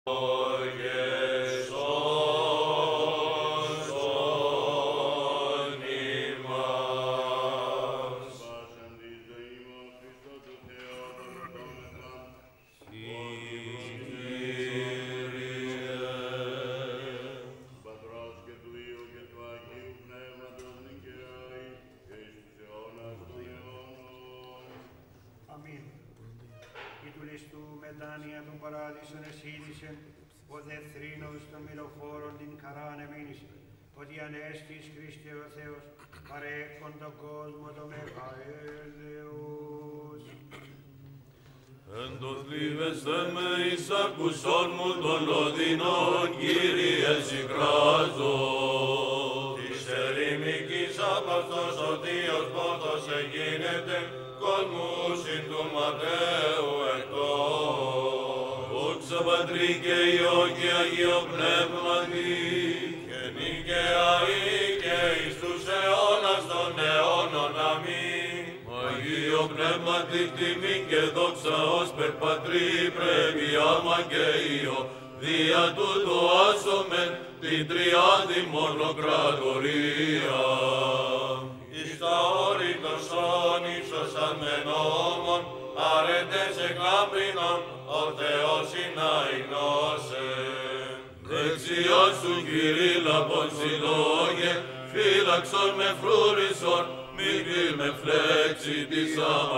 ότι ανέστης Χριστέ ο Θεός, παρέχον τον κόσμο το μεγαέλεος. Εν το θλίβεστε με εις ακουσών μου των οδυνών, Κύριε συγχράζω. Της ερημικής απαυτός ο Θείος πόθος εγίνεται, κόσμου συν του Ματθαίου εκτός. Δόξα Πατρί και Υιό και Αγίο Πνεύματι, και αεί και εις τους αιώνας των αιώνων. Αμήν. Αγίο Πνεύματι τιμή και δόξα ως περ Πατρί πρέπει άμα και Υιό, δια τούτο άσομεν την τριάδη μονοκρατορία. Εις τα όρη των σών ύψωσαν με νόμον, αρέτες εκάπρινον, ο Θεός συναϊνώσε. Δεξιά σου Κυρίλα Ποτσιλόγε, φύλαξον με φρούρισον, μη πει με φλέξη της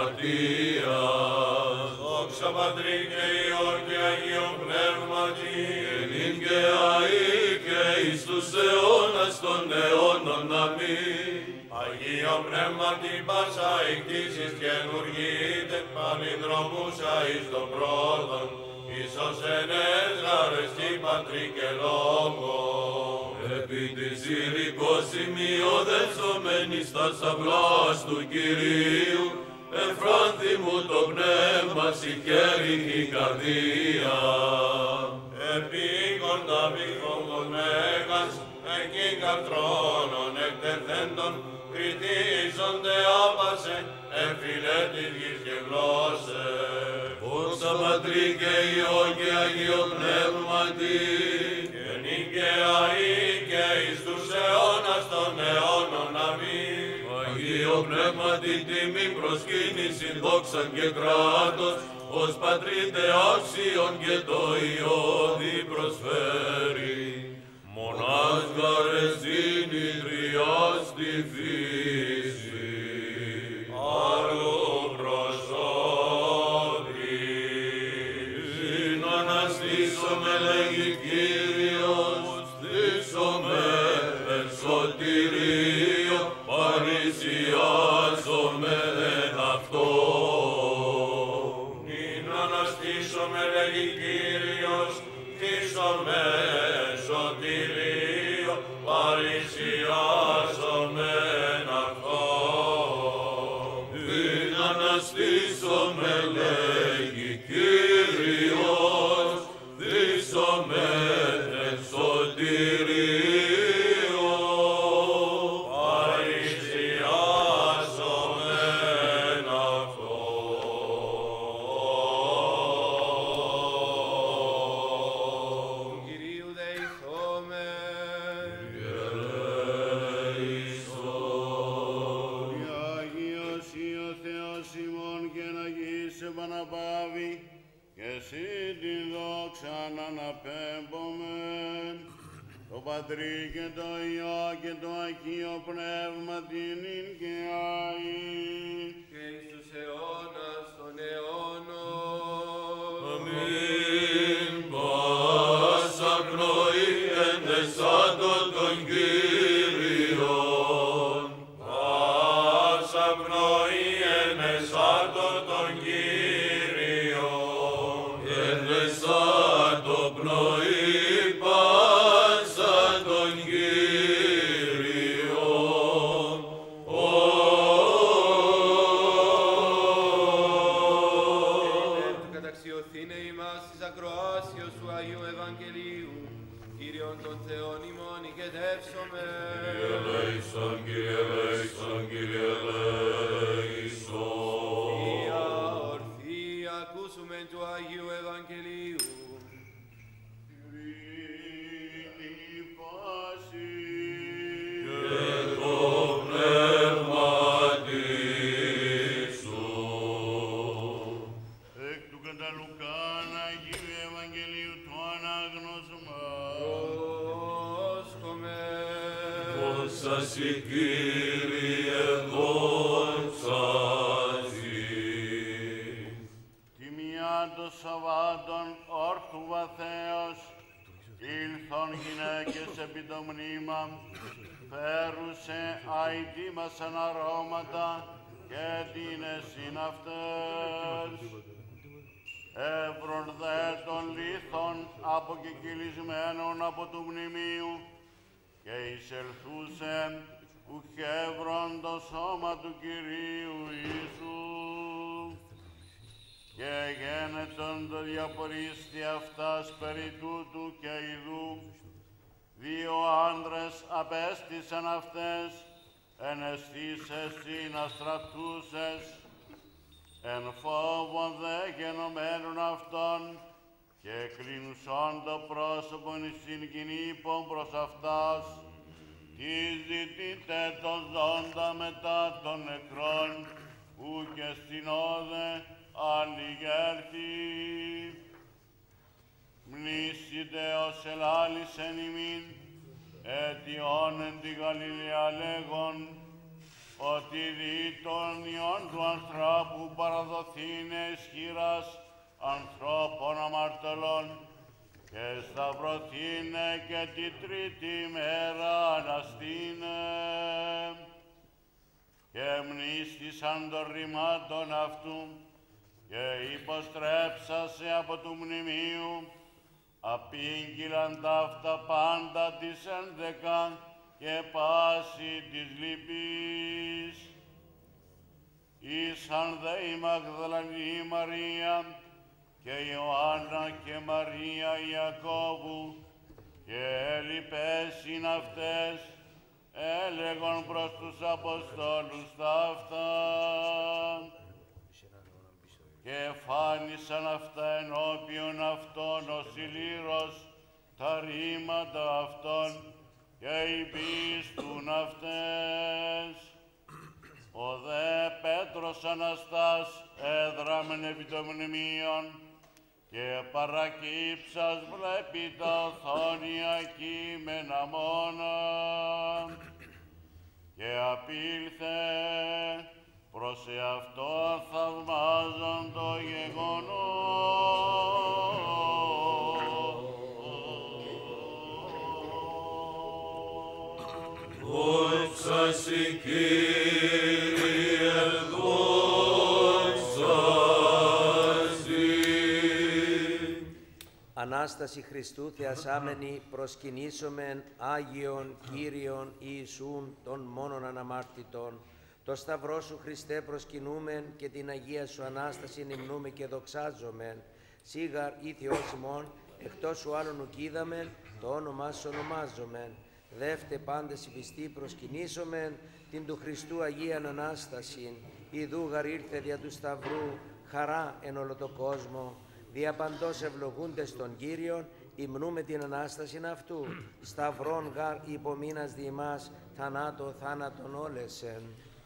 αμαρτίας. Δόξα Πατρί και Υιό και Αγίο Πνεύματι, ενήν και αεί και εις τους αιώνας των αιώνων. Αμήν. Αγίο Πνεύματι πάσα εκτίσεις καινουργείται, παλινδρομούσα εις τον πρώτον, Ιησούς ενέσγαρες τη Πατρί και Λόγο. Επί της ειρηνικός σημειοδεύσομενης τα σαυλάς του Κυρίου, εφράνθη μου το πνεύμα συγχαίρει η καρδία. Επί κοντά βυθόμος μέγας, εκεί καρθρόνων εκτεθέντων, κριτίζονται άπασε, εφιλέ της γης και γλώσσες. Δόξα Πατρί και Υιό και Αγίο Πνεύματι, και νυν και αεί και εις τους αιώνας των αιώνων. Αμήν. Αγίο Πνεύματι τιμήν προσκύνησιν δόξαν και κράτος, ως Πατρίτε άξιον και το Υιώδη προσφέρει. Μονάς γαρες δίνει τριάς τη φύση, άλλου προσώπη. Συναναστήσομαι λέγει Κύριος, στήσομαι εν σωτηρίο, παρησιάζομαι εν αυτό. Συναναστήσομαι λέγει Κύριος, στήσομαι εν σωτηρίο, παρησιάζομαι εν αυτό. Συναναστήσομαι λέγει Κύριος, στήσομαι εν σωτηρίο, παρησιάζομαι εν αυτό. Κυρίου δεηθόμεν. Αγίος ή ο Θεός ημών και να γης επαναπάβει, και εσύ την δόξα να αναπέμπομεν. Το Πατρί και το Υιό και το Αγίο Πνεύμα την ην και αεί. Και εις τους αιώνας των αιώνων. Αμήν. Πάσα πνοή ενδεσάντο τον Κύριον. Πάσα πνοή ενδεσάντο τον Κύριον. Ενδεσάντο πνοή πάσα τον Κύριον. Του καταξιωθήνε ημάς εις ακροάσιος του Αγίου Ευαγγελίου, Κύριον των Θεών ημών ηγετεύσομαι. Κύριε ελέησον, Κύριε ελέησον, Κύριε ελέησον. Θεία ορθή ακούσουμε του Αγίου Ευαγγελίου. δόξα σοι, Κύριε, δόξα σοι. Τιμιά των Σαββάτων όρθου βαθέως, ήλθον γυναίκες επί το μνήμα, φέρουσε αητήμασαν αρώματα και τίνεσιν αυτές. Εύρον δε των λίθων αποκεκυλισμένων από του μνημείου και εισελθούσεν ουχεύρον το σώμα του Κυρίου Ιησού. Και γένετον το διαπορίστη αυτάς περί τούτου και ιδού, δύο άντρες απέστησαν αυτές, εν αισθήσες συν αστρατούσες, εν φόβον δε γενομένων αυτών, και κλεινουσόν το πρόσωπον εις την κυνήπον προς αυτάς, τι ζητείτε το ζώντα μετά των νεκρών, ου και στην όδε αλληγέρθη. Μνήσιτε ως ελάλησεν ημίν, αιτιών εν τη Γαλιλαία λέγον, ότι δι' τον ιόν του ανθρώπου παραδοθήνε ισχυράς ανθρώπων αμαρτωλών και σταυρωθήνε και τη τρίτη μέρα αναστήνε. Και μνήστησαν των ρημάτων αυτού και υποστρέψασε από του μνημείου, απήγγειλαν ταύτα πάντα της 11 και πάση της λυπής. Ήσαν δε η Μαγδαλανή Μαρία και Ιωάννα και Μαρία Ιακώβου και έλειπες αυτές, έλεγον προς τους Αποστόλους ταύτα. Και φάνησαν αυτά ενώπιον αυτών ως ηλίρος τα ρήματα αυτών και υπήστουν αυτές. Ο δε Πέτρος Αναστάς έδραμεν επί των μνημείων και παρακύψας βλέπει τα οθόνια κείμενα μόνα και απήλθε προς εαυτό θαυμάζον το γεγονός. Δόξα σοι, Κύριε, δόξα σοι. Ανάσταση Χριστού θεασάμενη προσκυνήσομεν Άγιον Κύριον Ιησούν των μόνον αναμάρτητων. Το Σταυρό Σου, Χριστέ, προσκυνούμεν και την Αγία Σου Ανάσταση νυμνούμε και δοξάζομεν. Σίγαρ ή Θεός ημών, εκτός Σου άλλον ουκίδαμεν, το όνομά Σου ονομάζομεν. Δεύτε πάντες οι πιστοί προσκυνήσομεν την του Χριστού Αγίαν Ανάστασιν. Ιδού γαρ ήρθε δια του Σταυρού, χαρά εν όλο το κόσμο. Δια παντός ευλογούντες τον Κύριον, υμνούμε την Ανάστασιν αυτού. Σταυρών γαρ υπομείνας δι' ημάς, θανάτο θάνατον όλεσεν.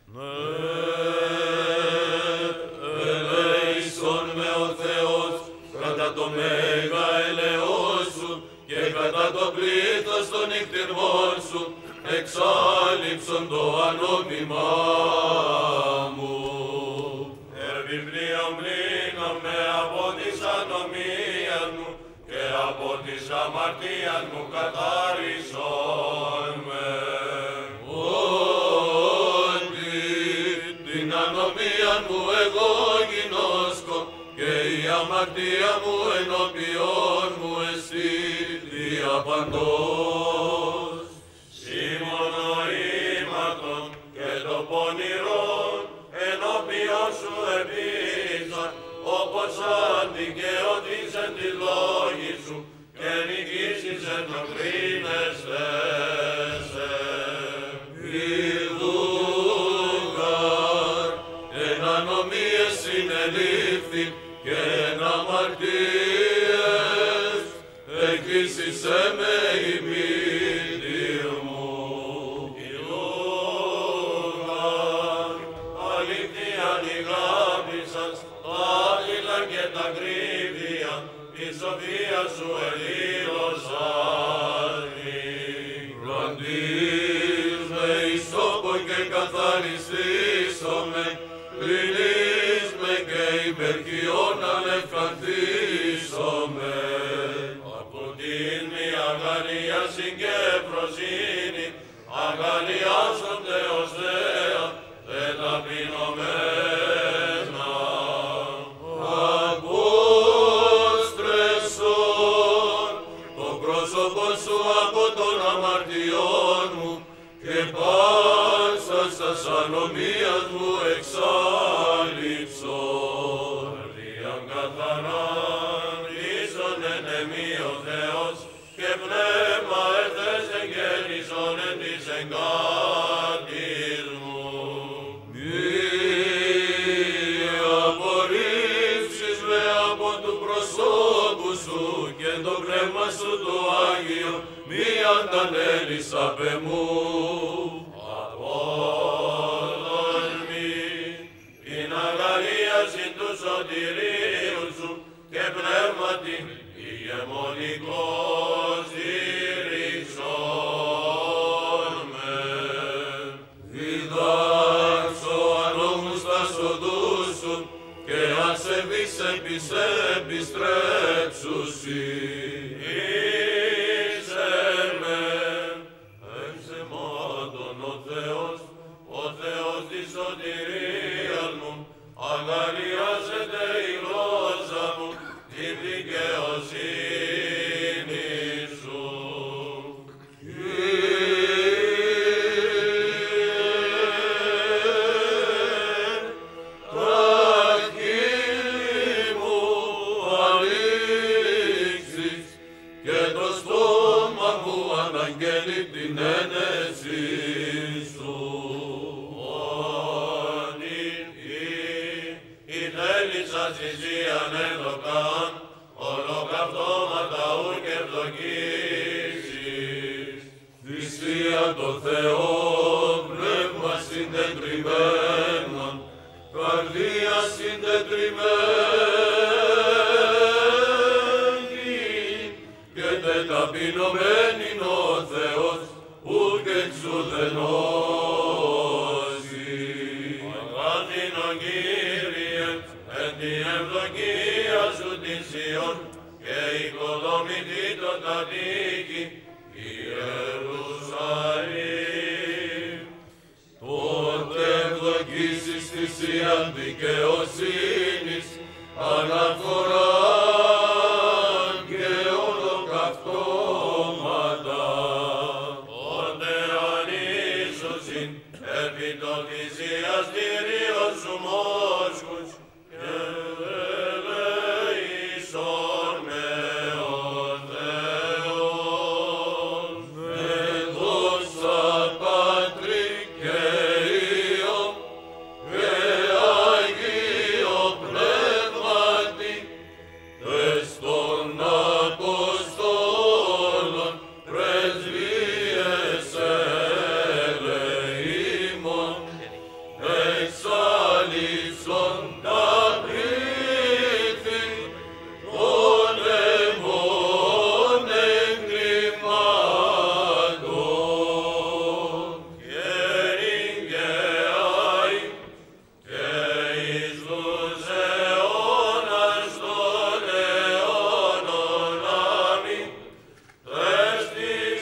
Ελέησον με ο Θεός κατά το μέγα ελεός Σου και κατά το πλήθος των νυχτηρμών Σου, εξάλληψον το ανώπημά μου. Βιβλίον πλήνομαι από της ανομίας μου και από της αμαρτίας μου καθάρισον με. Ότι την ανομία μου εγώ γινώσκω και η αμαρτία μου ενώπιον μου εσύ δια παντός. Σήμωνο ήματον και το πονηρόν ενώπιον Σου επίησα, όπως αντικαιωτής εν τη λόγη Σου και νικήσεις εν το κρίνεσθε σε. Ιδούγαρ εν ανομίες συνελήφθη και εν αμαρτίες εκείσησέ με ημίτηρ μου. Ιδούγαρ αληθείαν η γάπη σας, τα άδειλα και τα κρύβια, η σοφία Σου ελίωσαν. Φροντίζ με αγίαση και προσύνη, αγαλιάζονται ως Δέα, δεν ταπεινωμένα. Απόστρεψον το πρόσωπο σου από των αμαρτιών μου και πάσα στας ανομίας μου εξάλληψον. Καρδίαν καθαράν ίσον εν εμεί ο Θεός και πνεύμα εχθές εγγέννησον εν της εγκάτης μου. Μη απορρίψεις με από του προσώπου σου και το πνεύμα σου το Άγιο μη αντανέλεις απ' εμού. Την αγαλίαση του σωτηρίου σου και πνεύματι ηγεμονικός στηρίξον με. Διδάξω ανώμους τας οδούς σου και ασεβείς επιστρέψουσι. Είσαι με εξαιμάτων ο Θεός της σωτηρίας μου, αγαλιάζεται η γλώσσα μου, την δικαιοσύνη σου. Τα χείλη μου ανοίξεις και το στόμα μου αναγγέλει την ένεση σου. Η θέλησα θυσίαν ενδοκάν, ολοκαυτώματα ου και ευδοκίσεις. Θυσία το Θεό, πνεύμα συντετριμμένον, καρδία συντετριμένη και τεταπεινωμένην ο Θεός, ουκ εξουδενώσει. Αγάθινον Κύριε, εν τη ευδοκία σου την Σιών και οικοδομητή το κατοίκη Ιερουσαλήμ. Τότε ευδοκίσεις θυσίαν δικαιοσύνης, αναφοράν και ολοκαυτώματα. Τότε ανίσωσιν επί το θυσιαστήριο σου μόσχους και ελέησον με ο Θεός. Με δόξα Πατρί και Υιό και Αγίο Πνεύματι, τες των Αποστόλων πρεσβείες ελεήμων, εξάλληψον τα πλήθη των εμών εγκλημάτων. Και ριγκαιάι και εις τους αιώνας των αιώνων αμήν, τες της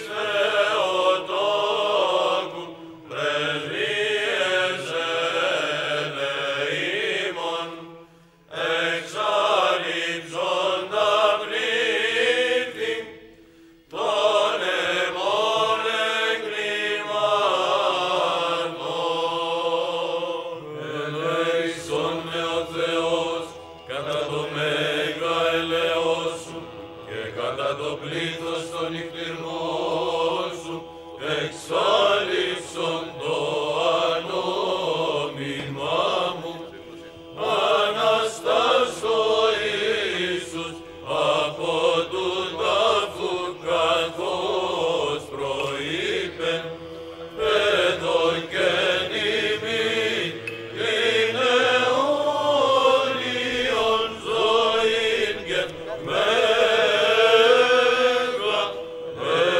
Θεοτόκου πρεσβείες ελεήμων, εξάλληψον τα πλήθη των εμών εγκλημάτων. Ελέησον με ο Θεός κατά το μέγα ελαιός σου και κατά το πλήθος των νυχτηρμών σου, εξάλληψον το ανόμημά μου. Αναστάσω Ιησούς από του τάφου καθώς προείπεν, παιδόν και νημήν την αιώνιον ζωήν και μέγα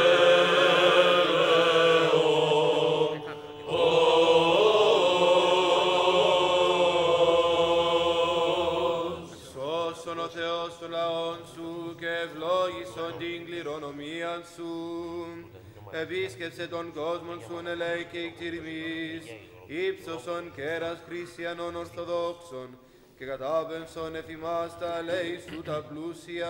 κληρονομίαν σου. Επίσκεψε τον κόσμον σου, ελέη και εκτιρμής, ύψωσον κέρας χριστιανών ορθοδόξων, και κατάπεμψον εφημάς τα λέει σου τα πλούσια.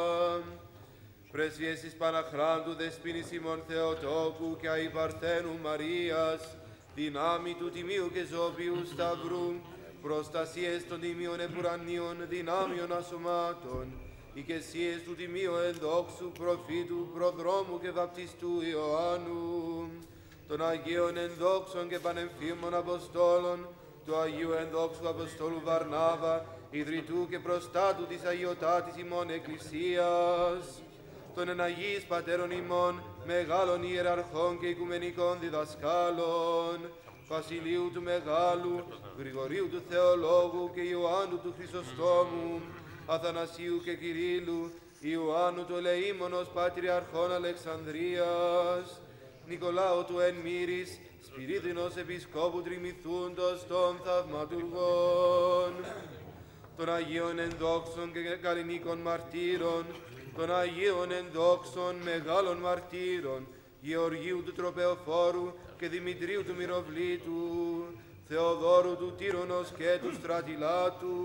Πρεσβείες της Παναχράντου Δεσποίνης ημών Θεοτόκου και αη Παρθένου Μαρίας, δυνάμει του Τιμίου και Ζώπιου Σταυρού, προστασίες των Τιμίων Επουρανίων δυνάμιων ασωμάτων, οικεσίες του Τιμίου ενδόξου προφήτου, προδρόμου και βαπτιστού Ιωάννου, των Αγίων ενδόξων και πανεμφήμων Αποστόλων, του Αγίου ενδόξου Αποστόλου Βαρνάβα, ιδρυτού και προστάτου της Αγιωτάτης ημών Εκκλησίας, των εναγείς πατέρων ημών, μεγάλων ιεραρχών και οικουμενικών διδασκάλων, Βασιλείου του Μεγάλου, Γρηγορίου του Θεολόγου και Ιωάννου του Χρυσοστόμου, Αθανασίου και Κυρίλλου, Ιωάννου του Ελεήμονος Πατριαρχών Αλεξανδρίας, Νικολάου του Εν Μύρης, Σπυρίδωνος Επισκόπου Τριμηθούντος των Θαυματουργών, των Αγίων Ενδόξων και Καλλινίκων Μαρτύρων, των Αγίων Ενδόξων Μεγάλων Μαρτύρων, Γεωργίου του Τροπεοφόρου και Δημητρίου του Μυροβλήτου, Θεοδόρου του Τύρονος και του Στρατιλάτου,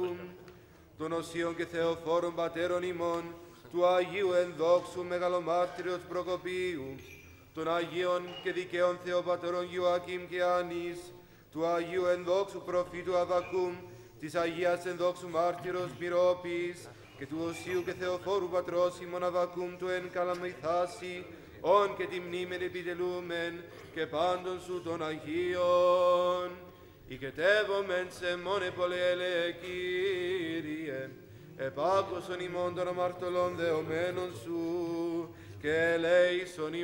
των Οσίων και Θεοφόρων Πατέρων ημών, του Αγίου Ενδόξου Μεγαλομάρτυριος Προκοπίου, των Αγίων και Δικαίων Θεοπατέρων Ιωακήμ και Άνης, του Αγίου Ενδόξου Προφήτου Αβακούμ, της Αγίας Ενδόξου Μάρτυρος Μυρόπης και του Οσίου και Θεοφόρου Πατρός ημών Αβακούμ του εν καλαμηθάσει, όν και τη μνήμην επιτελούμεν και πάντων σου των Αγίων. Οικετεύομεν σε μόνε πολυέλε Κύριε, επάκουσον ημών των αμαρτωλών δεωμένων σου και ελέησον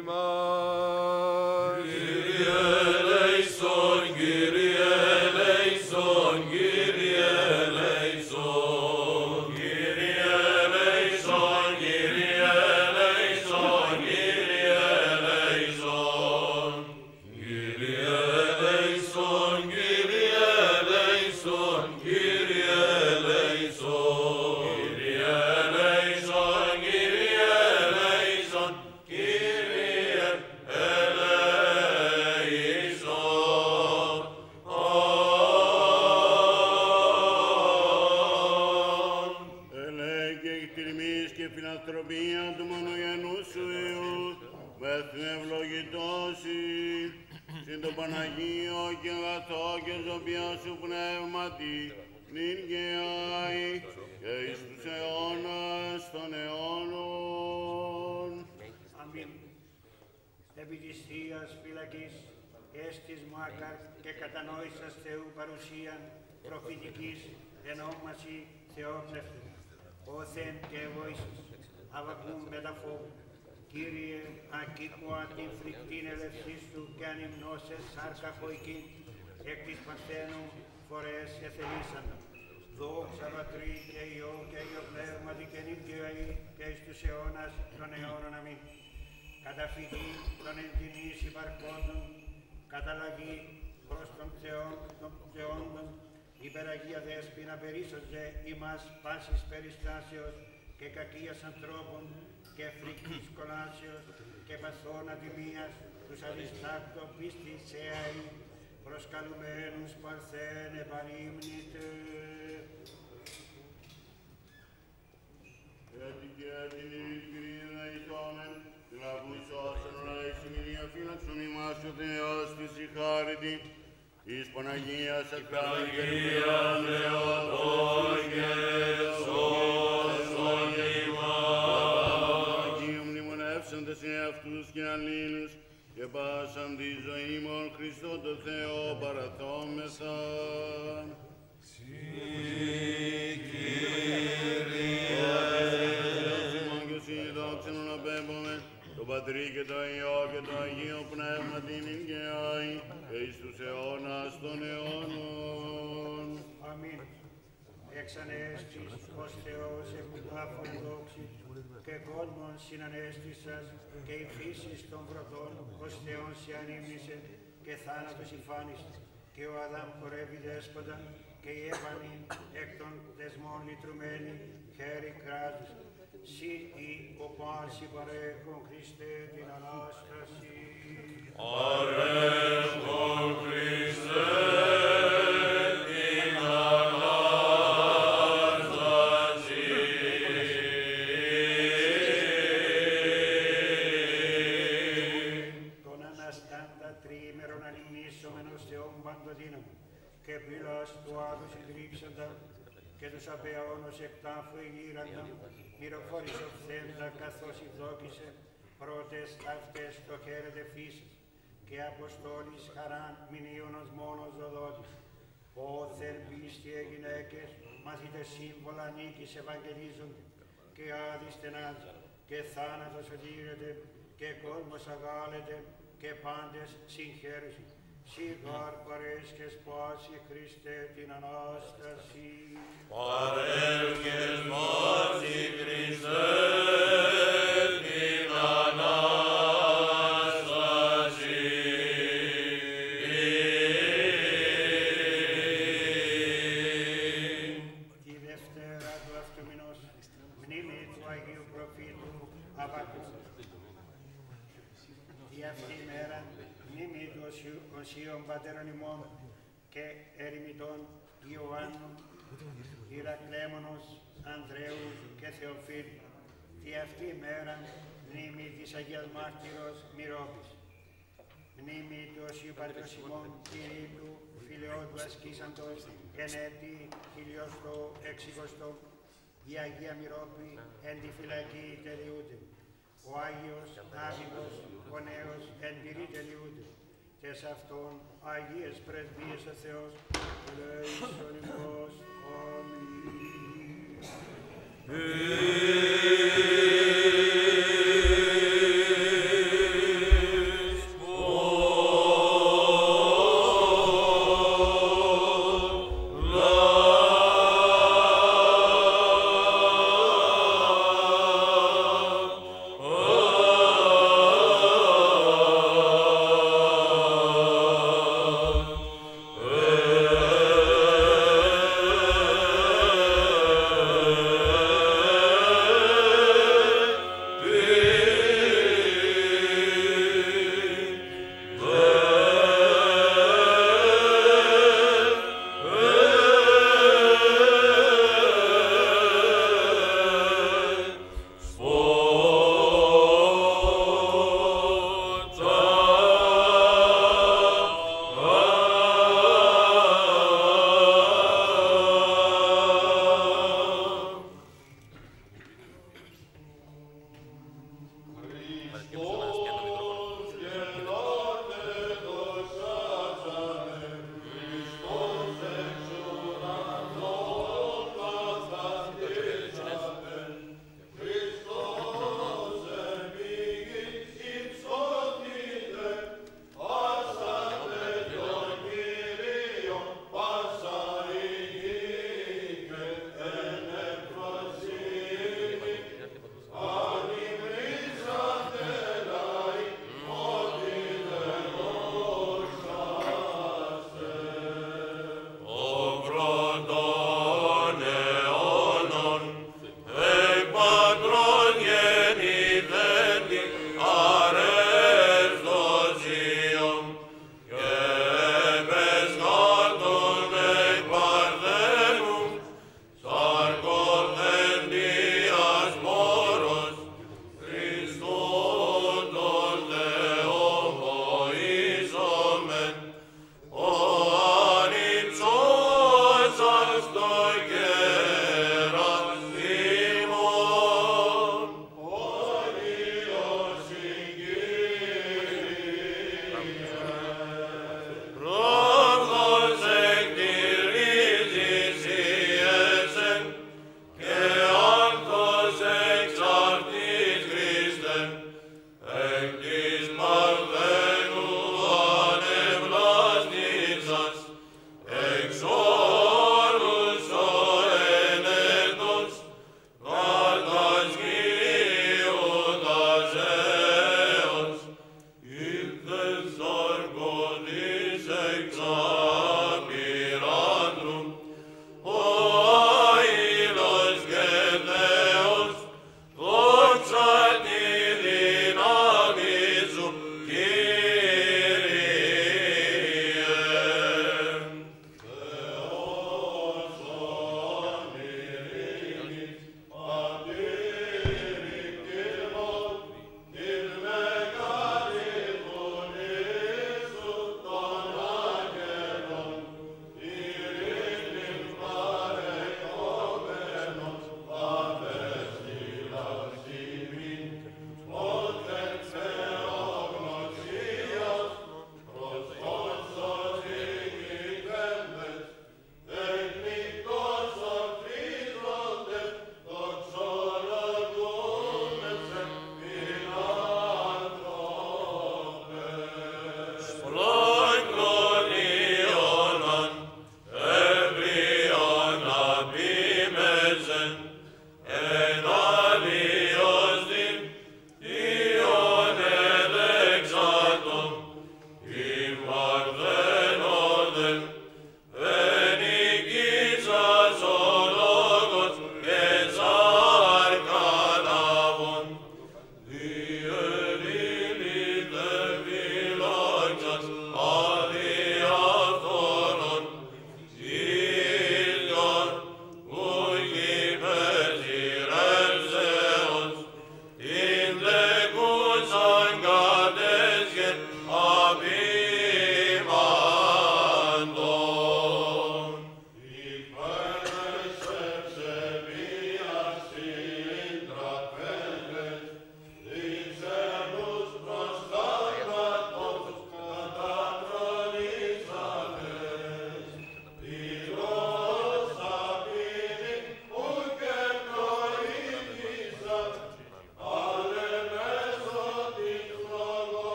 ημάς. Κύριε ελέησον, Κύριε ελέησον, Κύριε ελέησον, Κύριε ελέησον, Κύριε ελέησον, Κύριε ελέησον, Κύριε ελέησον, Κύριε ελέησον, Κύριε ελέησον, Κύριε ελέησον, Κύριε ελέησον, Κύριε Ελέη και εκτιμής και φιλανθρωπία του μονογενού σου Υιού, βέθνε ευλογητώσει, συν το Παναγίο και αγαθό και ζωμπιά σου πνεύματι, νυν και άη, και εις τους αιώνας των αιώνων. Αμήν. Επί της Θείας φυλακής, έστις μου άκαρ και κατανόησας Θεού παρουσίαν, προφητικής, ενόμαση Θεόπνευστου, όθεν και βοήσεις, αβακούν μεταφόβου. Κύριε, ακήκουα την φρικτήν ελευσή σου και ανυμνώσες σάρκα χωική, εκ της Παρθένου φορές εθελήσαν. Δόξα Πατρί και Υιό και Υιό Πνεύματι και νύχτιοι και εις τους αιώνας των αιώνων. Αμήν. Καταφυγή των εντιμής υπαρχόντων, καταλλαγή προς τον Θεό των Θεόντων, υπεραγία Δέσποινα περίσσοζε ημάς πάσης περιστάσεως και κακίας ανθρώπων και φρικτής κολάσεως και παθών ατιμίας τους αδιστάκτο πίστης αιαή, προσκαλουμένους παρθένε παρήμνητε. Έτσι και την ειρήνη εισόμεν, την ακούσωσον λέει σημεία φύλαξον ημάς ο Θεός της η χάρητη, εις Παναγίας Παναγία Θεοτός και σώσον ημάς. Αγίου μνημονεύσαντες εαυτούς και αλλήλους και πάσαν τη ζωή μον Χριστό το Θεό παραθόμεθα. Το Πατρί και το Υιό και το Αγίο Πνεύμα την και άη και εις τους αιώνας των αιώνων. Αμήν. Εξανέστης ως Θεός επιγράφων δόξη και κόσμων συνανέστησας και η φύσης των βρωτών ως Θεόν σε ανήμνησε και θάνατος υφάνισε και ο Αδάμ χορεύει δέσποτα και η Εύανη εκ των δεσμών λυτρουμένη χέρι κράτους. Συ ή ο πάση παρέχον Χριστέ την Ανάσταση. Παρέχον Χριστέ την Ανάσταση. Τον αναστάντα τριήμερον ανυμνήσομεν ως Θεόν παντοδύναμον και πύλας του Άδου συντρίψαντα και τους απεαιώνος εκτάφου εγείραντα, μυροφόρης οφθέντα καθώς ευδόκησε πρώτες αυτές το χαίρετε φύσης και αποστόλης χαράν μηνύωνος μόνος δοδότης. Όθεν πίστιε γυναίκες μαθητες σύμβολα νίκης ευαγγελίζονται και άδη στενάζει και θάνατος οδύρεται και κόσμος αγάλεται και πάντες συγχαίρεσαι. Σιγάρ παρέσχες πάση Χριστέ την Ανάσταση. Παρέσχες πάση Χριστέ την Ανάσταση. Τη Δευτέρα του αυτού μηνός, μνήμη του Αγίου Προφήτου Αβακού. Τη αυτή ημέρα, μνήμη του Οσίων Πατέρων ημών και ερημητών Ιωάννου, Ηρακλέμονος, Ανδρέου και Θεοφίλου. Τη αυτή ημέρα, μνήμη της Αγίας Μάρτυρος Μυρόπης. Μνήμη του Οσίου Πατρός ημών Κυρίου, Φιλεότου ασκήσαντος, γενέτη 1060, η Αγία Μυρόπη εν τη φυλακή τελειούται. Ο Άγιος Άβυγος, ο νέος εν πυρή τελειούται. Και σε αυτόν Αγίες πρεσβείες ο Θεός, λέησον ημός,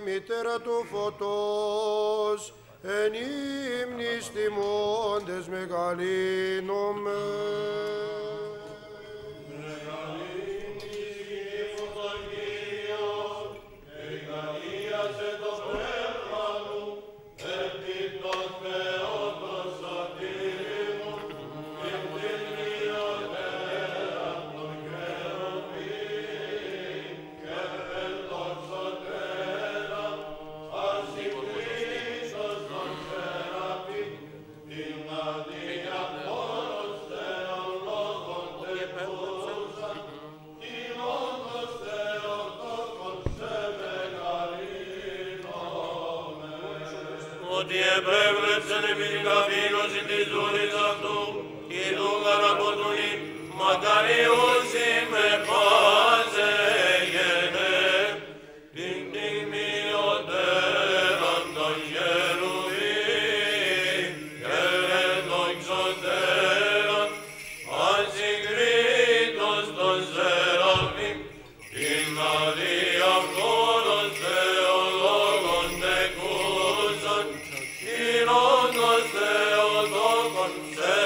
μητέρα του φωτός, εν ύμνης τιμώντες μεγαλύνομαι. Ότι επέβλεψεν επί την καθήλωση της δούλης αυτού, η δούγα να ποτούνει, μακαριούσι με πάσε γενέ, την τιμιωτέραν των χερουβίμ, και των ξωτέραν, ασυγκρίτως των σεραφείμ, την αδιαφθόνος Θεολόγων τεκούσαν, κοινόντος Θεοτόκον σε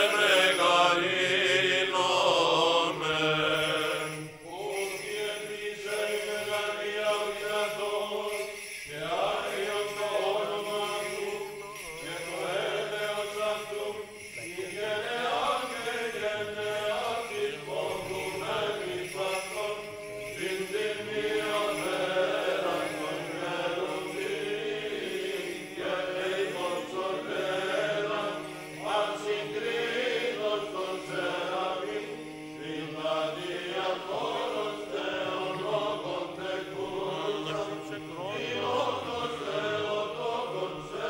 μεγαλύνομεν. Ότι επίσης η μεγαλεία ο δυνατός και άγιος το όνομα Του και το έλεος Αυτού η γενεά και γενεά της πονουμένης Αυτών την τιμιωτέραν των χερουβίμ και των ξωτέραν ασυγκρίτως των σεραφείμ την αδιαφθόνος Θεολόγων τεκούσαν κοινόντος Θεοτόκον σε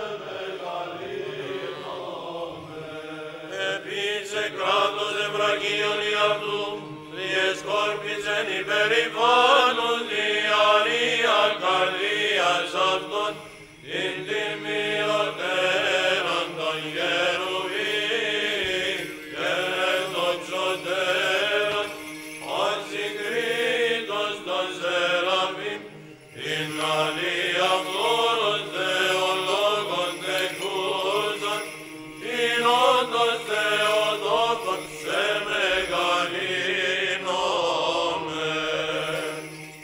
μεγαλύνομεν. Επίσε κράτος ευραγίων η αυτού διεσκόρπισεν υπερηφάνους διαρρία καρδίας αυτών την τιμιωτέραν των χερουβίμ και των ξωτέραν ασυγκρίτως των σεραφείμ την αδιαφθόνος Θεολόγων τεκούσαν κοινόντος Θεοτόκον σε μεγαλύνομεν.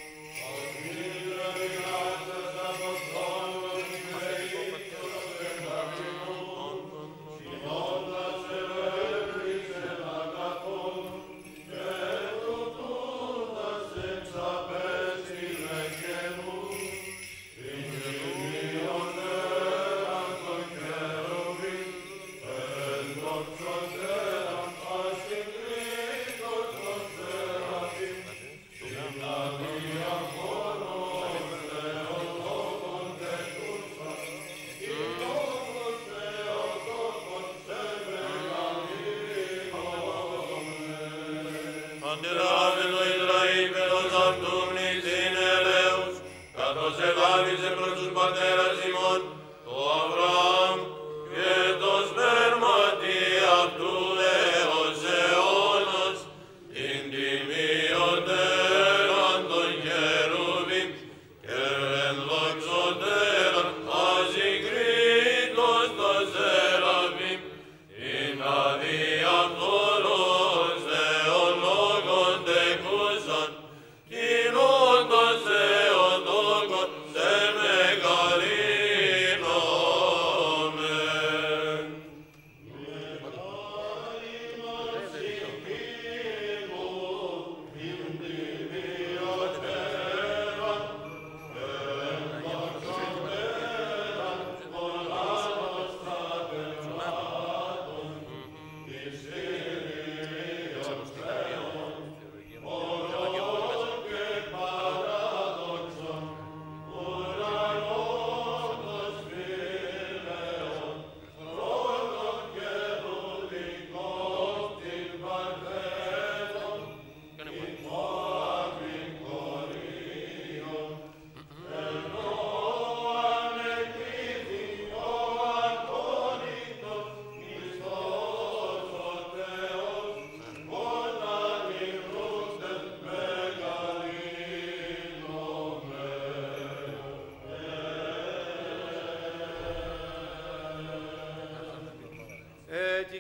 Αντιλάβεν το Ισραήλ παιδός αυτού μνησιν ελέους, καθώς ελάβησε προς τους πατέρας ημών, το Αβραάμ και το σπέρματι αυτού έως αιώνος, την τιμιωτέραν των χερουβίμ και εν δοξωτέραν ασυγκρίτως των σεραφείμ, την αδιαφθόνος Θεολόγων τεκούσαν, κοινόντος Θεοτόκον σε μεγαλύνομεν.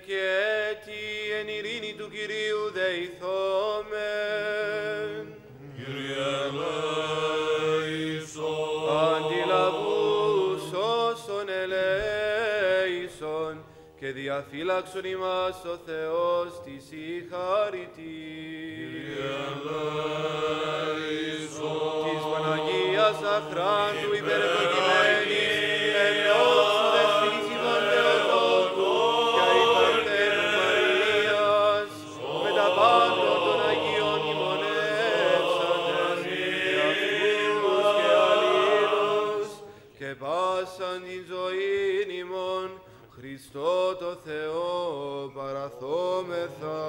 και έτη εν ειρήνη του Κυρίου δεηθόμεν. Κύριε ελέησον. Αντιλαβούς όσων ελέησον και διαφύλαξον ημάς ο Θεός της η χαρητή. Κύριε ελέησον. Της Παναγίας αχράντου υπερευλογημένης ενός του δεσποινής ημών Θεοτόκου και αϊπαρθένου Μαρίας με τα πάντων των Αγίων μνημονεύσαντες και αυτούς και αλλήλους και πάσαν την ζωήν ημών Χριστό το Θεό παραθόμεθα.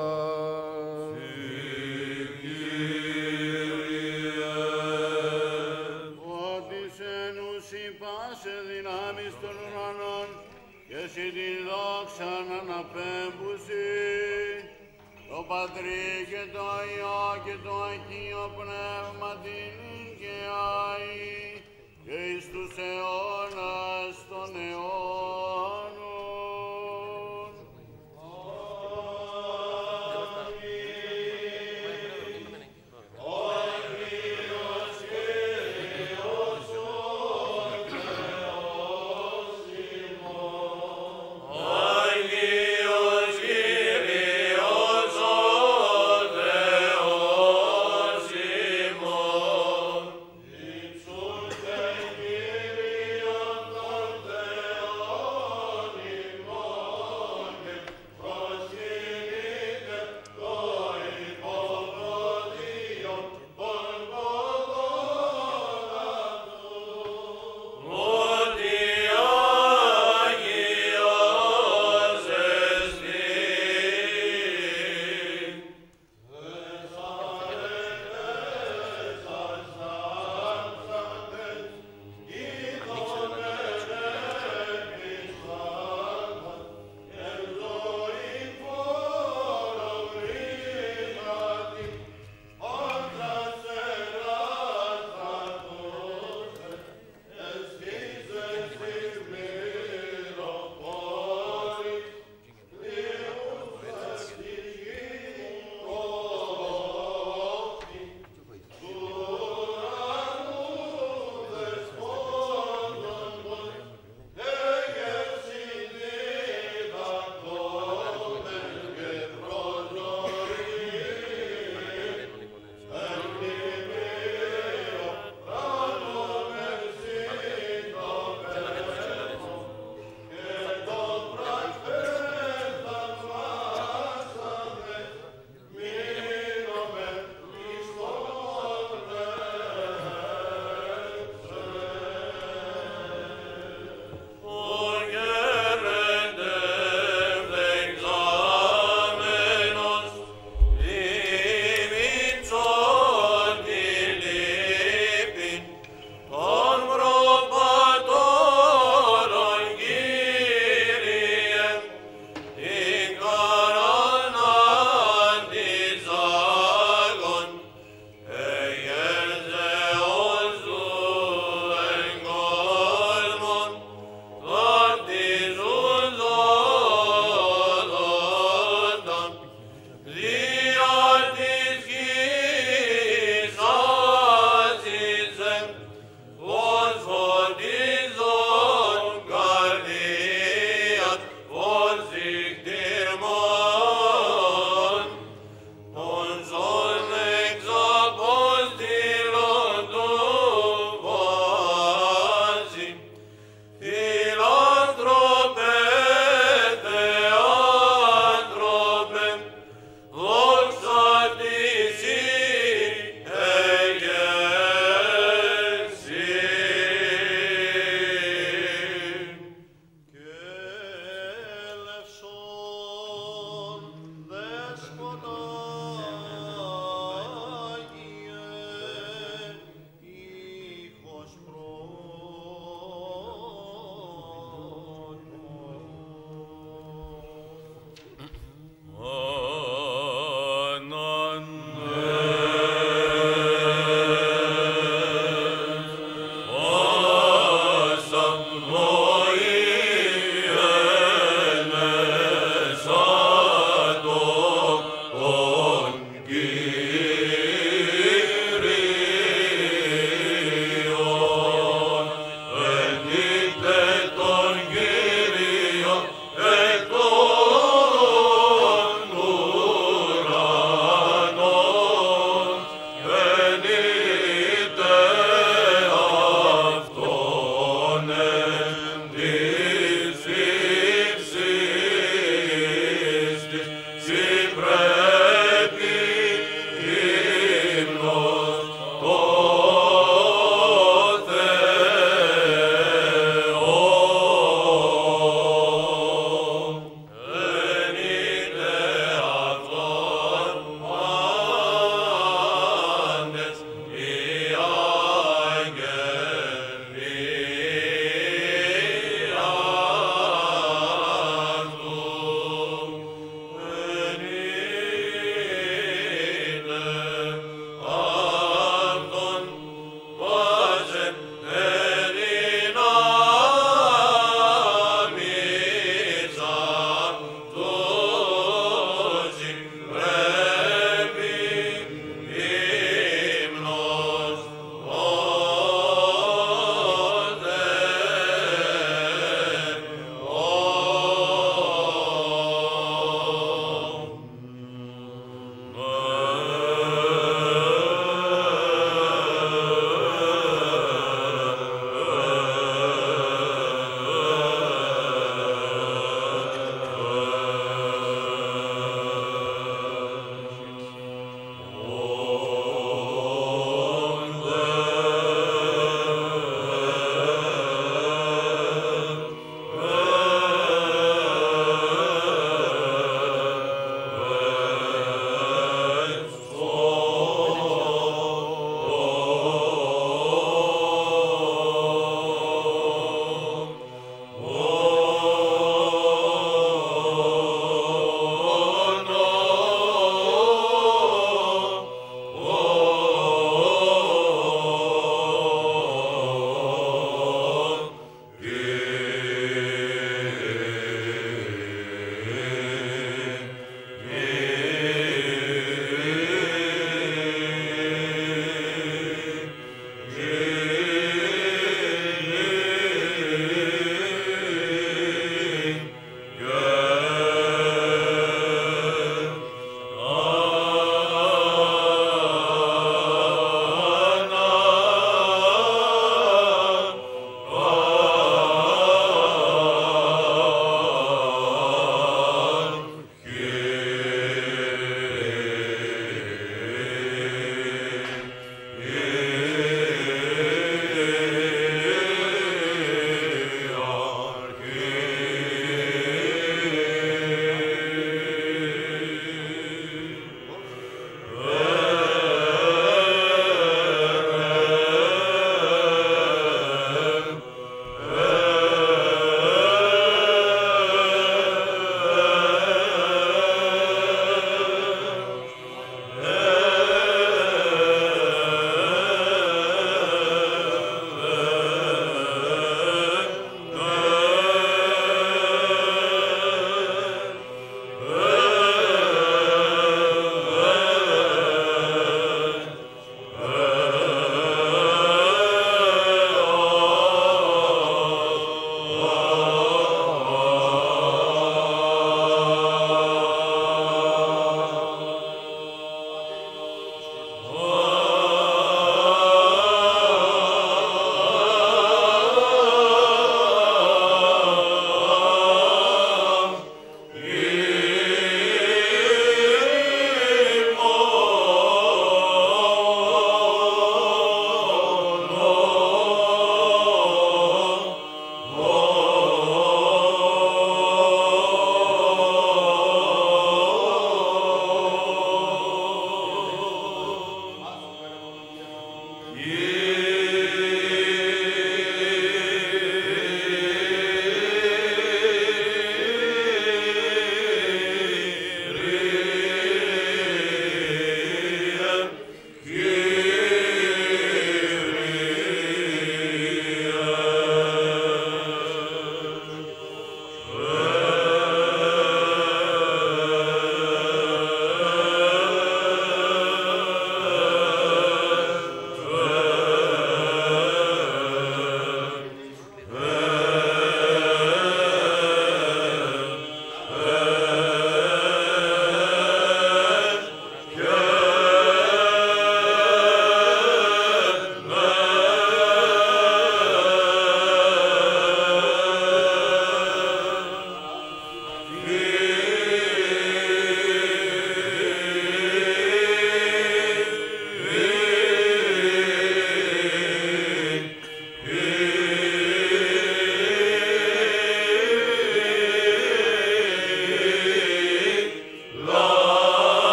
Δυνάμεις των ουρανών και εσύ την δόξα να αναπέμπουση το Πατρί και το Υιό και το Αγίο Πνεύμα την και Άη και εις τους αιώνας των αιώνων. Κύριε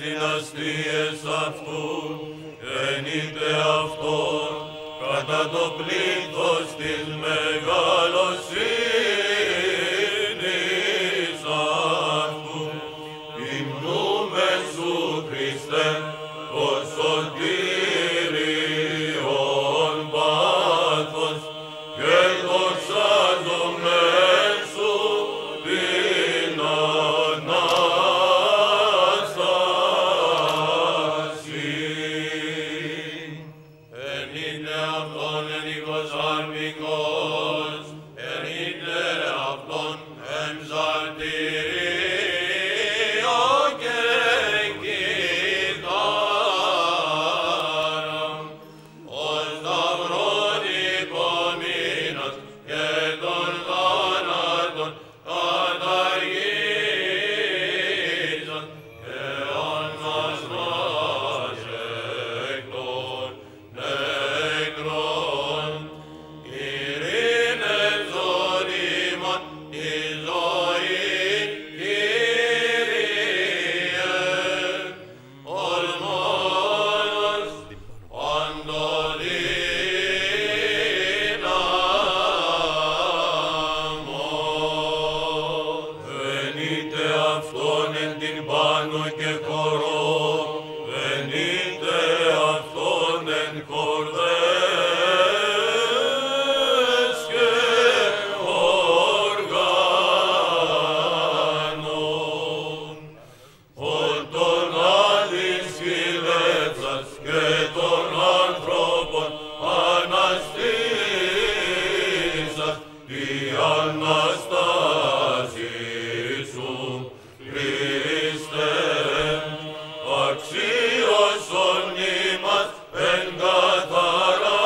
δυναστείες αυτού, ενείται αυτόν, κατά το πλήθος της μεγαλοσύνης αυτού. Υμνούμε σου, Χριστέ, το σωτήριον πάθος και δοξάζομεν σου την Ανάσταση. Εν είναι αυτόν ενικός αρμικός, εν είναι αυτόν εμζαρτήριο και κιθάρα, ως σταυρόν υπομείνας και των θάνατων καταργήσας και αναστάς εκ των νεκρών. Ειρήνευσον ημών τη ζωή, Κύριε, ορμόνος παντοδύναμος. Ενείτε αυτόν εν την πάνω και χορό, ενείτε αυτόν εν χορδές και οργάνων. Ότον αλυσχυλεύσας και των ανθρώπων αναστήσας τη Αναστάση σου, Χριστέ, αξίωσον ημάς εν καθαρά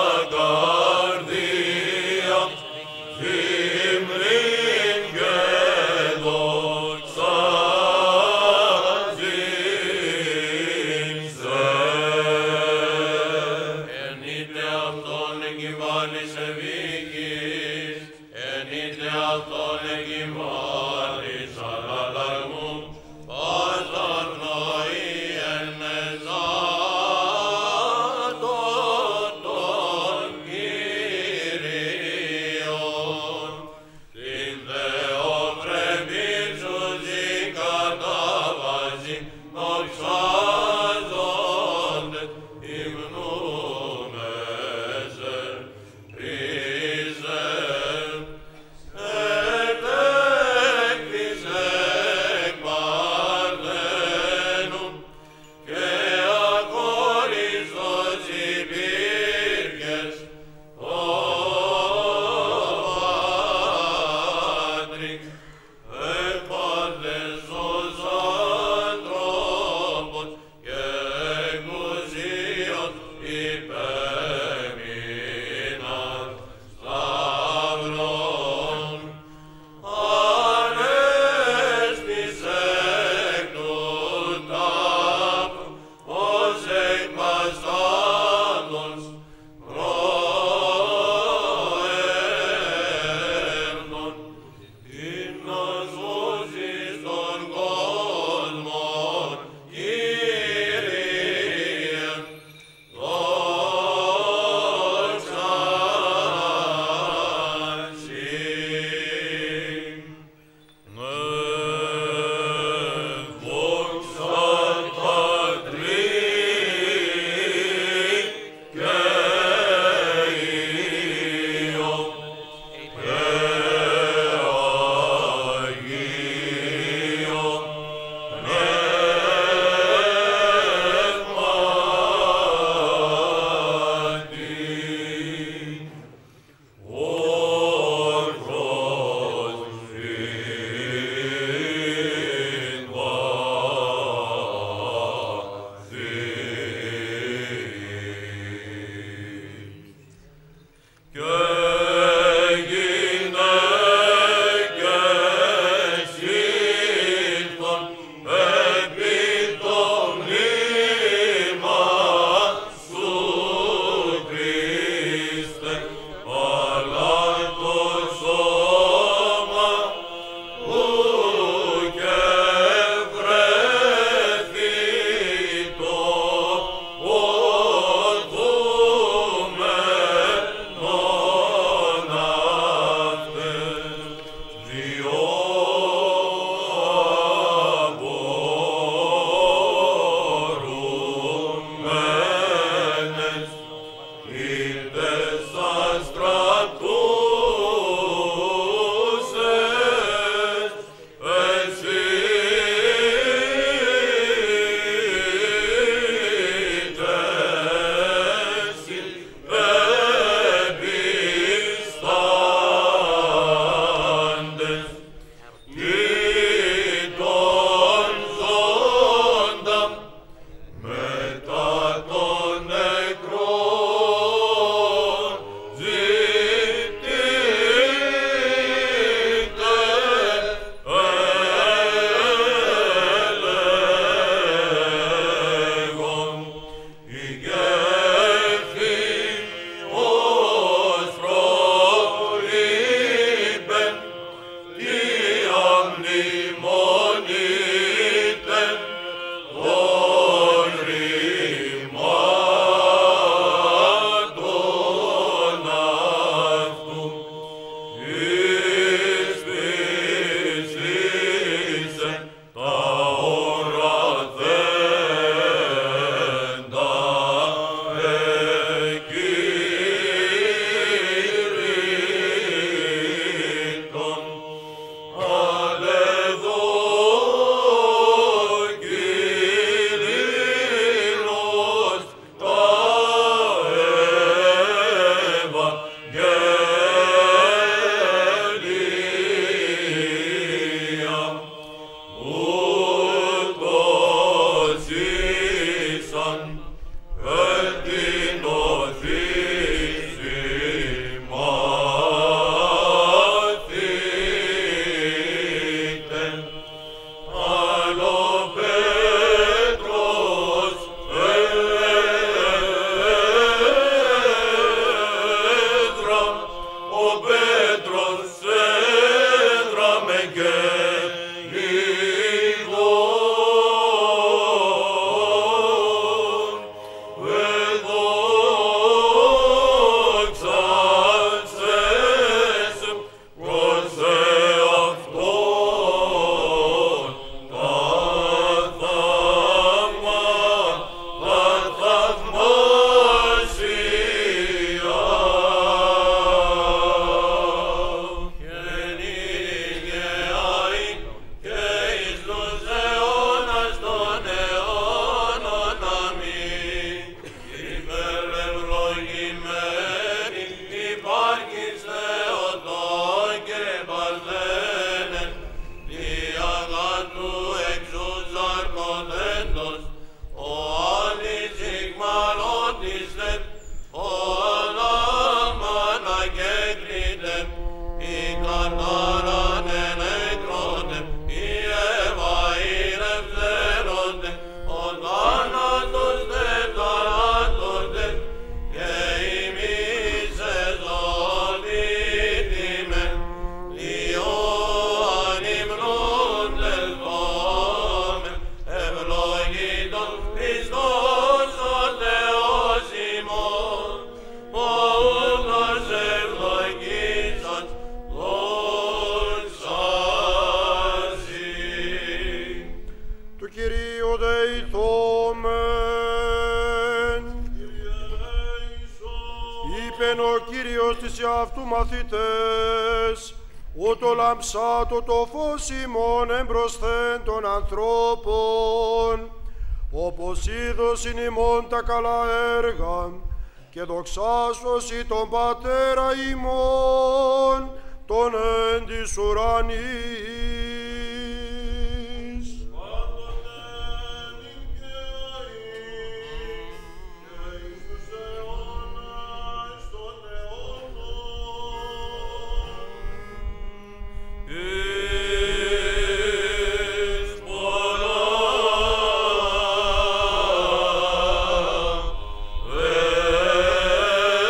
καρδία, θύμνην και δοξάζειν σε. Ενείτε αυτόν εγκυμάλης ευήκης, ενείτε αυτόν εγκυμάλης αλλαλαγμού, πάσα πνοή εν εσάτων των Κύριων. Την Θεοπρεπήν σου ζήν κατάβασιν δοξάζοντες, υμνούμε σε, Χριστέ. Ετέκτης εκ Παρθένου και ακόριστος υπήρχες, ο Πατρικ, εκπάθες ως ανθρώπος ο Κύριος της εαυτού μαθητές, ούτω λαμψάτο το φως ημών εμπροσθέν των ανθρώπων, όπως είδωσιν ημών τα καλά έργα, και δοξάσωση τον Πατέρα ημών, τον εν της ουρανής.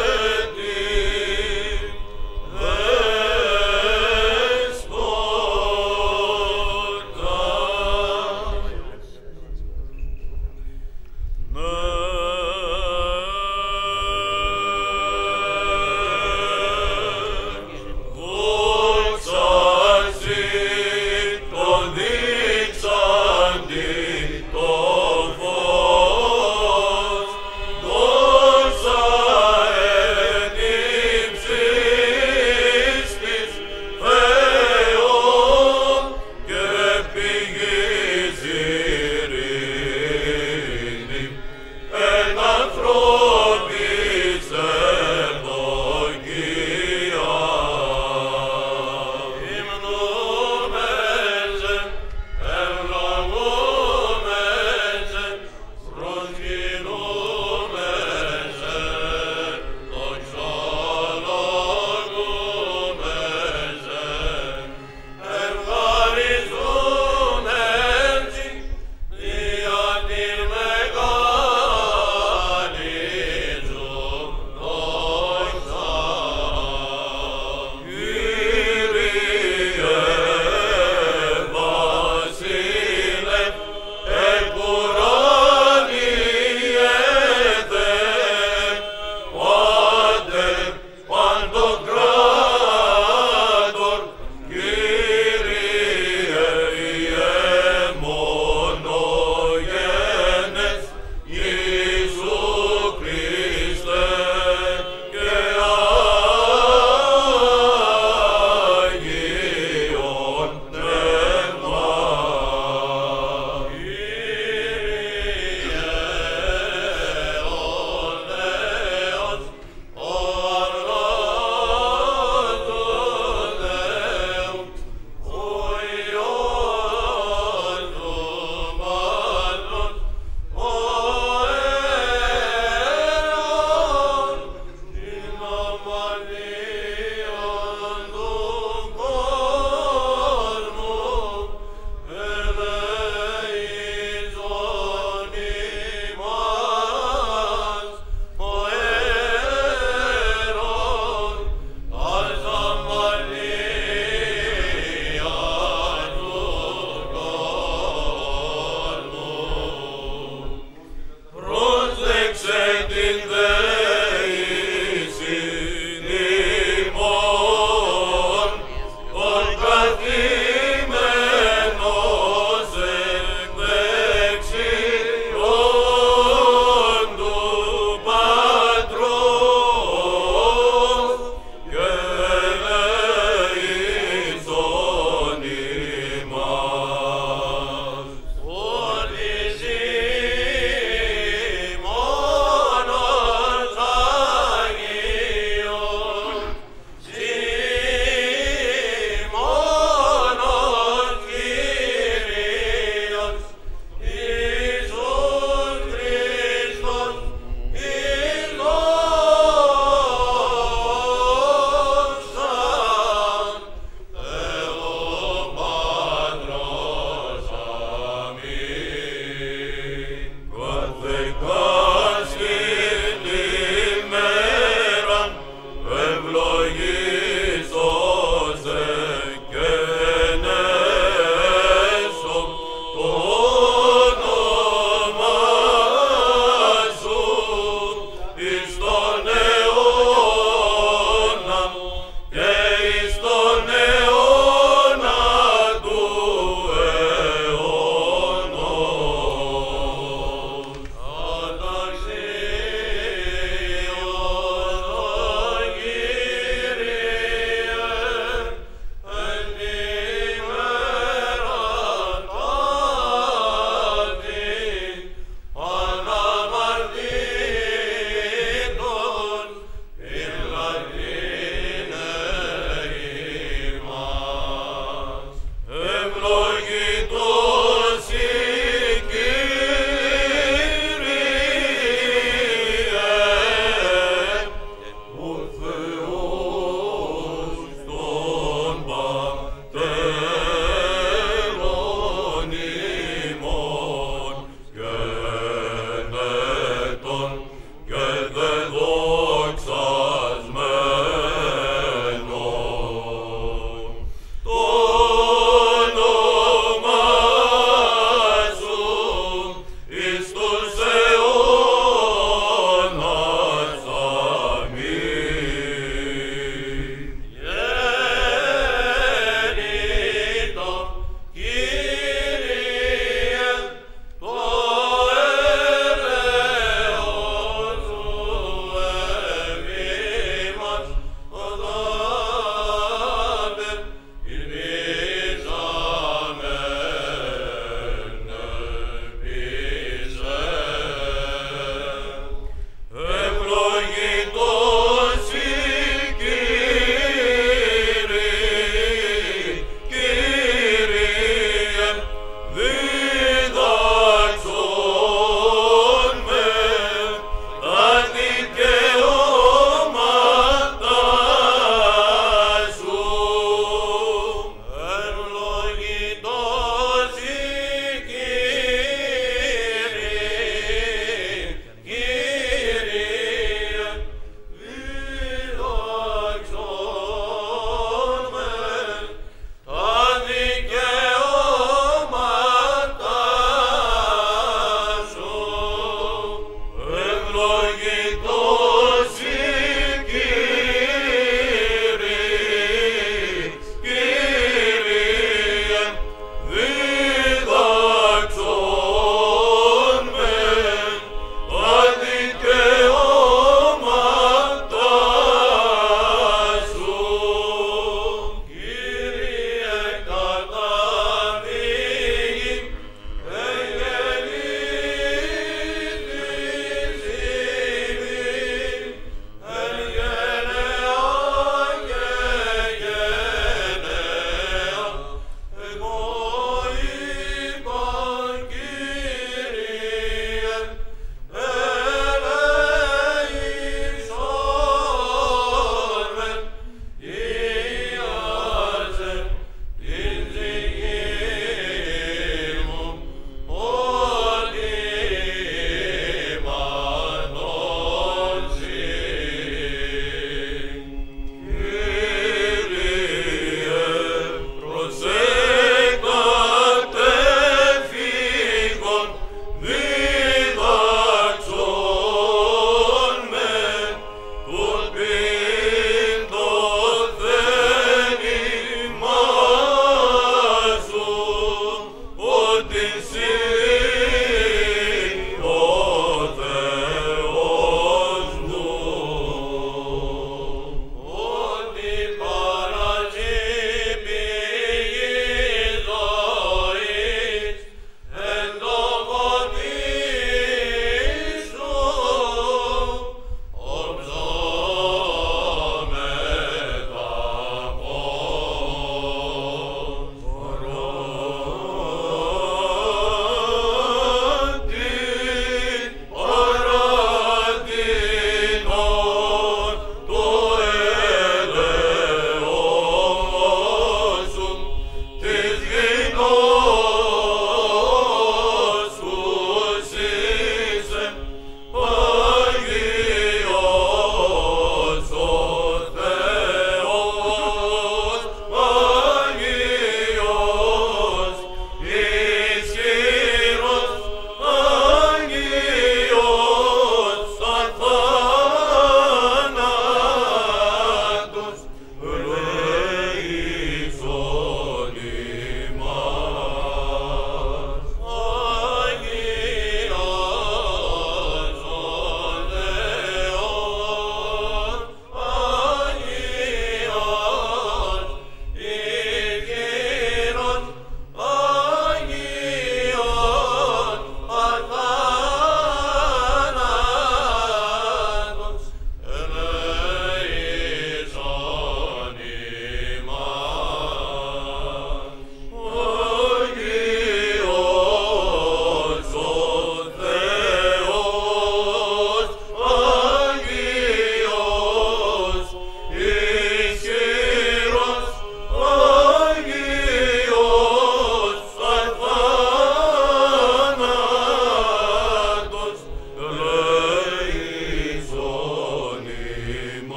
Δεσπότα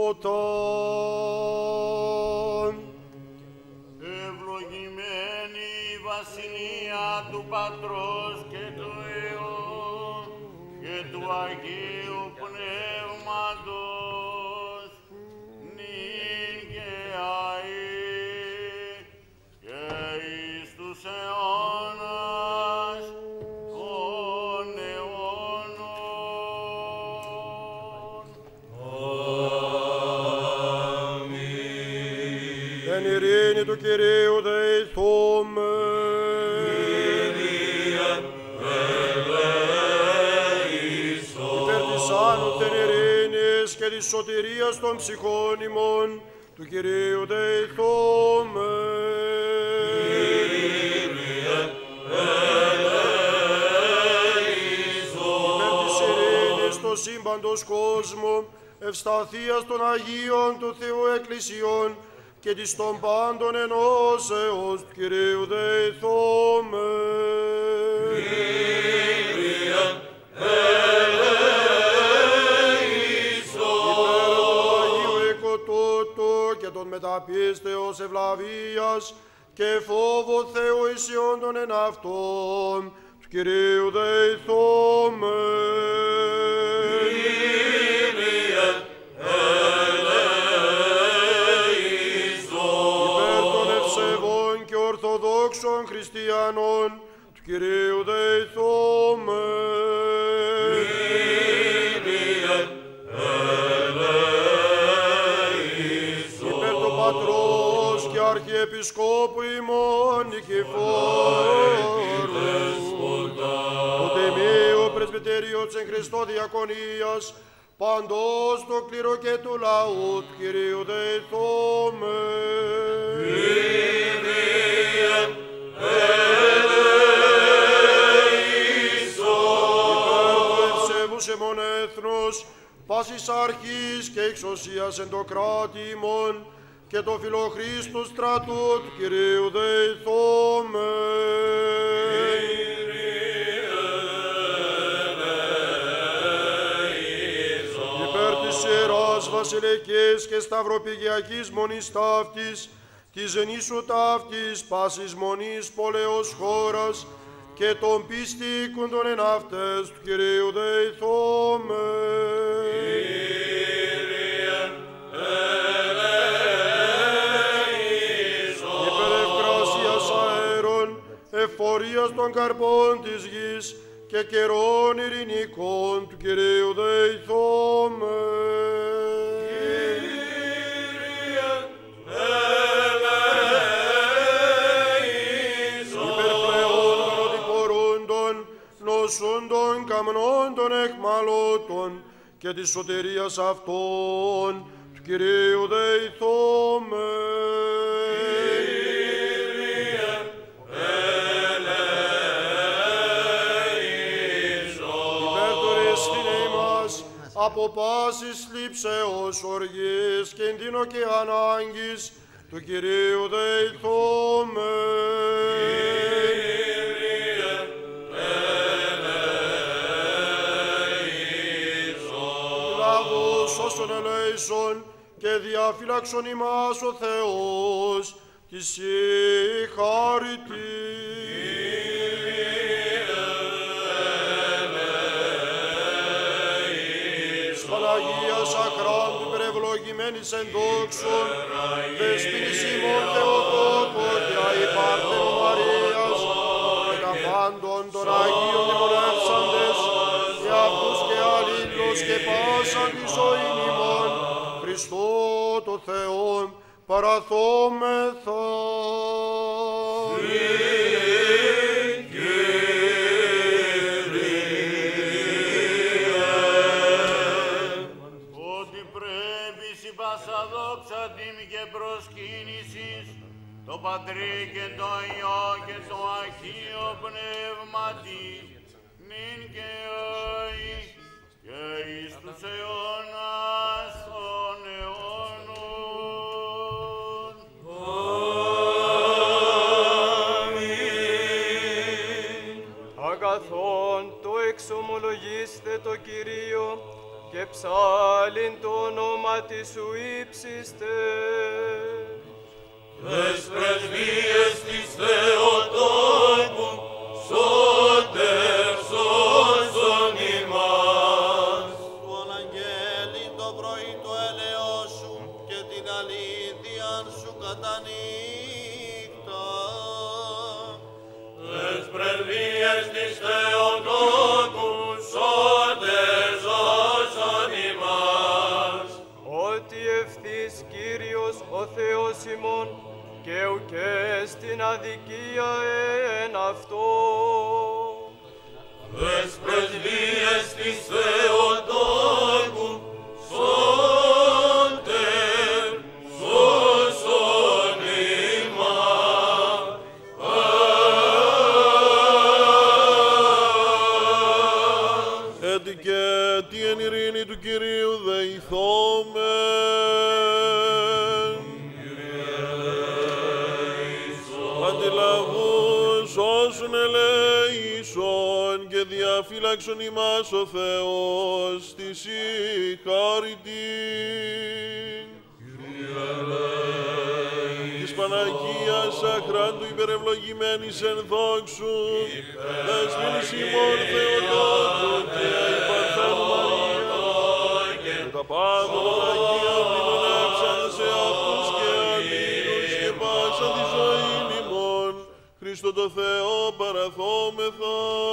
Σωτάν. Ευλογημένη η βασιλεία του Πατρός και του Υιού και του Αγίου Πνεύματος, νυν και αεί και εις τους αιώνας των αιώνων. Εν ειρήνη του Κυρίου δεηθούμε. Υπέρ της άνωθεν ειρήνης και της σωτηρίας των ψυχών ημών, του Κυρίου δεηθούμε. Υπέρ της ειρήνης στο σύμπαντος κόσμο, ευσταθίας των Αγίων του Θεού Εκκλησιών και της των πάντων ενώσεως του Κυρίου δεηθούμε. Και των μεταπίστεως ευλαβίας και φόβο Θεού ισιών των εν αυτών του Κυρίου δεηθούμε. Υπέρ των ευσεβών και ορθοδόξων χριστιανών του Κυρίου δεηθούμε. Πατρός και Αρχιεπισκόπου ημών Νικηφόρου, του Τιμίου Πρεσβυτερίου της εν Χριστώ Διακονίας, παντός το κλήρο και του λαού του Κυρίου δεηθούμε. Υπέρ του ευσεβούς εμών έθνους, πάσης αρχής και εξουσίας εν το κράτη ημών, και το φιλοχρίστου στρατού του Κυρίου δεηθούμε. Υπέρ της Ιεράς Βασιλικής και Σταυροπηγιακής Μονής ταύτης, της γεννήσου ταύτης πάσης μονής πολεός χώρας και των πιστήκοντων εν αυτές του Κυρίου δεηθούμε. Εφορίας των καρπών της γης και καιρών ειρηνικών του Κυρίου δεηθούμε. Υπερπλεών των οδηπορούντων, νοσούντων, καμνόντων, εχμαλώτων και της σωτηρίας αυτών του Κυρίου δεηθούμε. Από πάσης θλίψεως, οργής, κινδύνου και ανάγκης του Κυρίου δεηθούμε. Λαβούς όσων ελέησον και διαφύλαξον ημάς ο Θεός της συγχαρητής. Παναγίας αχράντου υπερευλογημένης εν δόξων, δεσποινής ημών Θεοτόκο και αϊπάρθενου Μαρίας, και τα πάντων των Αγίων δημονεύσαντες, και αυτούς και αλλήλους και πάσαν τη ζωήν ημών, Χριστό το Θεόν παραθόμεθα. το Πατρί και το Υιό και το Αγίο Πνεύματι, νυν και αεί και εις τους αιώνας των αιώνων. Αμήν. Αγαθόν το εξομολογήστε το Κυρίο, και ψάλιν το όνομα της σου ύψιστε. Τες πρεσβείες της Θεοτόκου, σώτερ σώσον ημάς. Του αναγγέλει το πρωί το έλεος σου και την αλήθεια σου κατά νύχτα. Τες πρεσβείες της Θεοτόκου, σώτερ σώσον ημάς. Ότι ευθύς Κύριος ο Θεός ημών και ουκέ στην αδικία εν αυτό. Τες πρεσβείες της Θεοτόκου, σώτερ σώσον ημάς. Έτσι και τι εν ειρήνη του Κυρίου δεηθόμεν. Αντιλαβούς όσουν ελέησον και διαφύλαξον ημάς ο Θεός της η χάρητη. Της Παναγίας αχράντου υπερευλογημένης εν δόξου, δεσποινής ημών Θεοτόκου και η Παρθένου Μαρία, και τα πάντα των Αγίων μνημονεύσαν σε αυτούς και αλλήλους και πάσα τη ζωή ημών, Χριστό το Θεό παραθόμεθα.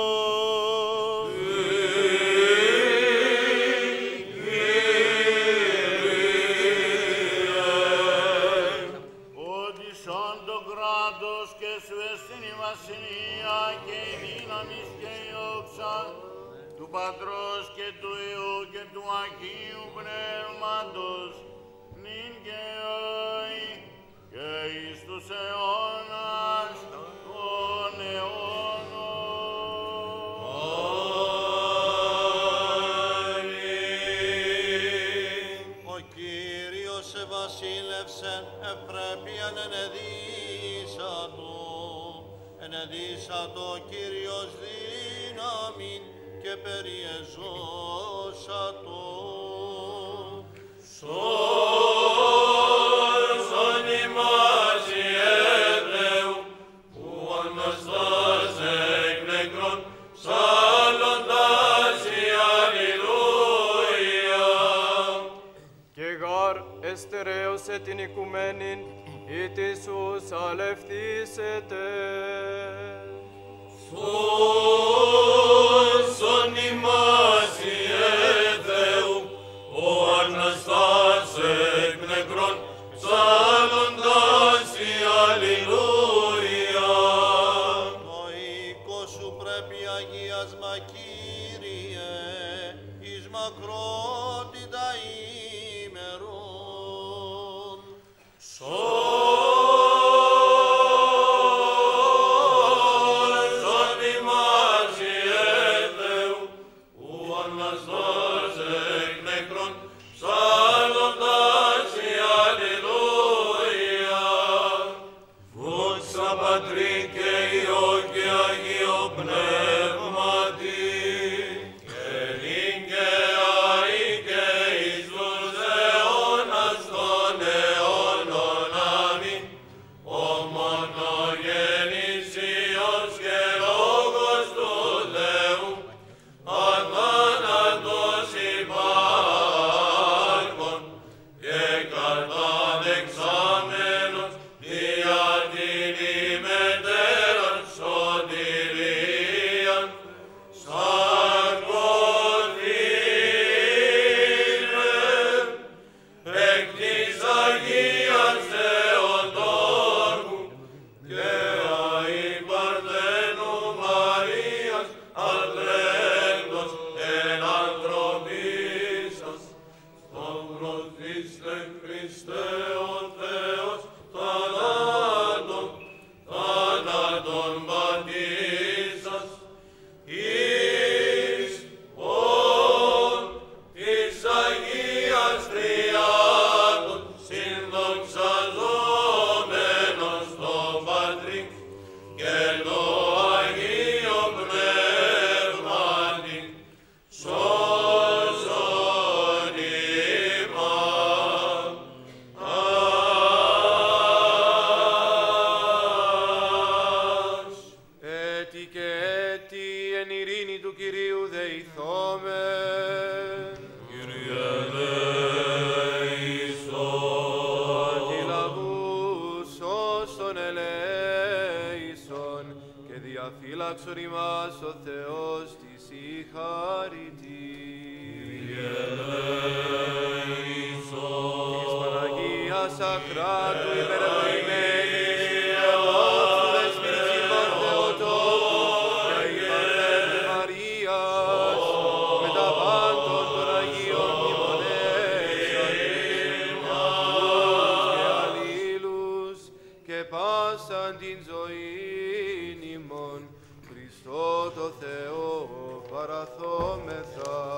του Πατρός και του Υιού και του Αγίου Πνεύματος, νυν και αεί και εις τους αιώνας των αιώνων. Ο Κύριος ευασίλευσεν ευπρέπειαν ενεδίσατο Κύριος δύναμιν και περιεζώσατο. Σώσον ημάς Ιε Θεού, που Αναστάς εκ νεκρών, ψάλλοντας η Αλληλούια. Και γάρ εστερέωσε την οικουμένην, ή της ους αλευθύσετε. Σώσον ημάς Ιε Θεού, ο Αναστάς εκ νεκρών, ψάλλοντας η Αλληλούια. Το οίκο σου πρέπει αγίασμα, Κύριε, εις μακρότητα ημερών. Σώσον ημάς Ιε Θεού, ο Αναστάς εκ νεκρών, ψάλλοντας η Αλληλούια. Δόξα Πατρί και Υιό και Αγίο Πνεύματι, και νυν και αεί και εις τους αιώνας των αιώνων. έτη και έτη εν ειρήνη του Κυρίου δεηθόμεν. Κύριε ελέησον. Αντιλαβούς όσων ελέησον και διαφύλαξον ημάς ο Θεός της η χαριτή. Κύριε ελέησον. Της Παναγίας Αχράτου υπερευλογημένης και δόξου δεσποινής ημών Θεοτόκου και υπαρθένου Μαρίας με τα πάντων των Αγίων μνημονεύσαντες αυτούς και αλλήλους και πάσαν την ζωήν ημών Χριστό το Θεό παραθόμεθα.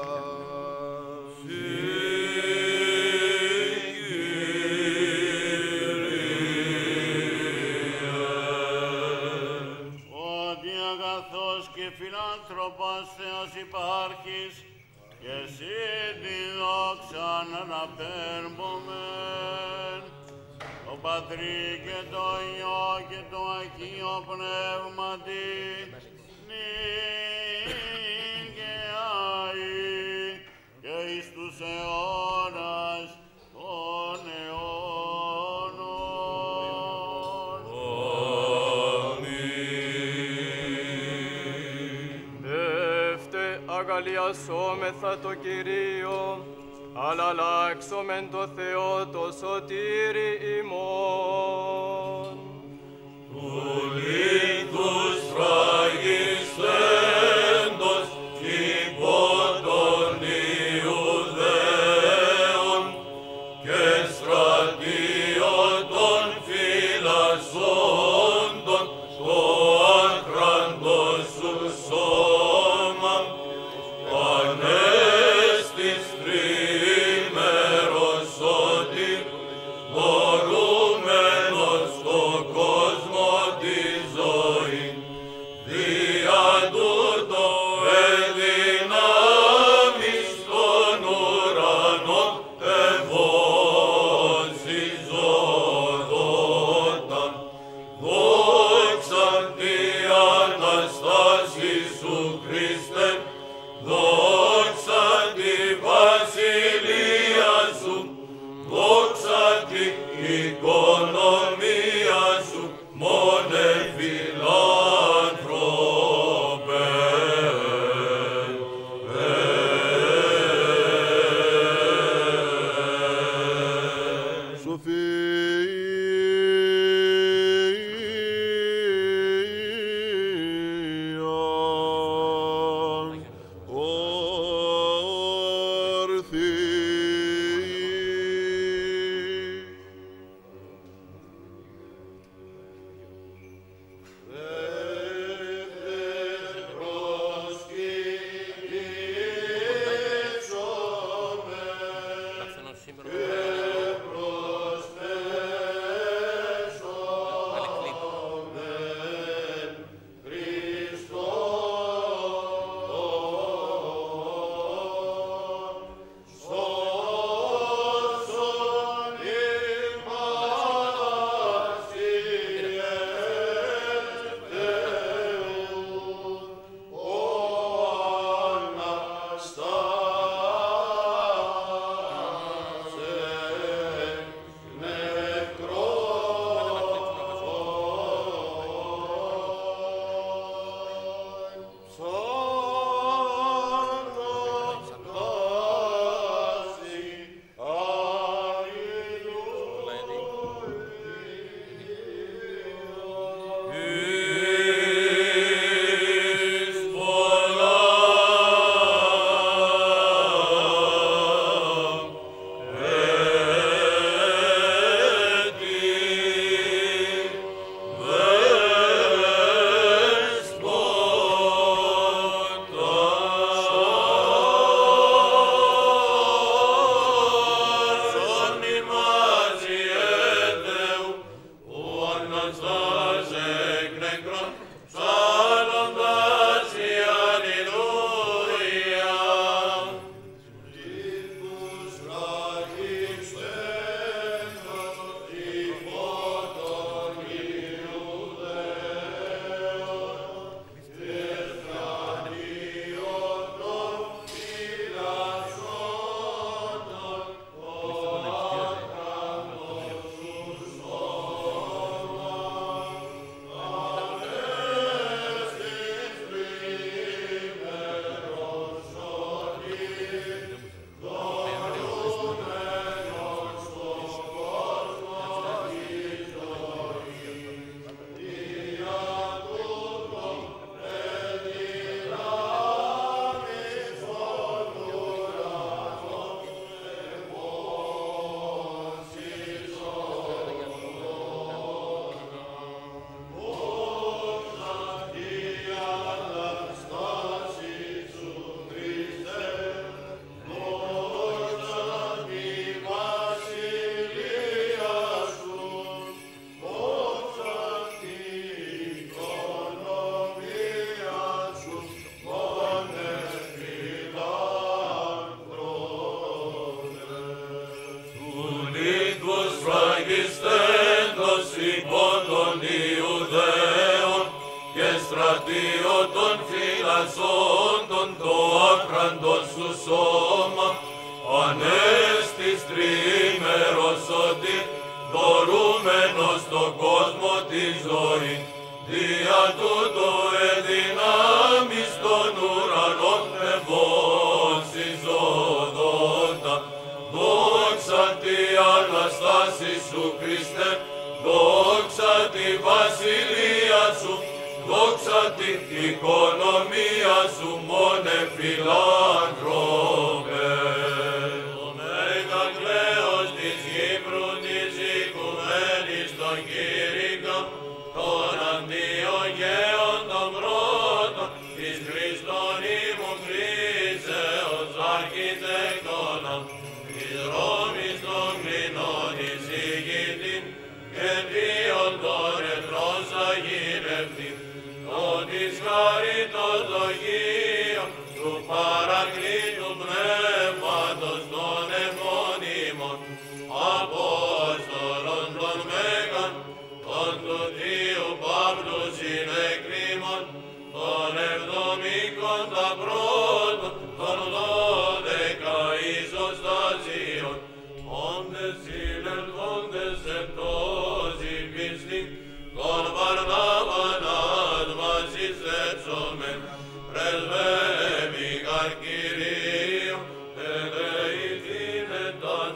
Ότι αγαθός και φιλάνθρωπος Θεός υπάρχεις και εσύ τη δόξα να αναπέμπομεν. Το Πατρί και το Υιό και το Αγίο Πνεύματι νυν και αεί και εις τους αιώνας των αιώνων. Δεύτε αγαλιασόμεθα το Κυρίο, αλλά αλλάξομεν το Θεό το σωτήρι ημών. Του λίθους φραγιστέντος υπό των Ιουδαίων και στρατιώτων φυλασσόντων το άχραντος σου σώμα ανέστης τριήμερος ότι μπορούμενος στο κόσμο τη ζωή δια τούτο εδυνάμεις των ουρανών ευώσιζόταν δόξα τη Αναστάση σου Χριστέ δόξα τη βασιλεία σου δόξα τη οικονομία σου μόνε φιλάνθρωπε. Σοφία των φυλασσόντων το άχραντο σου σώμα, ανέστης τριήμερος σωτήρ, δωρούμενος στον κόσμο τη ζωή, δια τούτο εδυνάμεις των ουρανών ευώσιζοδότα. Δόξα τη Αναστάση σου Χριστέ, δόξα τη βασιλεία σου, δόξα τη οικονομία σου μόνε φιλάνθρωπε. Το μέγα κλαίος της Κύπρου της οικουμένης των κήρυκα, των αντιογέων των πρώτων, της Χριστών ήμουν κρίσεως αρχιτέκτονων, της Ρώμης των κλινών εισηγητήν, και βίων των εθνών σαγηνευτήν, των της χαριτός λογίων, του παρακλήτου πνεύματος των επώνυμων, Απόστολων των Μέγαν, των του Θείου Παύλου συνεκρίμων, των εβδομήκων τα πρώτων, των 12 ισοστασίων, όντες συνελθόντες επτώσει πιστοί, των Βαρνάβανας μαζί σέψομεν, πρεσβεύει καρκυρίο, εδεηθήνε τα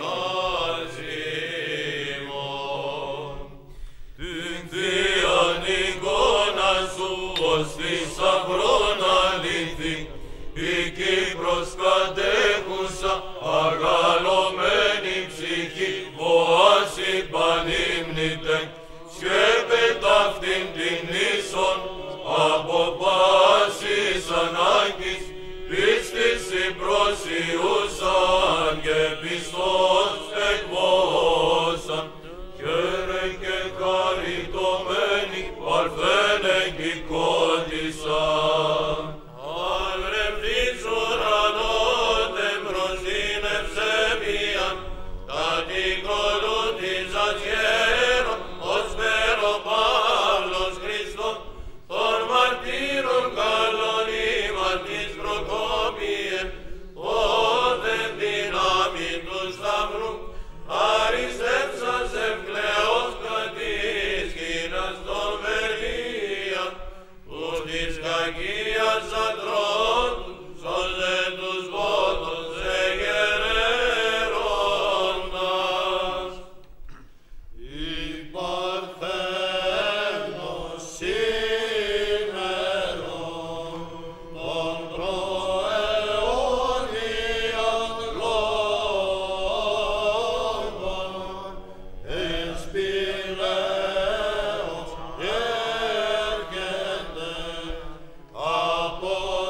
ζυγάσιμον. Την θείαν εικόνα σου ως θησαυρών αλήθη, η Κύπρος κατέχουσα, αγαλωμένη ψυχή, βοάση πανύμνητε, σκέπε ταύτην την ίσον, από πάσης ανάγκης, πίστης υπροσιούσαν και πιστός εκβόσαν, χαίρε και χαριτωμένοι, παρθένε κυκότησαν. Αν ρευτείς ουρανότε μπροστίνευσε μίαν, κατοικολού της αζιέρων, ως πέρο Παύλος Χριστόν, των μαρτύρων καλών ημαν της προκόπιεν, όδεν δυνάμει του σταυρού, αριστεύσας ευκλαίος κατής κοινάς των βελίαν, που της κακίας αντρών, σώζε τους βότων σε γερέροντας. Η Παρθένος σήμερον, των προαιώνιαν λόγων, εσπηλαίος έρχεται από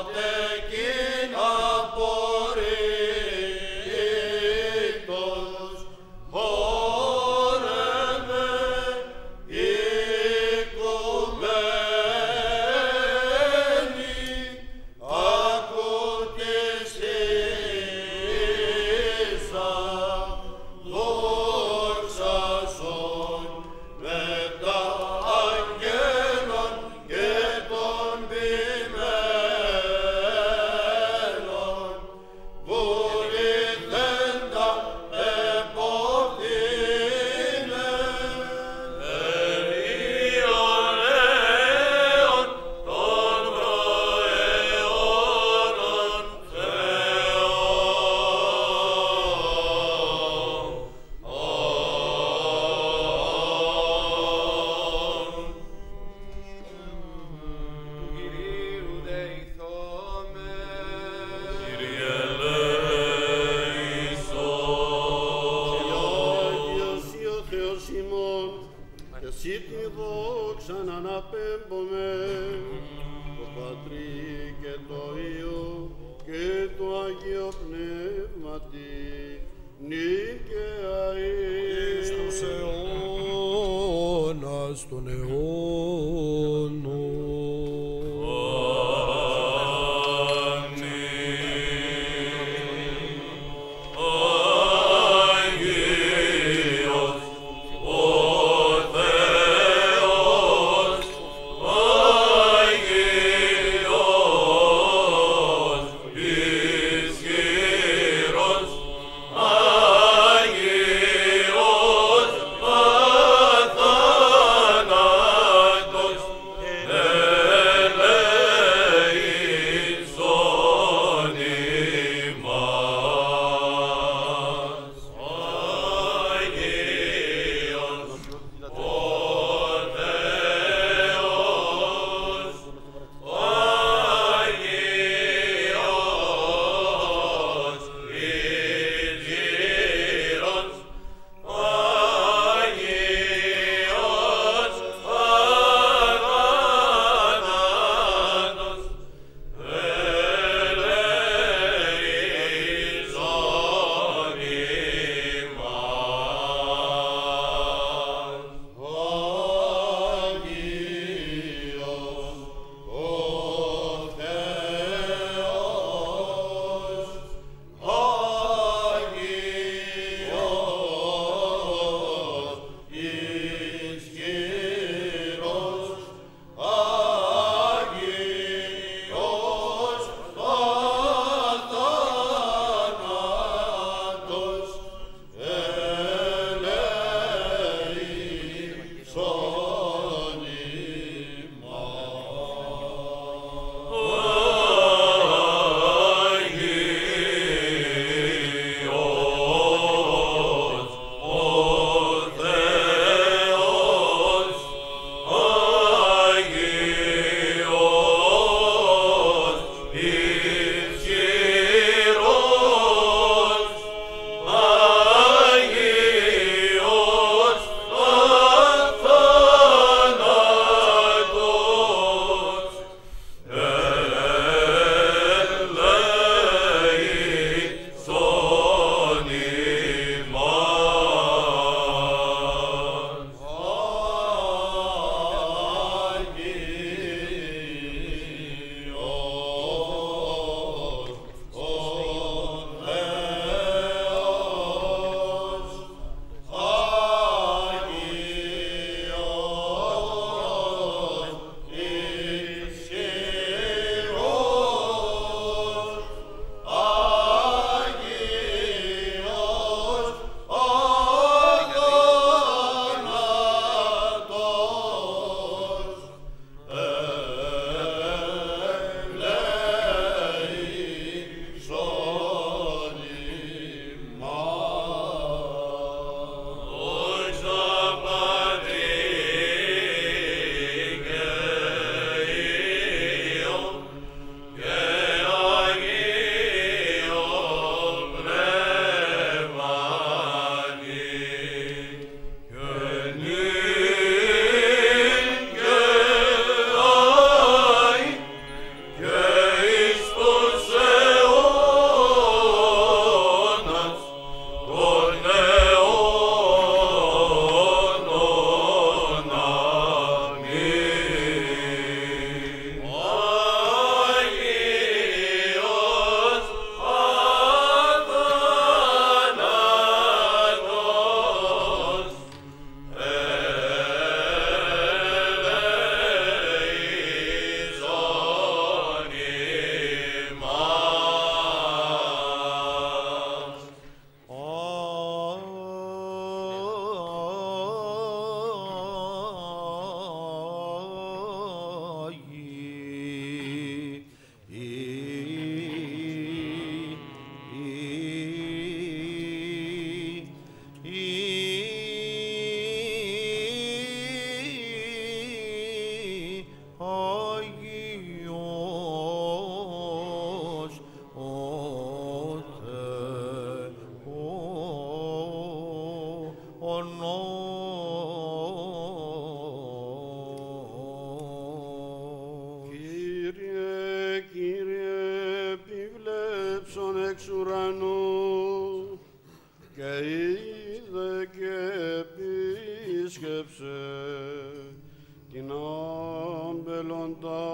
εξ ουρανού και είδε και επίσκεψε την άμπελον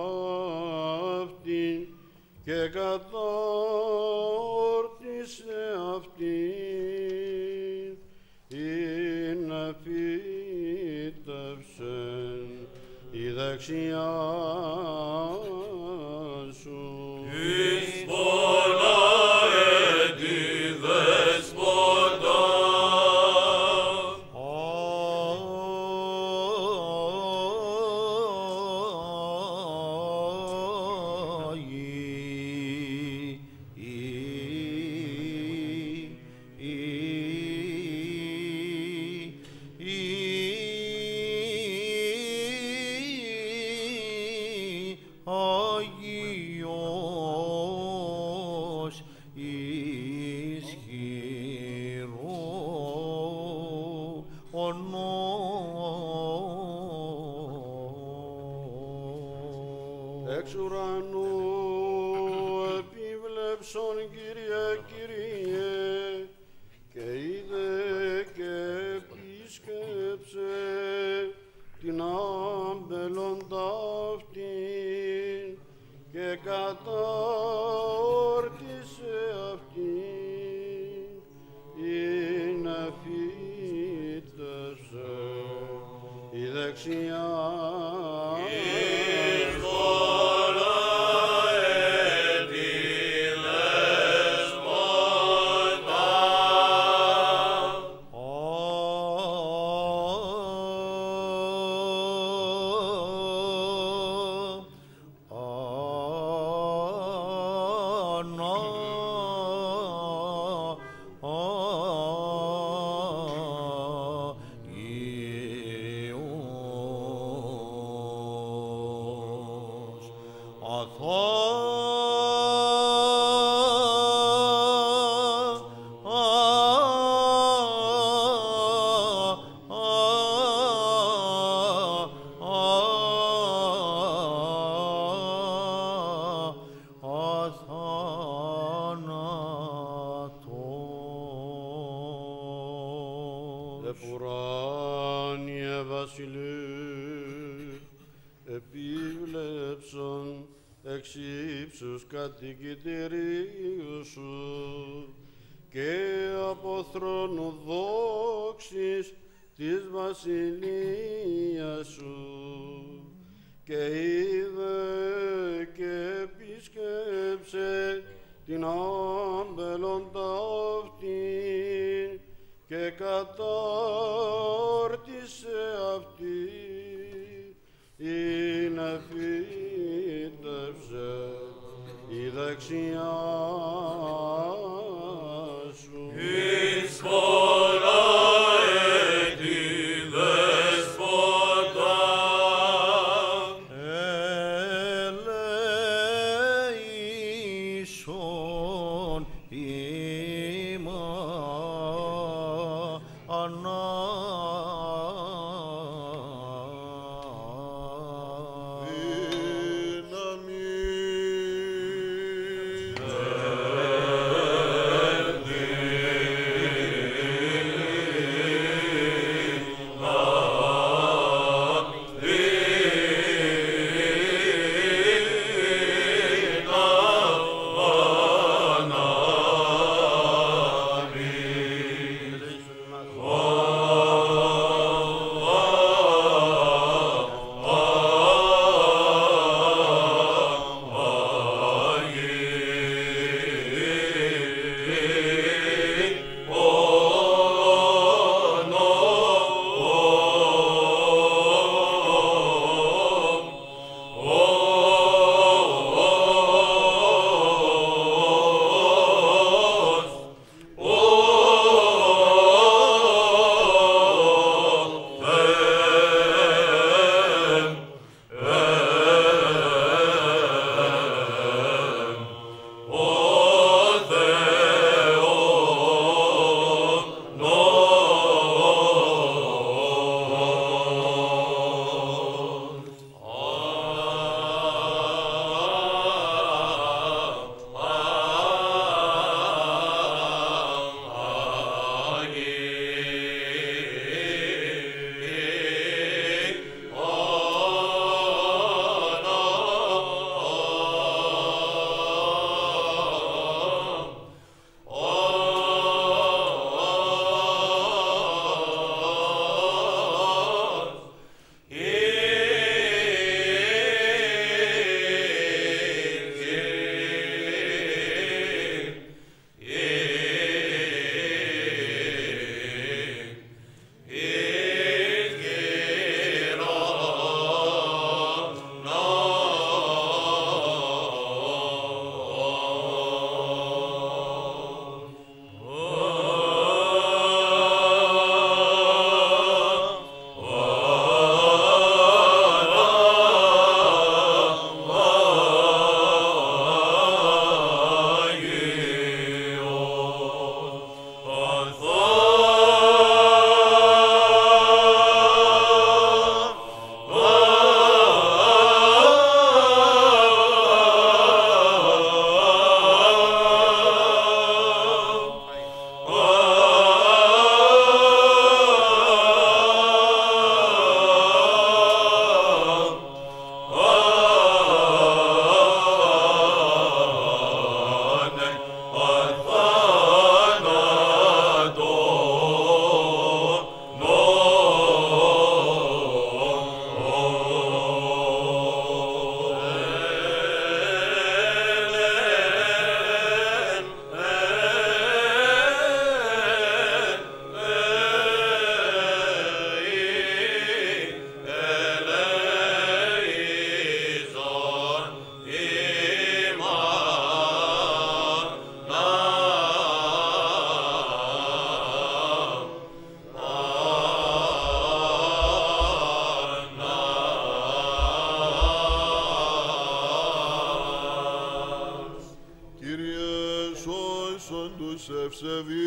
ταύτη και κατόρτισε αυτήν είναι φύτευσεν η δεξιά σου. Εις πολλά έτη δέσποτα, Άγιος ισχυρό Εξ ουρανού επίβλεψον Κύριε, Κύριε, και είδε και επίσκεψε την άμπελον ταύτην και κατόρτισε αυτήν είναι φύτεψε η δεξιά. Επουράνιε βασιλεύ, επίβλεψον εξ ύψους κατοικητηρίου σου και από θρόνου δόξης της βασιλείας σου και είδε και επίσκεψε την άμπελον ταύτην και κατόρτισε αυτή είναι φύτεψε η δεξιά σου. εις πολλά έτη δέσποτα, ελέησον δύναμη δόξον τους ευσεβείς.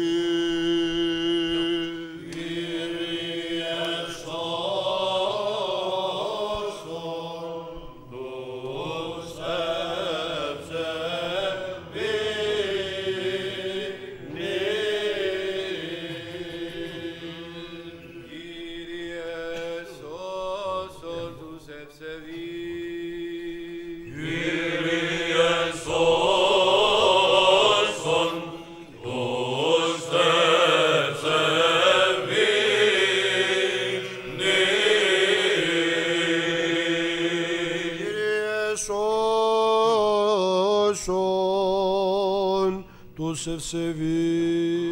τους ευσεβείς.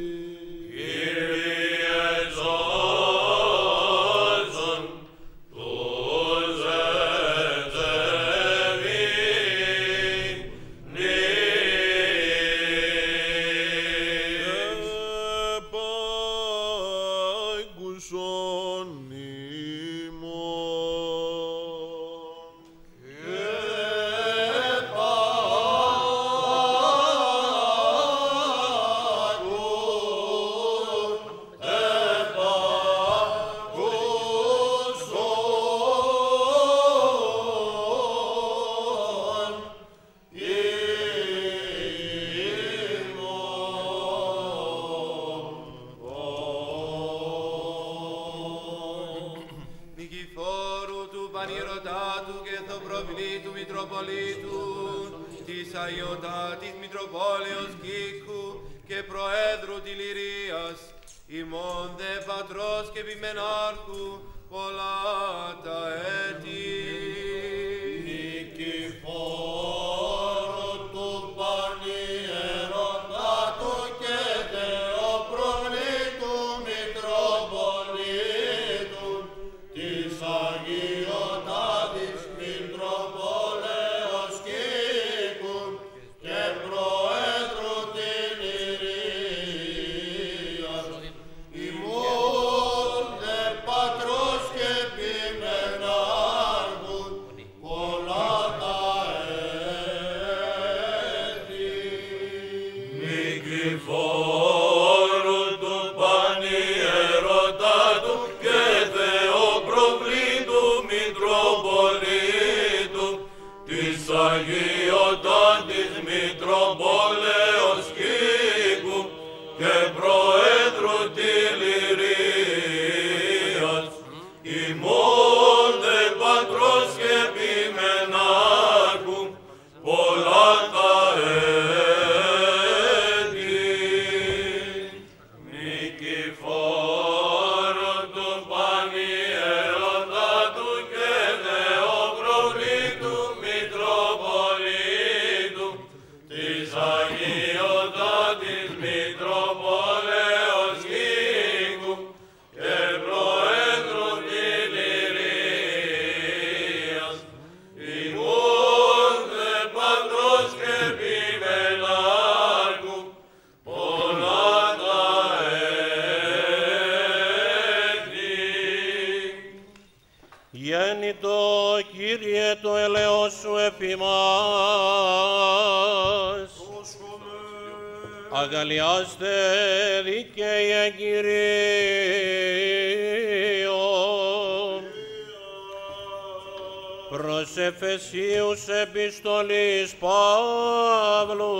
Αγαλιάστε δίκαιε Κυρίον, προς Εφεσίους επιστολής Παύλου,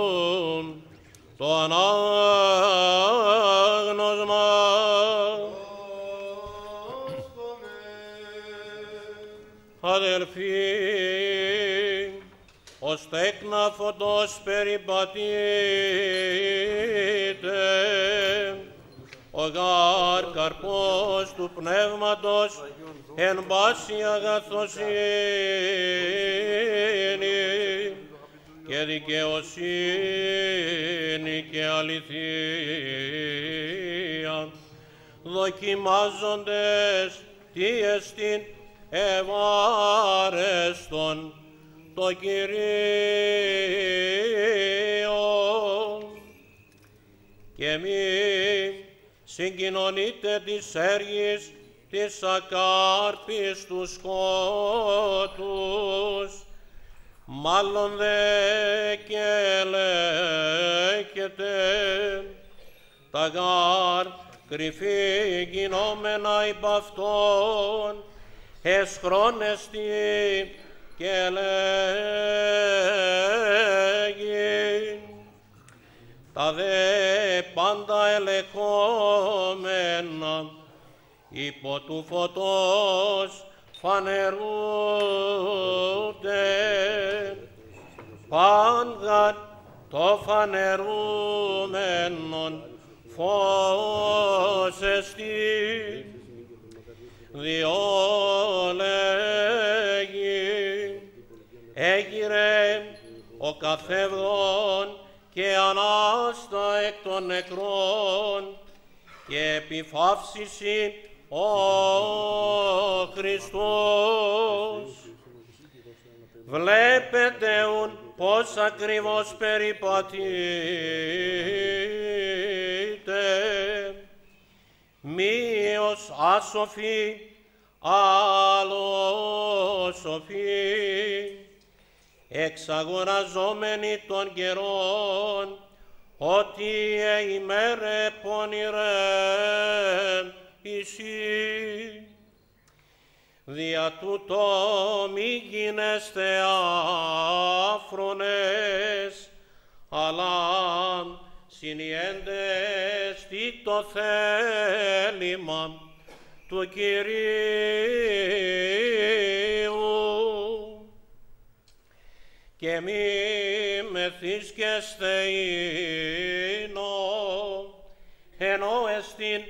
το ανάγνωσμα. Αδελφοί, ως τέκνα φωτός περιπατείτε, ο γάρ καρπός του πνεύματος εν πάση αγαθοσύνη και δικαιοσύνη και αληθεία, δοκιμάζοντες τι εστιν ευάρεστον το Κυρίο, και μη συγκοινωνείτε τις έργης της ακάρπης του σκότους, μάλλον δε και λέγεται τα γάρ κρυφή γινόμενα υπ' αυτόν εσχρόνεστη και λέγει τα δε πάντα ελεγχόμενα υπό του φωτός φανερούνται πάντα το φανερούμενον φως εστί διό λέγει έγειρε ο καθεύδον και ανάστα εκ των νεκρών και επιφαύσιση ο Χριστός. Βλέπετε ουν πώς ακριβώς περιπατείτε, μήος ασοφή, άλλο σοφή, εξαγοραζόμενοι των καιρών, ότι ημέρε πονηρέ εσύ. Δια τούτο μη γίνεστε άφρονες, αλλά συνιέντες τι το θέλημα του Κυρίου. Και μη μεθύσκεστε ίνο, ενώ εστιν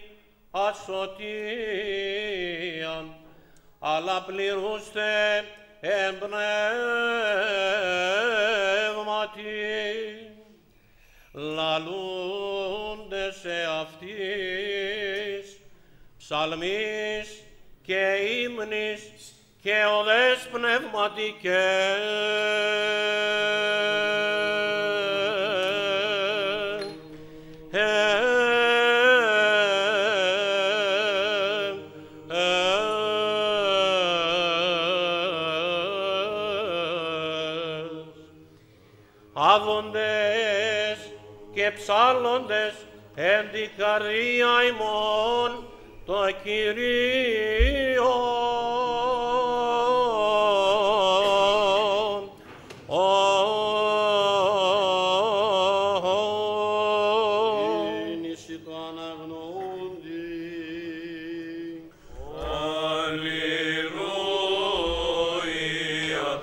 ασωτίαν, αλλά πληρούστε εμπνεύματι, λαλούνται σε αυτής ψαλμής και ύμνης και οδές πνευματικές. Άδοντες και ψάλλοντες εν την καρδία ημών το Κυρίο. Νησί το αναγνωούντι. Αλληλούια,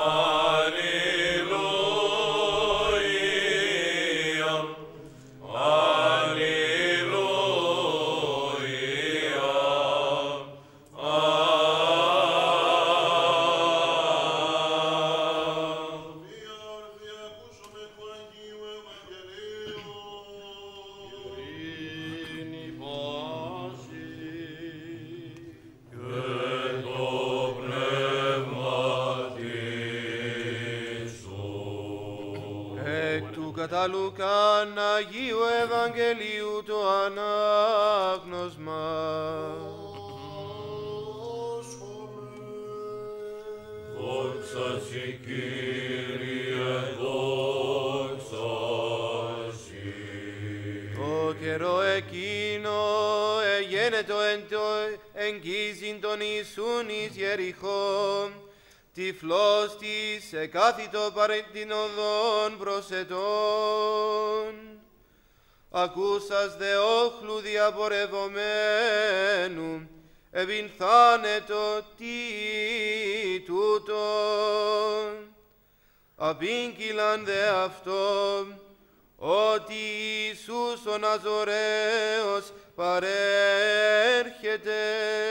Κατά Λουκάν Αγίου Ευαγγελίου το ανάγνωσμα. δόξα σοι Κύριε, δόξα σοι. Το καιρό εκείνο εγένετο εν το εγγίζειν των Ιησούν εις Ιεριχώ, τυφλός της εκάθητο παρ' την οδόν προσετών. Ακούσας δε όχλου διαπορευομένου, ευυνθάνετο τι τούτον. Απήγγειλαν δε αυτό, ότι Ιησούς ο Ναζωραίος παρέρχεται.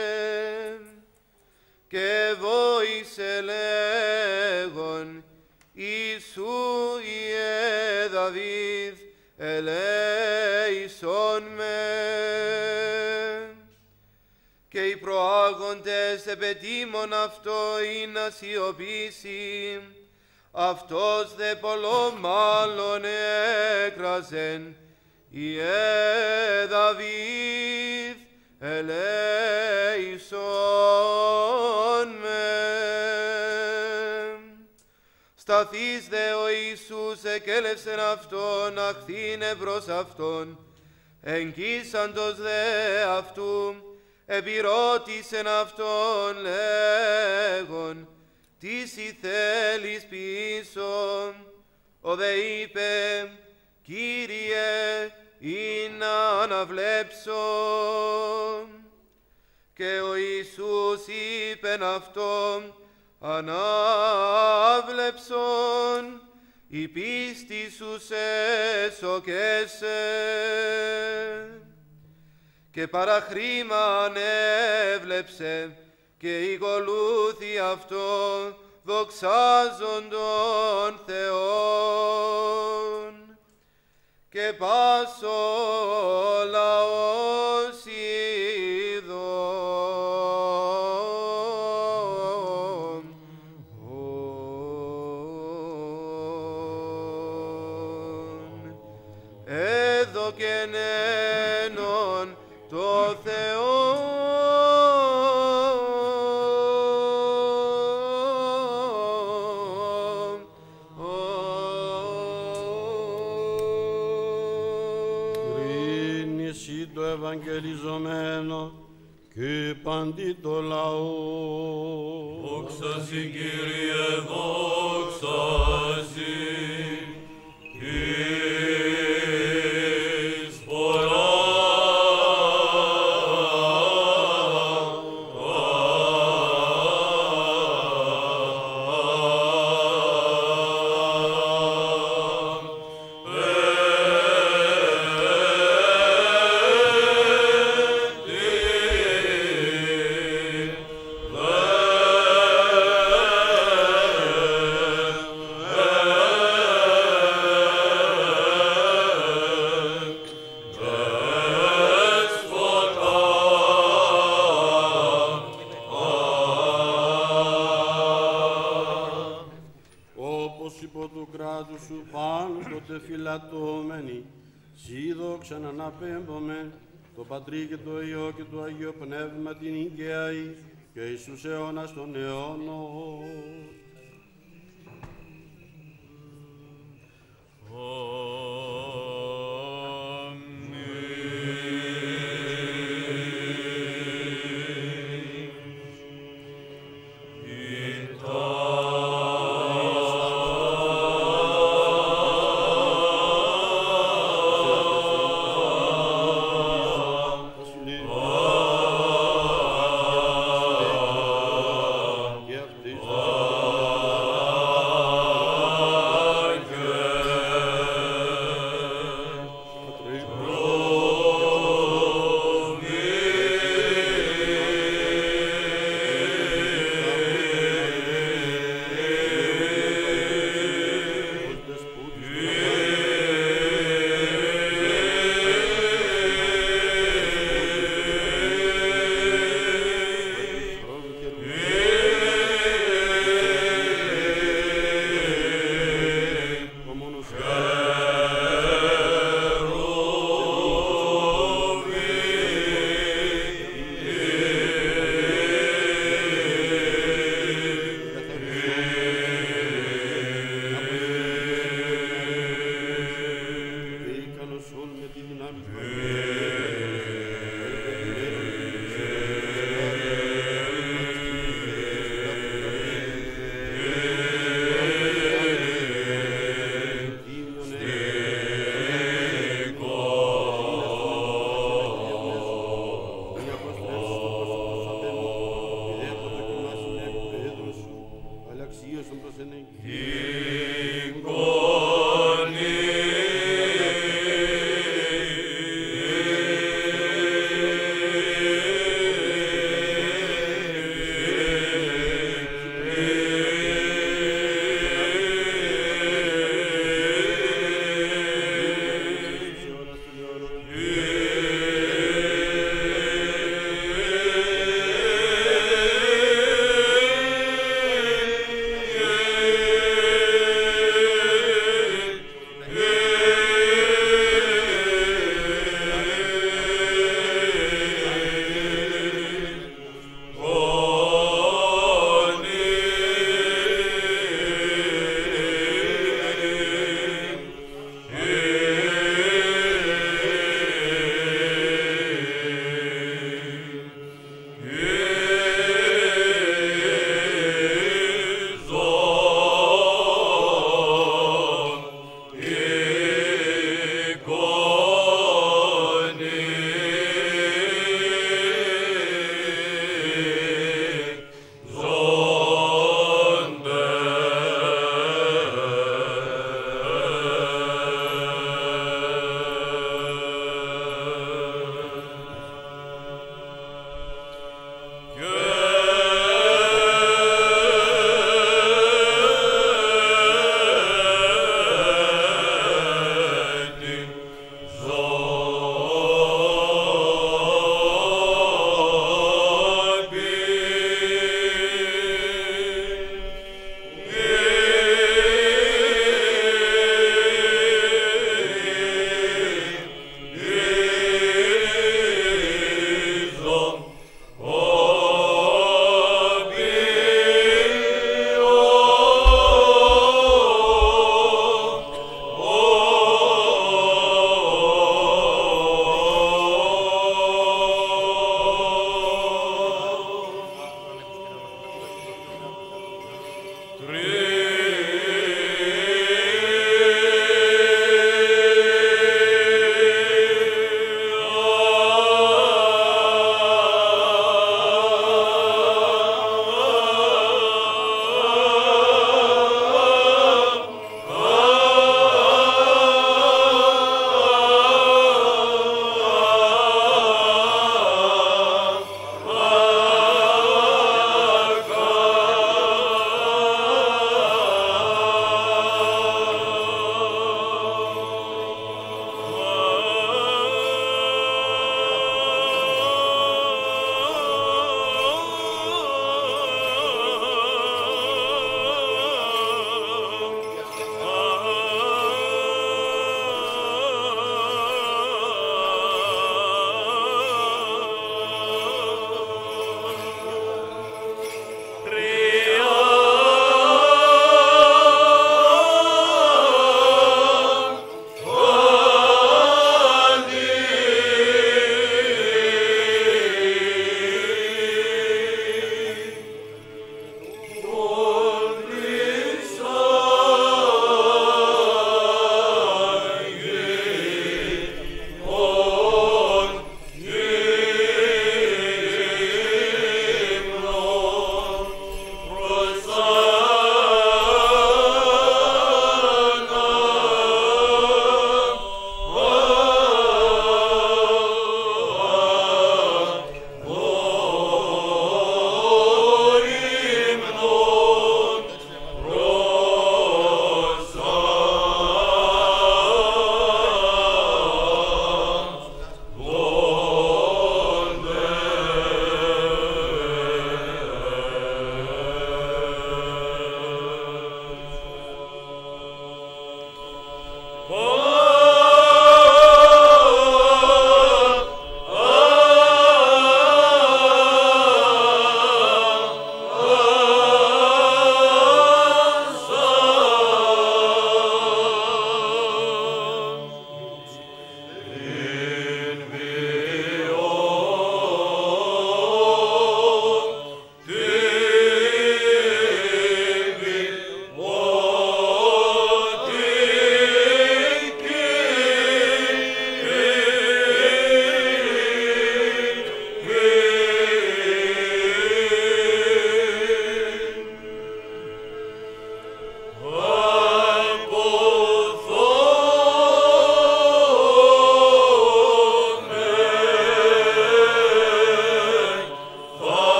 Και βόησε λέγον, Ιησού Ιε Δαβίδ, ελέησον με. Και οι προάγοντες επετίμων αυτό ή να σιωπήσει, αυτός δε πολλό μάλλον έκραζεν, Ιε Δαβίδ, ελέησον με. Σταθείς δε ο Ιησούς εκέλευσεν αυτόν, αχθήνε προς αυτόν. Εγκύσαντος δε αυτού, επιρώτησεν αυτόν λέγον, τι σοι θέλεις πίσω. Ο δε είπε, Κύριε, ή να αναβλέψω. Και ο Ιησούς είπεν αυτό, ανάβλεψον, η πίστη σου σε σωκέσε. Και παραχρήμα ανέβλεψε, και οικολούθη αυτό, δοξάζον τον Θεόν. Και πας ο λαός είδον. Έδωκεν ένον το Θεό. Ευαγγελιζομένο και παντί το λαό. Δόξα σοι, Κύριε, δόξα σοι, εις φορά. Φυλατώμενοι, σοι δόξαν αναπέμπομεν, το Πατρί και το Υιό και το Αγίο Πνεύμα την Ικαίαη και εις τους αιώνας των αιώνων. Oh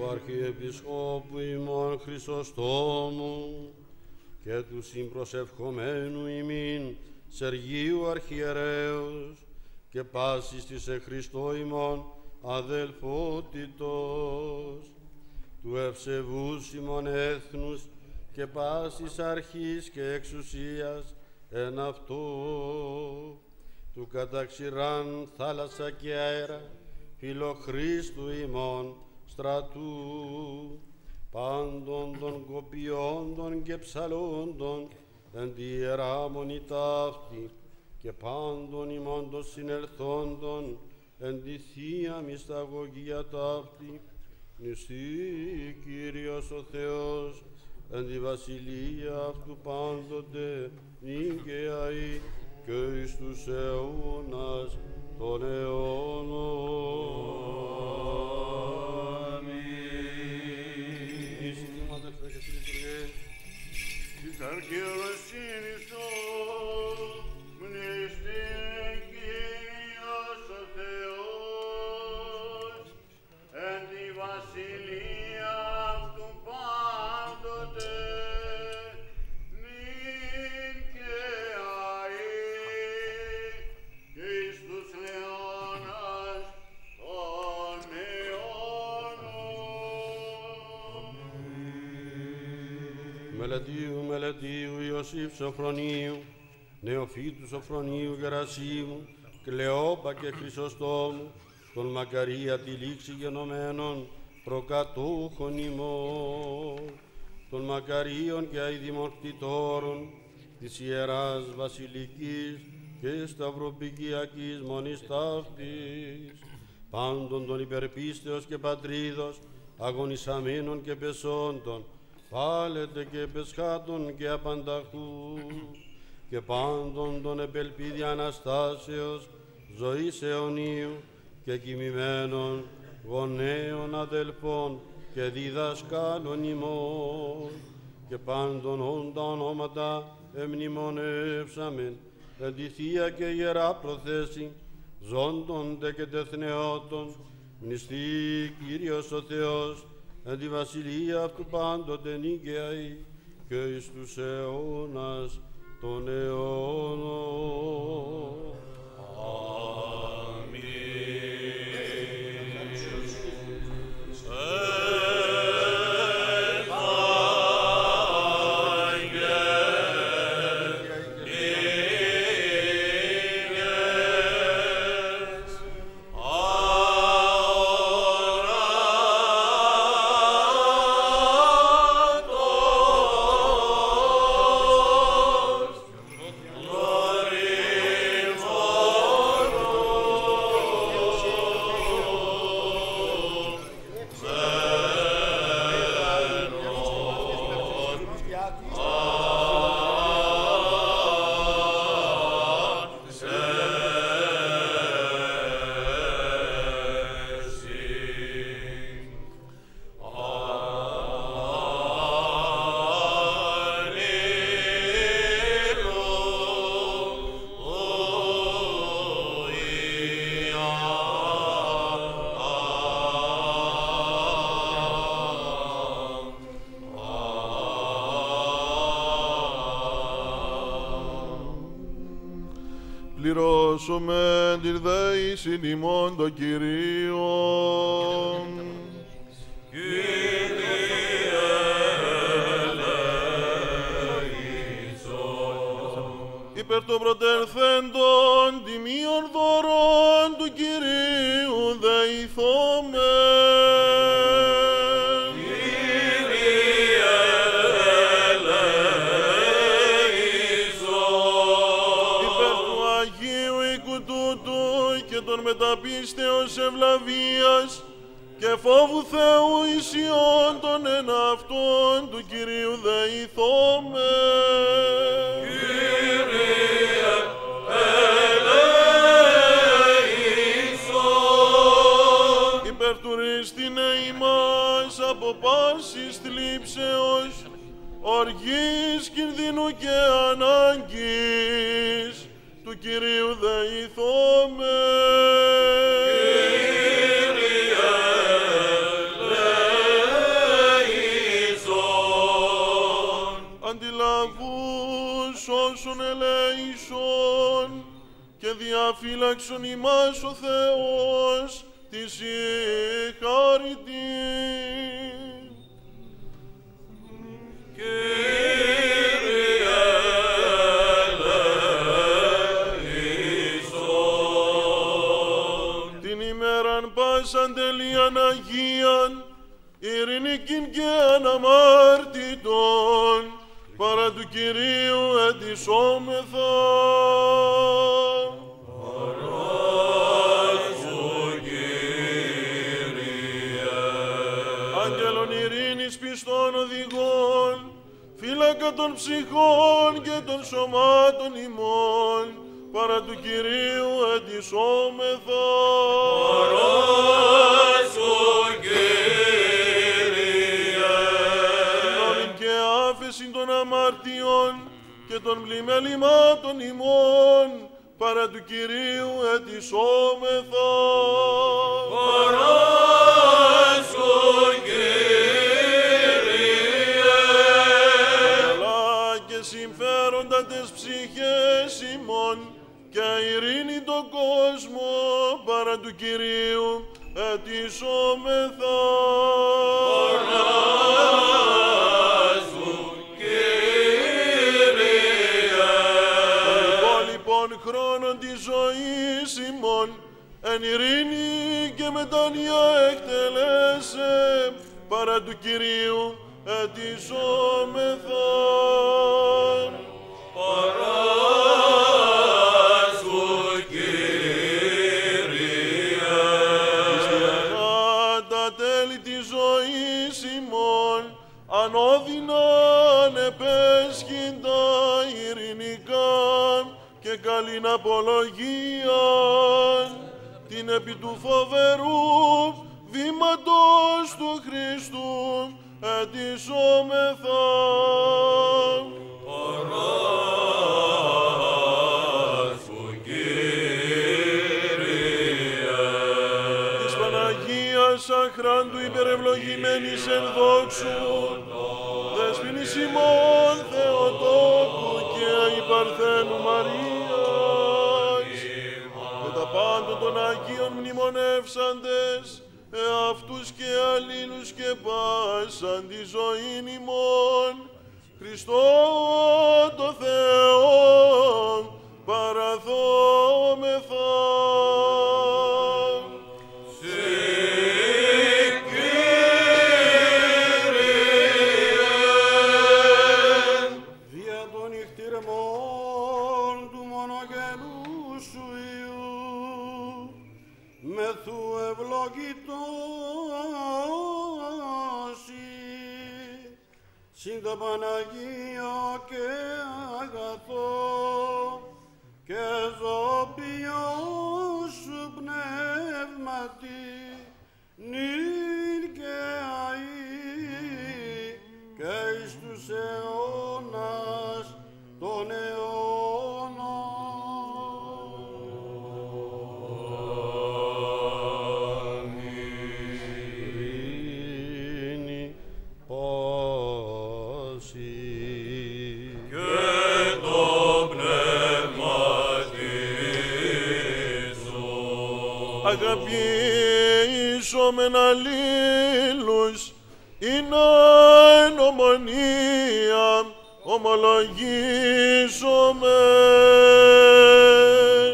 του Αρχιεπισκόπου ημών Χρυσοστόμου και του συμπροσευχομένου ημίν Σεργίου Αρχιερέως και πάσης της εν Χριστώ ημών αδελφότητος, του ευσεβούς ημών έθνους και πάσης αρχής και εξουσίας εν αυτό, του καταξηράν θάλασσα και αέρα, φιλοχρίστου ημών στρατού, πάντων των κοπιόντων και ψαλόντων εν τη Ιερά Μονή ταύτη και πάντων ημών των συνελθόντων εν τη Θεία Μυσταγωγία ταύτη, νηστεί Κύριος ο Θεός εν τη βασιλεία αυτού πάντοτε νίκαιαη και εις τους αιώνας των αιώνων. Της αρχαιοσύνης σου μνηστεί Κύριος ο Θεός εν τη βασιλεία αυτού πάντοτε νίκαιαη και εις τους αιώνας των αιώνων. Μελετίου Ιωσήφ Σοφρονίου, Νεοφύτου Σοφρονίου Γερασίμου, Κλεόπα και Χρυσοστόμου, των Μακαρία τη λήξη γενομένων προκατούχων ημών, των Μακαρίων και αηδημών κτητόρων της Ιεράς Βασιλικής και Σταυροπικιακής Μονής ταύτης, πάντων των υπερπίστεως και πατρίδος, αγωνισαμένων και πεσόντων, πάλετε και πεσχάτων και απανταχού, και πάντων των επελπίδη Αναστάσεως, ζωής αιωνίου και κοιμημένων γονέων αδελφών και διδασκάλων ημών, και πάντων όντα ονόματα εμνημονεύσαμεν εν τη Θεία και Ιερά προθέση, ζώντων και τεθνεώτων, μνηστεί Κύριος ο Θεός εν τη βασιλεία αυτού πάντοτε νίκαιαη και εις τους αιώνας των αιώνων. Πληρώσουμε την δέησιν ημών των Κυρίων. Υπέρ των πρωτερθέντων τιμίων δωρών του Κυρίου δεηθώμεν. Των μεταπίστεως ευλαβίας και φόβου Θεού ισιών των εναυτών του Κυρίου δεηθώμεν. Κύριε ελέησον. Υπερτουρίστηνε ημάς από πάσης θλίψεως, οργής, κινδύνου και ανάγκης του Κυρίου δεηθώμεν. Κύριε ελέησον. φύλαξον ημάς ο Θεός της η χάρητη. Την ημέραν πάσαν τελείαν Αγίαν, ειρηνικήν και αναμάρτητον, παρά του Κυρίου ετισόμεθα. Άγγελον ειρήνης πιστών οδηγών, φύλακα των ψυχών και των σωμάτων ημών, παρά του Κυρίου ετισόμεθα. Συγγνώμην και άφεσιν των αμαρτιών και των πλημελημάτων ημών, παρά του Κυρίου ετισόμεθα. Συμφέροντα τες ψυχές ημών και ειρήνη τον κόσμο, παρά του Κυρίου ετισόμεθα. Τον υπόλοιπον χρόνων της ζωής ημών εν ειρήνη και μετάνοια εκτελέσε, παρά του Κυρίου ετισόμεθα. Τα τέλη της ζωής ημών ανώδυνα ανεπέσχυντα ειρηνικά και καλήν απολογίαν, την επί του φοβερού βήματος του Χριστού ετισόμεθα. Της Παναγίας αχράντου υπερευλογημένης εν δόξου, δεσποινής ημών Θεοτόκου και αϊπαρθένου Μαρίας, με τα πάντων των Αγίων μνημονεύσαντες, εαυτούς και αλλήλους και πάσαν τη ζωήν ημών, Χριστό το Θεό παραθόμεθα. Δια των νυχτηρμών του μονογενού σου Υιού, μεθού ευλογητώσει, συν το Παναγίο και αγαθό και ζωπιό σου πνεύματι, νυν και αεί και εις τους αιώνας των αιώνων. Αγαπήσομεν αλλήλους, είναι εν ομονία ομολογήσομεν.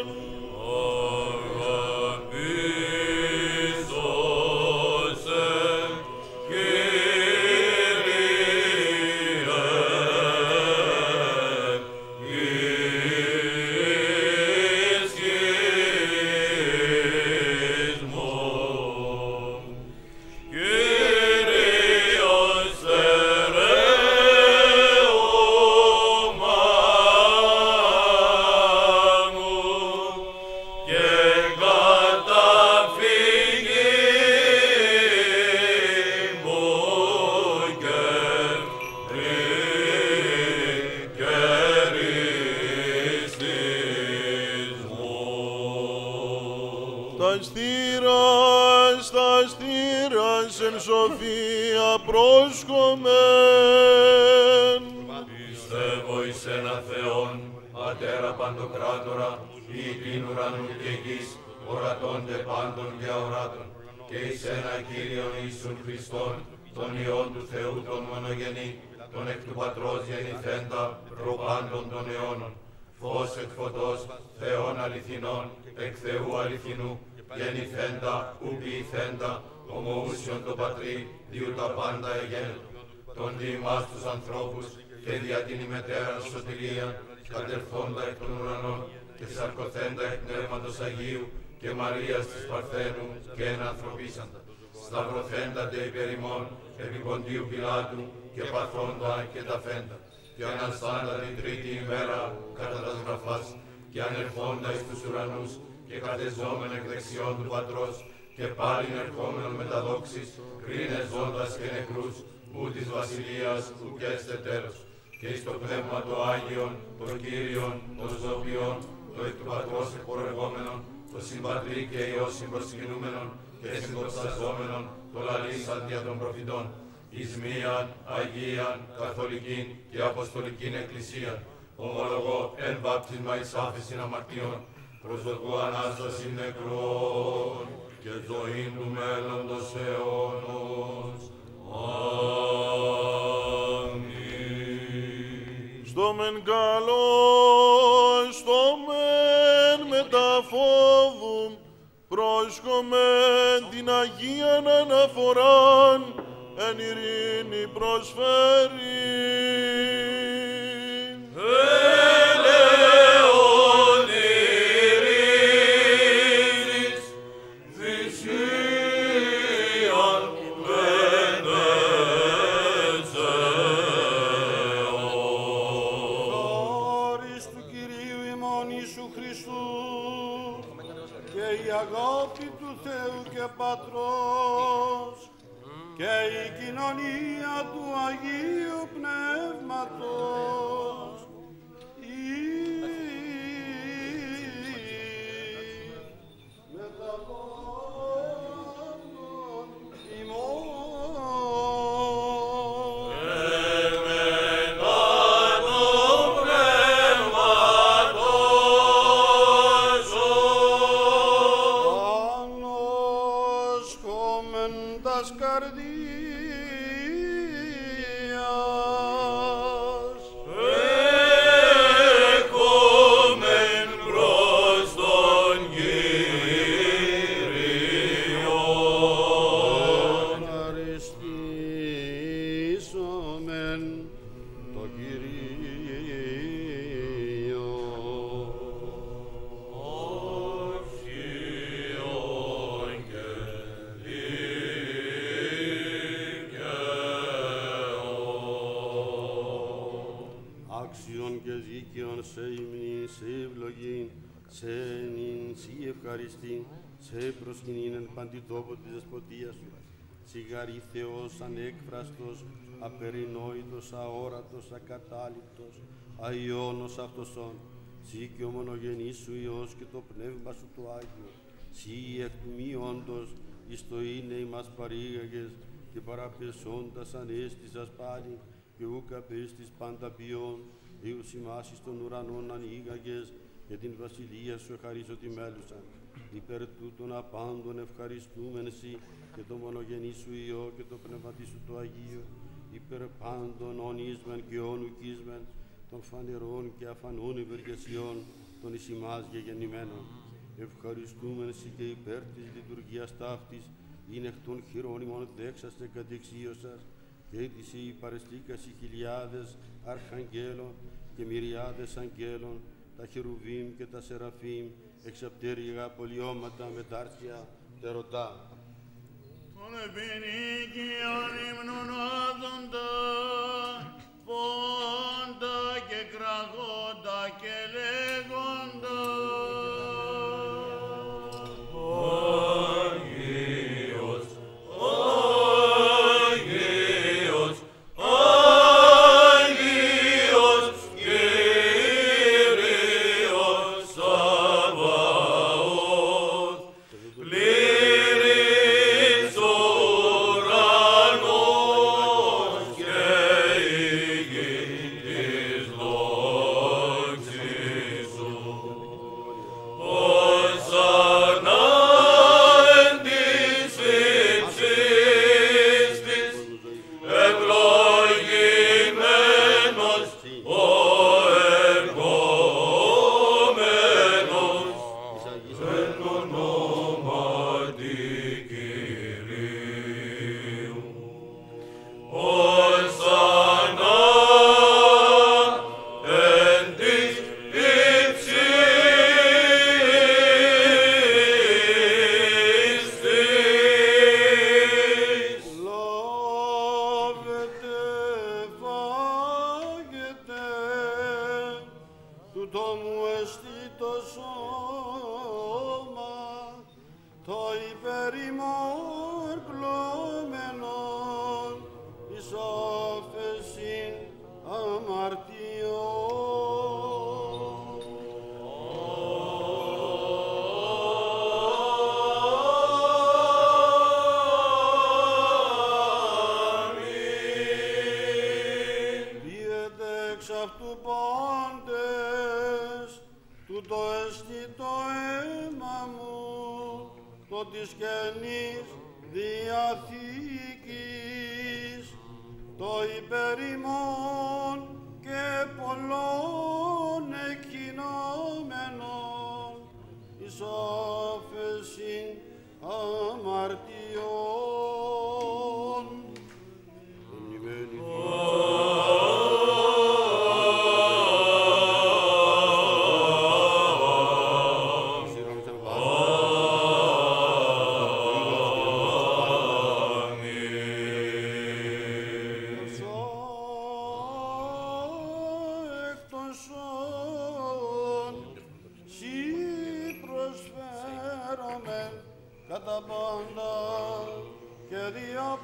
Τα στήρας εν σοφία πρόσκομεν. Πιστεύω εις ένα Θεόν, Πατέρα Παντοκράτορα, ποιητήν ουρανού και γης, ορατώνται πάντων και αοράτων, και εις ένα Κύριον Ιησούν Χριστόν, τον Υιόν του Θεού τον μονογενή, τον εκ του Πατρός γεννηθέντα, προπάντων των αιώνων, φως εκ φωτός, Θεών αληθινών, εκ Θεού αληθινού, γεννηθέντα, ου ποιηθέντα, ομοούσιον το Πατρί, διού τα πάντα εγένετο, τον δι' ημάς τους ανθρώπους, και δια την ημετέραν σωτηρία, κατερθόντα εκ των ουρανών, και σαρκωθέντα εκ Πνεύματος Αγίου, και Μαρίας της Παρθένου, και ενανθρωπίσαντα, σταυρωθέντα τε υπέρ ημών, επί Ποντίου Πιλάτου, και παθόντα και ταφέντα, και αναστάντα την τρίτη ημέρα, κατά τας γραφάς, και ανερχόντα εις τους ουρανούς, και κατεζόμενα εκ δεξιών του Πατρός, και πάλιν ερχόμενον με τα δόξης, κρίνες ζώντας και νεκρούς, ου της βασιλείας ουκέστε τέλος, και εις το Πνεύμα το Άγιον, το Κύριον, το Ζωπιόν, το εκ του Πατρός εκπορευόμενον, το συμπατρί και Υιός συμπροσκυνούμενον, και συντοξαζόμενον, το λαλήσαν δια των προφητών, εις μίαν, Αγίαν, Καθολικήν και Αποστολικήν Εκκλησίαν, ομολογώ εν βάπτισμα εις άφεσιν αμαρτίων, προσδοκώ Ανάσταση νεκρών και ζωήν του μέλλοντος αιώνος. Αμήν. Στο μεν καλό, στο μεν μεταφόβουν, πρόσχομεν την Αγίαν αναφοράν, εν ειρήνη προσφέρει. Ελεόν ειρήνης, θυσίαν Χάρις του Κυρίου ημών Ιησού Χριστού και η αγάπη του Θεού και Πατρός και η κοινωνία του Αγίου Πνεύματος με τα πάντων ημών. Έχομεν προς τον Κύριο. Ευχαριστήσομεν το Κυρίο. Όρθιον και άξιον και δίκαιον σε υμνήν, σε ευλογήν, σε νυν, σε ευχαριστήν, σε προσκυνήν εν παντιτόπο της δεσποτείας σου. Σιγαρή Θεός ανέκφραστος, απερινόητος, αόρατος, ακατάληπτος, αϊώνος αυτοσόν. Σύ και ο μονογενής σου Υιός και το Πνεύμα σου το Άγιο. Σύ εκ του μη όντος, εις το είναι ημάς παρήγαγες και παραπεσόντας ανέστησας πάλι και ούκ απέστης πάντα ποιόν, Υιούς ημάς εις των ουρανών ανοίγαγες και την βασιλεία σου εχαρίσωτη μέλουσαν. Υπέρ τούτων απάντων ευχαριστούμεν σοι και το μονογενή σου Υιό και το Πνεύματι σου το Αγίο, υπέρ πάντων ονίσμεν και ονουκίσμεν, των φανερών και αφανών ευεργεσιών των εις ημάς γεγεννημένων. Ευχαριστούμεν σοι και υπέρ της λειτουργίας ταύτης, είναι εκ των χειρών ημών δέξαστε κατεξίωσας, και της οι παρεστήκασι χιλιάδες αρχαγγέλων και μυριάδες αγγέλων, τα χερουβίμ και τα σεραφίμ, εξαπτέρυγα πολιώματα μετάρτια τερωτά. Τον επινίκιον ύμνων άδοντα, πόντα και κραγόντα και λέγοντα. Άγιος, Άγιος, Άγιος, Κύριος Σαββαώθ, πλήρης ο ουρανός αυτού πάντες, τούτο εστί το αίμα μου, το της καινής διαθήκης, το υπερημών και πολλών εκκοινώμενων εις άφεσιν αμαρτιών. Κατά πάντα και δια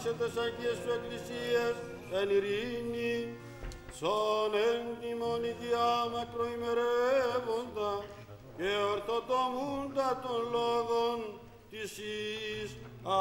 άφησε τες Αγίες σου Εκκλησίες εν ειρήνη, σον έντιμον υγειά μακροημερεύοντα και ορθοτομούντα των λόγων της εις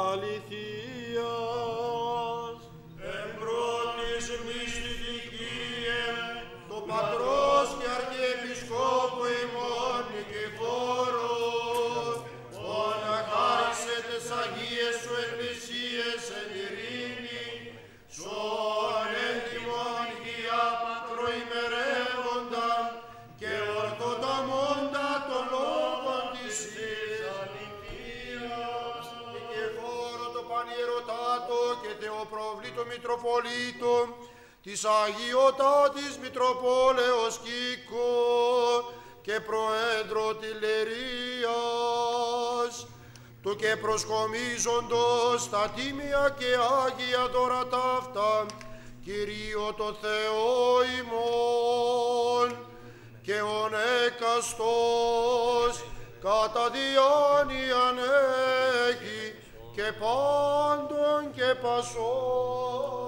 αληθείας. Εμπρότης μυστικίε, το Πατρός και Αρχιεπισκόπου ημών Νικηφόρος, ώνα χάρισε τες Αγίες σου Εκκλησίες εν ειρήνη, σον έντιμον υγεία μακροημερεύοντα και ορθοτομούντα των λόγων της εις αληθείας. Νικηφόρο το Πανιερωτάτο και Θεοπροβλήτο Μητροπολίτο της Αγιωτάτης Μητροπόλεως Κίκο και Προέντρο Τηλερίας, του και προσκομίζοντος τα τίμια και Άγια δώρα ταύτα, Κυρίω το Θεό ημών, και ον έκαστος κατά διάνοιαν έχει και πάντων και πασών.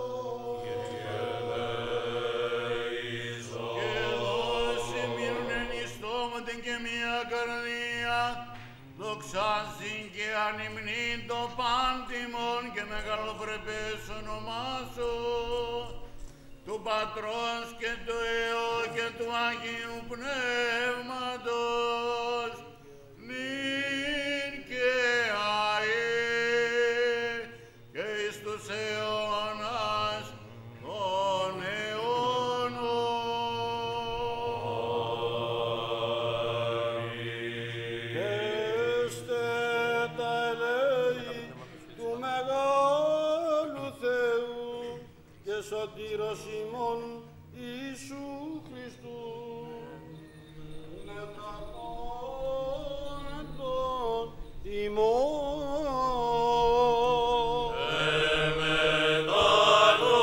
Και μία καρδία δοξάζει και ανυμνεί το πάντιμον και μεγαλοπρεπές όνομά σου, του Πατρός και του Υιού και του Αγίου Πνεύματος, νυν και αε και εις τους αιώνας των αιώνων. Σωτήρος ημών Ιησού Χριστού, μεταπώνετον ημών. Μετά του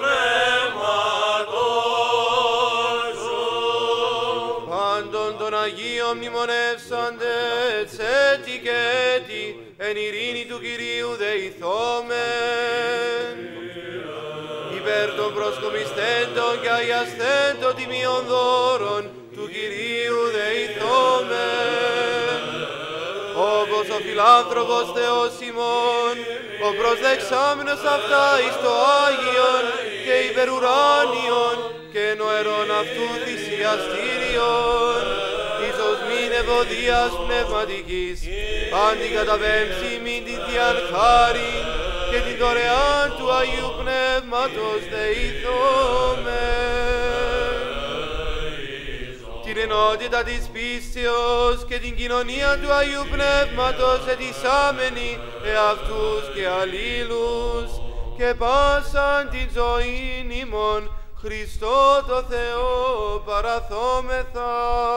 πνεύματος σου, πάντων των Αγίων μνημονεύσαντες έτη και έτη, εν ειρήνη του Κυρίου δεηθόμεν. Υπέρ των προσκομιστέντων και αγιασθέντων τιμίων δώρων του Κυρίου δεηθόμεν. Όπως ο φιλάνθρωπος Θεός ημών, ο προσδεξάμενος αυτά εις το Άγιον και υπερουράνιον και νοερών αυτού θυσιαστήριον, εις οσμήν ευωδίας πνευματικής, αντικαταπέμψει μην την Θείαν χάριν και την δωρεάν του Αγίου Πνεύματος δεηθόμεν. Την ενότητα της πίστεως και την κοινωνία του Αγίου Πνεύματος ετισάμενοι εαυτούς και αλλήλους και πάσαν την ζωήν ημών Χριστό το Θεό παραθόμεθα.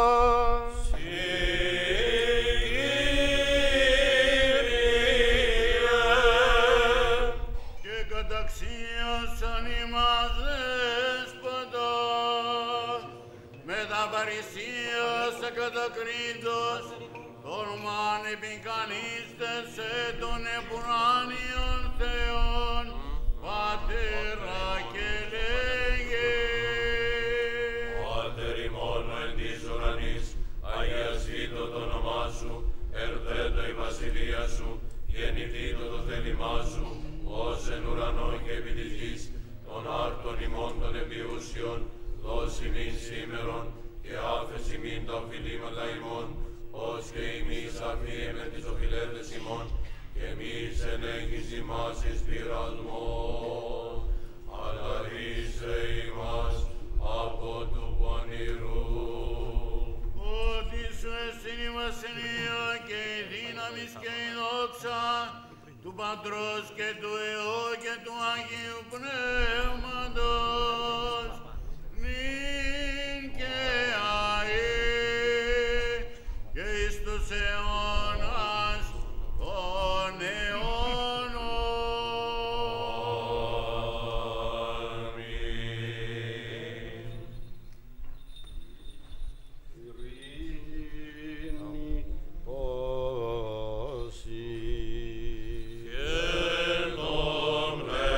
Καταξίωσαν ημάς δέσποτα, με τα παρησίας ακατακρίτως, τολμάν επικανίστες σε των επουράνιων Θεών, Πατέρα και λέγε. Πάτερ ημών εν της ουρανής, αγιασθήτω το όνομά σου, ερθέτω η βασιλεία σου, γεννηθήτω το θέλημά σου, ως εν ουρανό και επί της γης, των άρτων ημών των επιούσιων, δώσει μην σήμερον και άφεση μην τα οφειλήματα ημών, ως και εμείς αφίεμε τις οφειλέτες ημών, και εμείς ενέχεις ημάς εις πειρασμόν, αλλά ρίσε ημάς από του πονηρού. Ότι σου εστιν η βασιλεία και η δύναμις και η δόξα του Πατρός και του Υιού και του Αγίου Πνεύματος, νυν και αε και εις τους αιώνας των αιώνων. Ειρήνη πάση. Και τον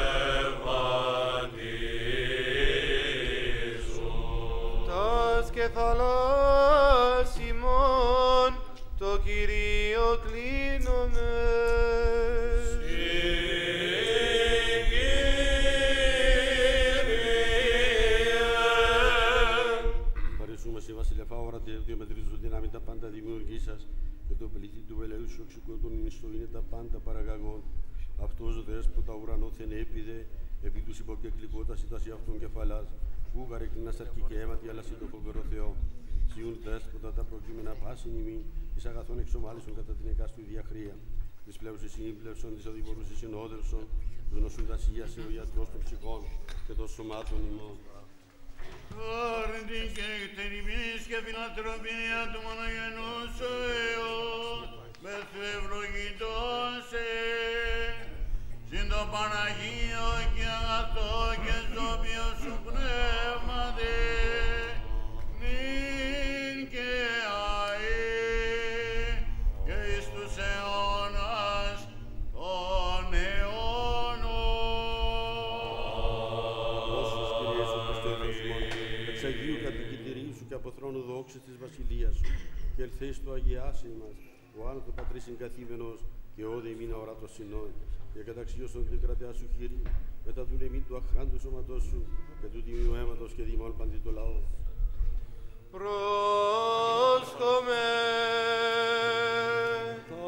και θαλάσσιμον, το Κυρίο κλείνομαι. Ευχαριστούμε σε βασιλεφά όρατη, διομετρίζουν δυνάμει τα πάντα δημιουργήσας και το πληθύ του ελεού σου εξοικειωτών μισθό είναι τα πάντα παραγαγών. Αυτός ο δέσποτα ουρανόθεν έπιδε, επί τους υποκεκλικότας ήταση αυτών κεφαλάς, που γαρεκλίνας αρκή και αίματι, αλλά συν το φοβερό Θεό. Σιούν δέσποτα τα προκείμενα πάσιν ημί, εις αγαθών εξομάλισον κατά την εκάστου διαχρία. Της πλεύσης συνήπλευσον, της οδηγορούσης συνόδευσον, γνωσούν τα σίγιασε ο ιατρός των ψυχών και των σωμάτων ημών. Χάρνη και εκτενημής και φιλανθρωπία του μονογενούς ο Υιός, μεθευλογητός συν το Παναγίο και αγαθό και ζώπιο σου πνεύματι, νυν και αεί και εις τους αιώνας των αιώνων. Όσους Κύριε σου Χριστός ημών, εξ Αγίου κατοικητηρίου σου και από θρόνου δόξης της βασιλείας σου, και ελθείς το αγιάσιν μας, ο άνωτο πατρίς εγκαθήμενος και όδε ημίνα ορατός συνών, και καταξίωσον την κρατεά σου Κύριε, μετά του νεμί του αχράντου σώματός σου και του τιμίου αίματος και δημών παντί το λαό. Πρόσκομε. Τα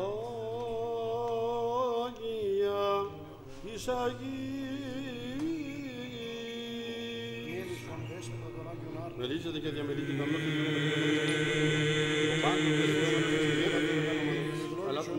Άγια εις μελήσατε και διαμελείτε τα μάτια του πάντοτε αλλά του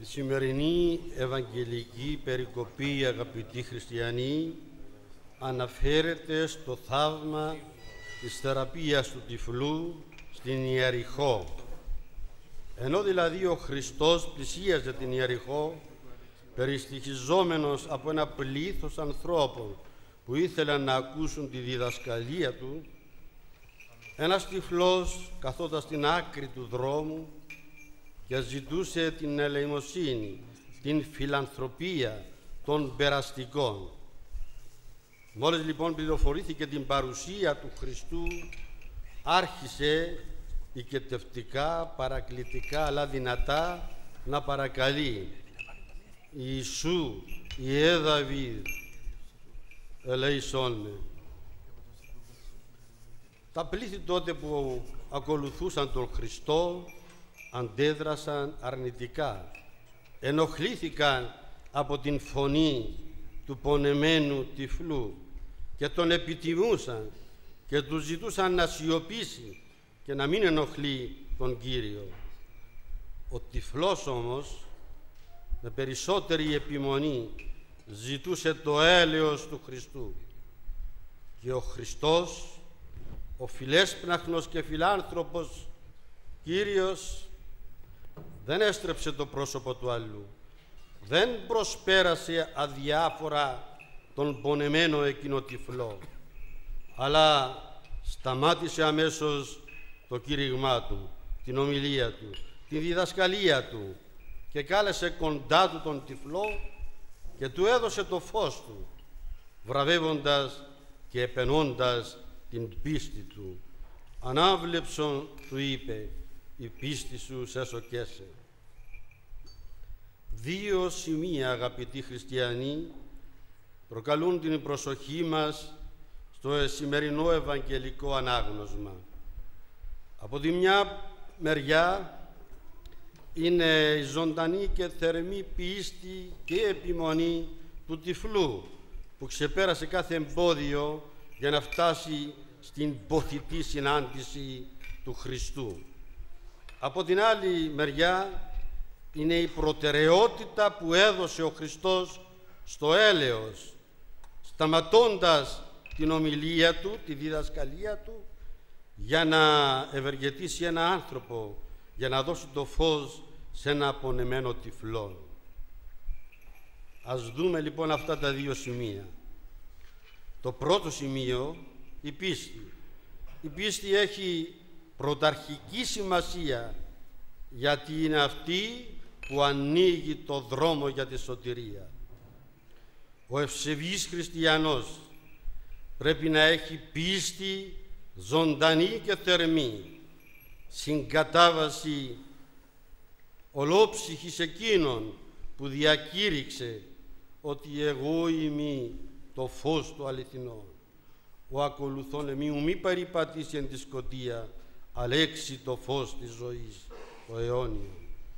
σημερινή Ευαγγελική περικοπή, αγαπητοί χριστιανοί, αναφέρεται στο θαύμα της θεραπείας του τυφλού στην Ιεριχώ. Ενώ δηλαδή ο Χριστός πλησίαζε την Ιεριχώ, περιστοιχιζόμενος από ένα πλήθος ανθρώπων που ήθελαν να ακούσουν τη διδασκαλία του, ένας τυφλός καθόταν στην άκρη του δρόμου και ζητούσε την ελεημοσύνη, την φιλανθρωπία των περαστικών. Μόλις λοιπόν πληροφορήθηκε την παρουσία του Χριστού, άρχισε οικετευτικά, παρακλητικά αλλά δυνατά να παρακαλεί: Ιησού, Ιε Δαβίδ, ελέησόν με. Τα πλήθη τότε που ακολουθούσαν τον Χριστό αντέδρασαν αρνητικά, ενοχλήθηκαν από την φωνή του πονεμένου τυφλού και τον επιτιμούσαν και του ζητούσαν να σιωπήσει και να μην ενοχλεί τον Κύριο. Ο τυφλός όμως με περισσότερη επιμονή ζητούσε το έλεος του Χριστού και ο Χριστός, ο φιλέσπναχνος και φιλάνθρωπος Κύριος, δεν έστρεψε το πρόσωπο του αλλού, δεν προσπέρασε αδιάφορα τον πονεμένο εκείνο τυφλό, αλλά σταμάτησε αμέσως το κήρυγμά του, την ομιλία του, τη διδασκαλία του και κάλεσε κοντά του τον τυφλό και του έδωσε το φως του, βραβεύοντας και επενώντας την πίστη του. Ανάβλεψον, του είπε, η πίστη σου σε σοκέσε. Δύο σημεία, αγαπητοί χριστιανοί, προκαλούν την προσοχή μας στο σημερινό ευαγγελικό ανάγνωσμα. Από τη μια μεριά είναι η ζωντανή και θερμή πίστη και επιμονή του τυφλού που ξεπέρασε κάθε εμπόδιο για να φτάσει στην ποθητή συνάντηση του Χριστού. Από την άλλη μεριά είναι η προτεραιότητα που έδωσε ο Χριστός στο έλεος, σταματώντας την ομιλία του, τη διδασκαλία του, για να ευεργετήσει ένα άνθρωπο, για να δώσει το φως σε ένα απονεμένο τυφλό. Ας δούμε λοιπόν αυτά τα δύο σημεία. Το πρώτο σημείο, η πίστη. Η πίστη έχει πρωταρχική σημασία, γιατί είναι αυτή που ανοίγει το δρόμο για τη σωτηρία. Ο ευσεβής χριστιανός πρέπει να έχει πίστη ζωντανή και θερμή, συγκατάβαση ολόψυχης εκείνων που διακήρυξε ότι εγώ είμαι το φως του αληθινό. Ο ακολουθών εμεί μη περιπατήσει εν τη σκοτία, αλέξει το φως της ζωής, το αιώνιο.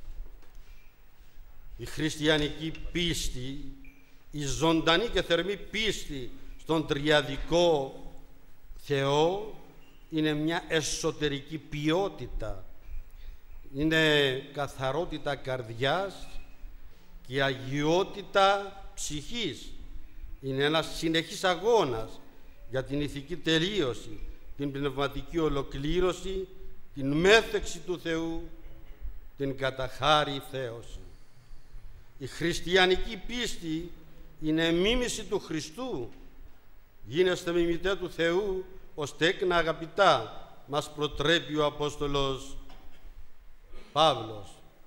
Η χριστιανική πίστη, η ζωντανή και θερμή πίστη στον τριαδικό Θεό είναι μια εσωτερική ποιότητα. Είναι καθαρότητα καρδιάς και αγιότητα ψυχής. Είναι ένας συνεχής αγώνας για την ηθική τελείωση, την πνευματική ολοκλήρωση, την μέθεξη του Θεού, την καταχάρη θέωση. Η χριστιανική πίστη είναι μίμηση του Χριστού. Γίνεστε μιμητέ του Θεού, ως τέκνα αγαπητά, μας προτρέπει ο Απόστολος Παύλος.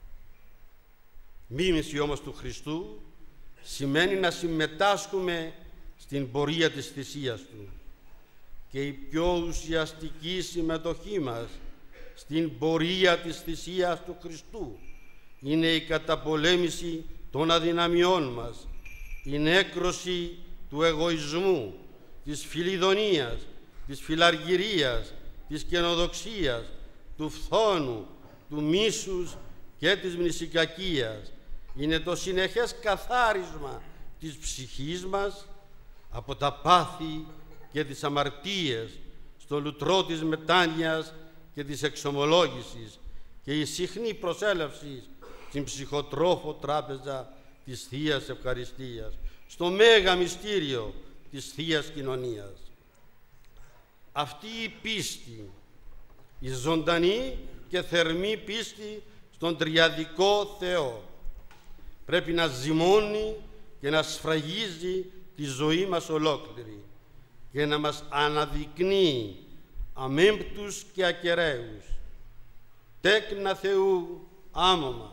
Μίμηση όμως του Χριστού σημαίνει να συμμετάσχουμε στην πορεία της θυσίας Του. Και η πιο ουσιαστική συμμετοχή μας στην πορεία της θυσίας του Χριστού είναι η καταπολέμηση των αδυναμιών μας, η νέκρωση του εγωισμού, της φιλιδονίας, της φιλαργυρίας, της καινοδοξίας, του φθόνου, του μίσους και της μνησικακίας. Είναι το συνεχές καθάρισμα της ψυχής μας από τα πάθη και τις αμαρτίες στο λουτρό της μετάνοιας και της εξομολόγησης και η συχνή προσέλευση στην ψυχοτρόφο τράπεζα της Θείας Ευχαριστίας, στο μέγα μυστήριο της Θείας Κοινωνίας. Αυτή η πίστη, η ζωντανή και θερμή πίστη στον τριαδικό Θεό, πρέπει να ζυμώνει και να σφραγίζει τη ζωή μας ολόκληρη και να μας αναδεικνύει αμέμπτους και ακεραίους, τέκνα Θεού άμωμα,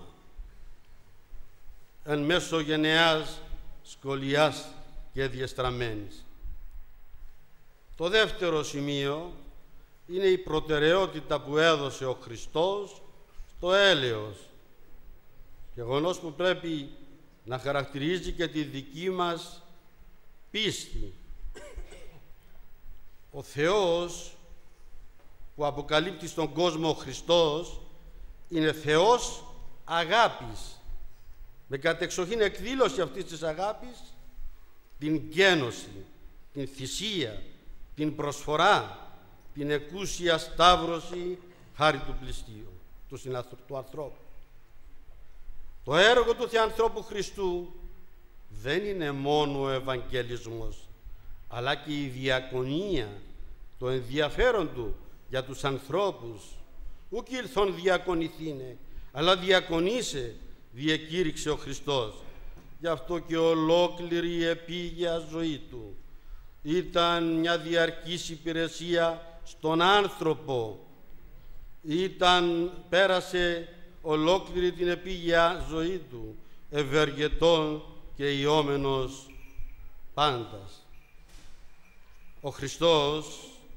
εν μέσω γενεάς σκολιάς και διεστραμμένης. Το δεύτερο σημείο είναι η προτεραιότητα που έδωσε ο Χριστός στο έλεος, γεγονός που πρέπει να χαρακτηρίζει και τη δική μας πίστη. Ο Θεός που αποκαλύπτει στον κόσμο ο Χριστός είναι Θεός αγάπης, με κατεξοχήν εκδήλωση αυτής της αγάπης την γένωση, την θυσία, την προσφορά, την εκούσια σταύρωση χάρη του πληστείου, του ανθρώπου. Το έργο του Θεανθρώπου Χριστού δεν είναι μόνο ο Ευαγγελισμός, αλλά και η διακονία, το ενδιαφέρον του για τους ανθρώπους. Ουκ ήλθον διακονηθήνε, αλλά διακονήσε, διεκήρυξε ο Χριστός. Γι' αυτό και ολόκληρη η επίγεια ζωή του ήταν μια διαρκής υπηρεσία στον άνθρωπο. Πέρασε ολόκληρη την επίγεια ζωή του ευεργετών και ιόμενος πάντας. Ο Χριστός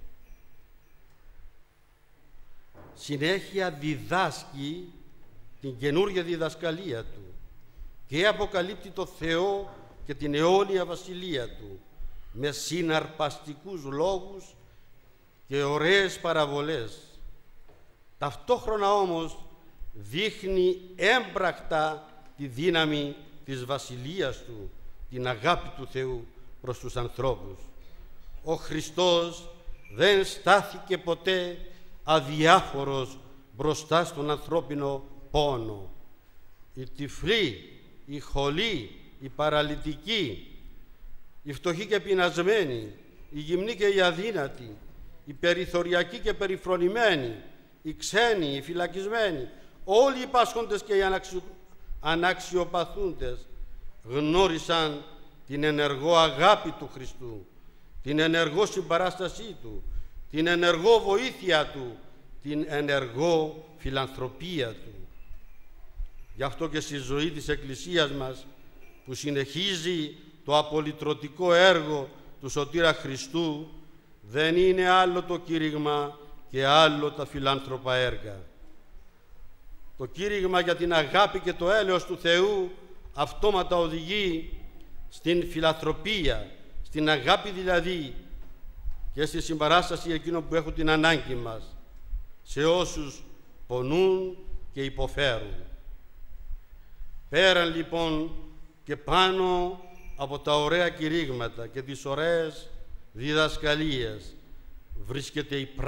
συνέχεια διδάσκει την καινούργια διδασκαλία του και αποκαλύπτει το Θεό και την αιώνια βασιλεία του με συναρπαστικούς λόγους και ωραίες παραβολές. Ταυτόχρονα όμως δείχνει έμπρακτα τη δύναμη της βασιλείας του, την αγάπη του Θεού προς τους ανθρώπους. Ο Χριστός δεν στάθηκε ποτέ αδιάφορος μπροστά στον ανθρώπινο πόνο. Οι τυφλοί, οι χολοί, οι παραλυτικοί, οι φτωχοί και πεινασμένοι, οι γυμνοί και οι αδύνατοι, οι περιθωριακοί και περιφρονημένοι, οι ξένοι, οι φυλακισμένοι, όλοι οι πάσχοντες και οι αναξιοπαθούντες γνώρισαν την ενεργό αγάπη του Χριστού, την ενεργό συμπαράστασή του, την ενεργό βοήθεια του, την ενεργό φιλανθρωπία του. Γι' αυτό και στη ζωή της Εκκλησίας μας, που συνεχίζει το απολυτρωτικό έργο του Σωτήρα Χριστού, δεν είναι άλλο το κήρυγμα και άλλο τα φιλάνθρωπα έργα. Το κήρυγμα για την αγάπη και το έλεος του Θεού αυτόματα οδηγεί στην φιλανθρωπία, στην αγάπη δηλαδή και στη συμπαράσταση εκείνων που έχουν την ανάγκη μας, σε όσους πονούν και υποφέρουν. Πέραν λοιπόν και πάνω από τα ωραία κηρύγματα και τις ωραίες διδασκαλίες βρίσκεται η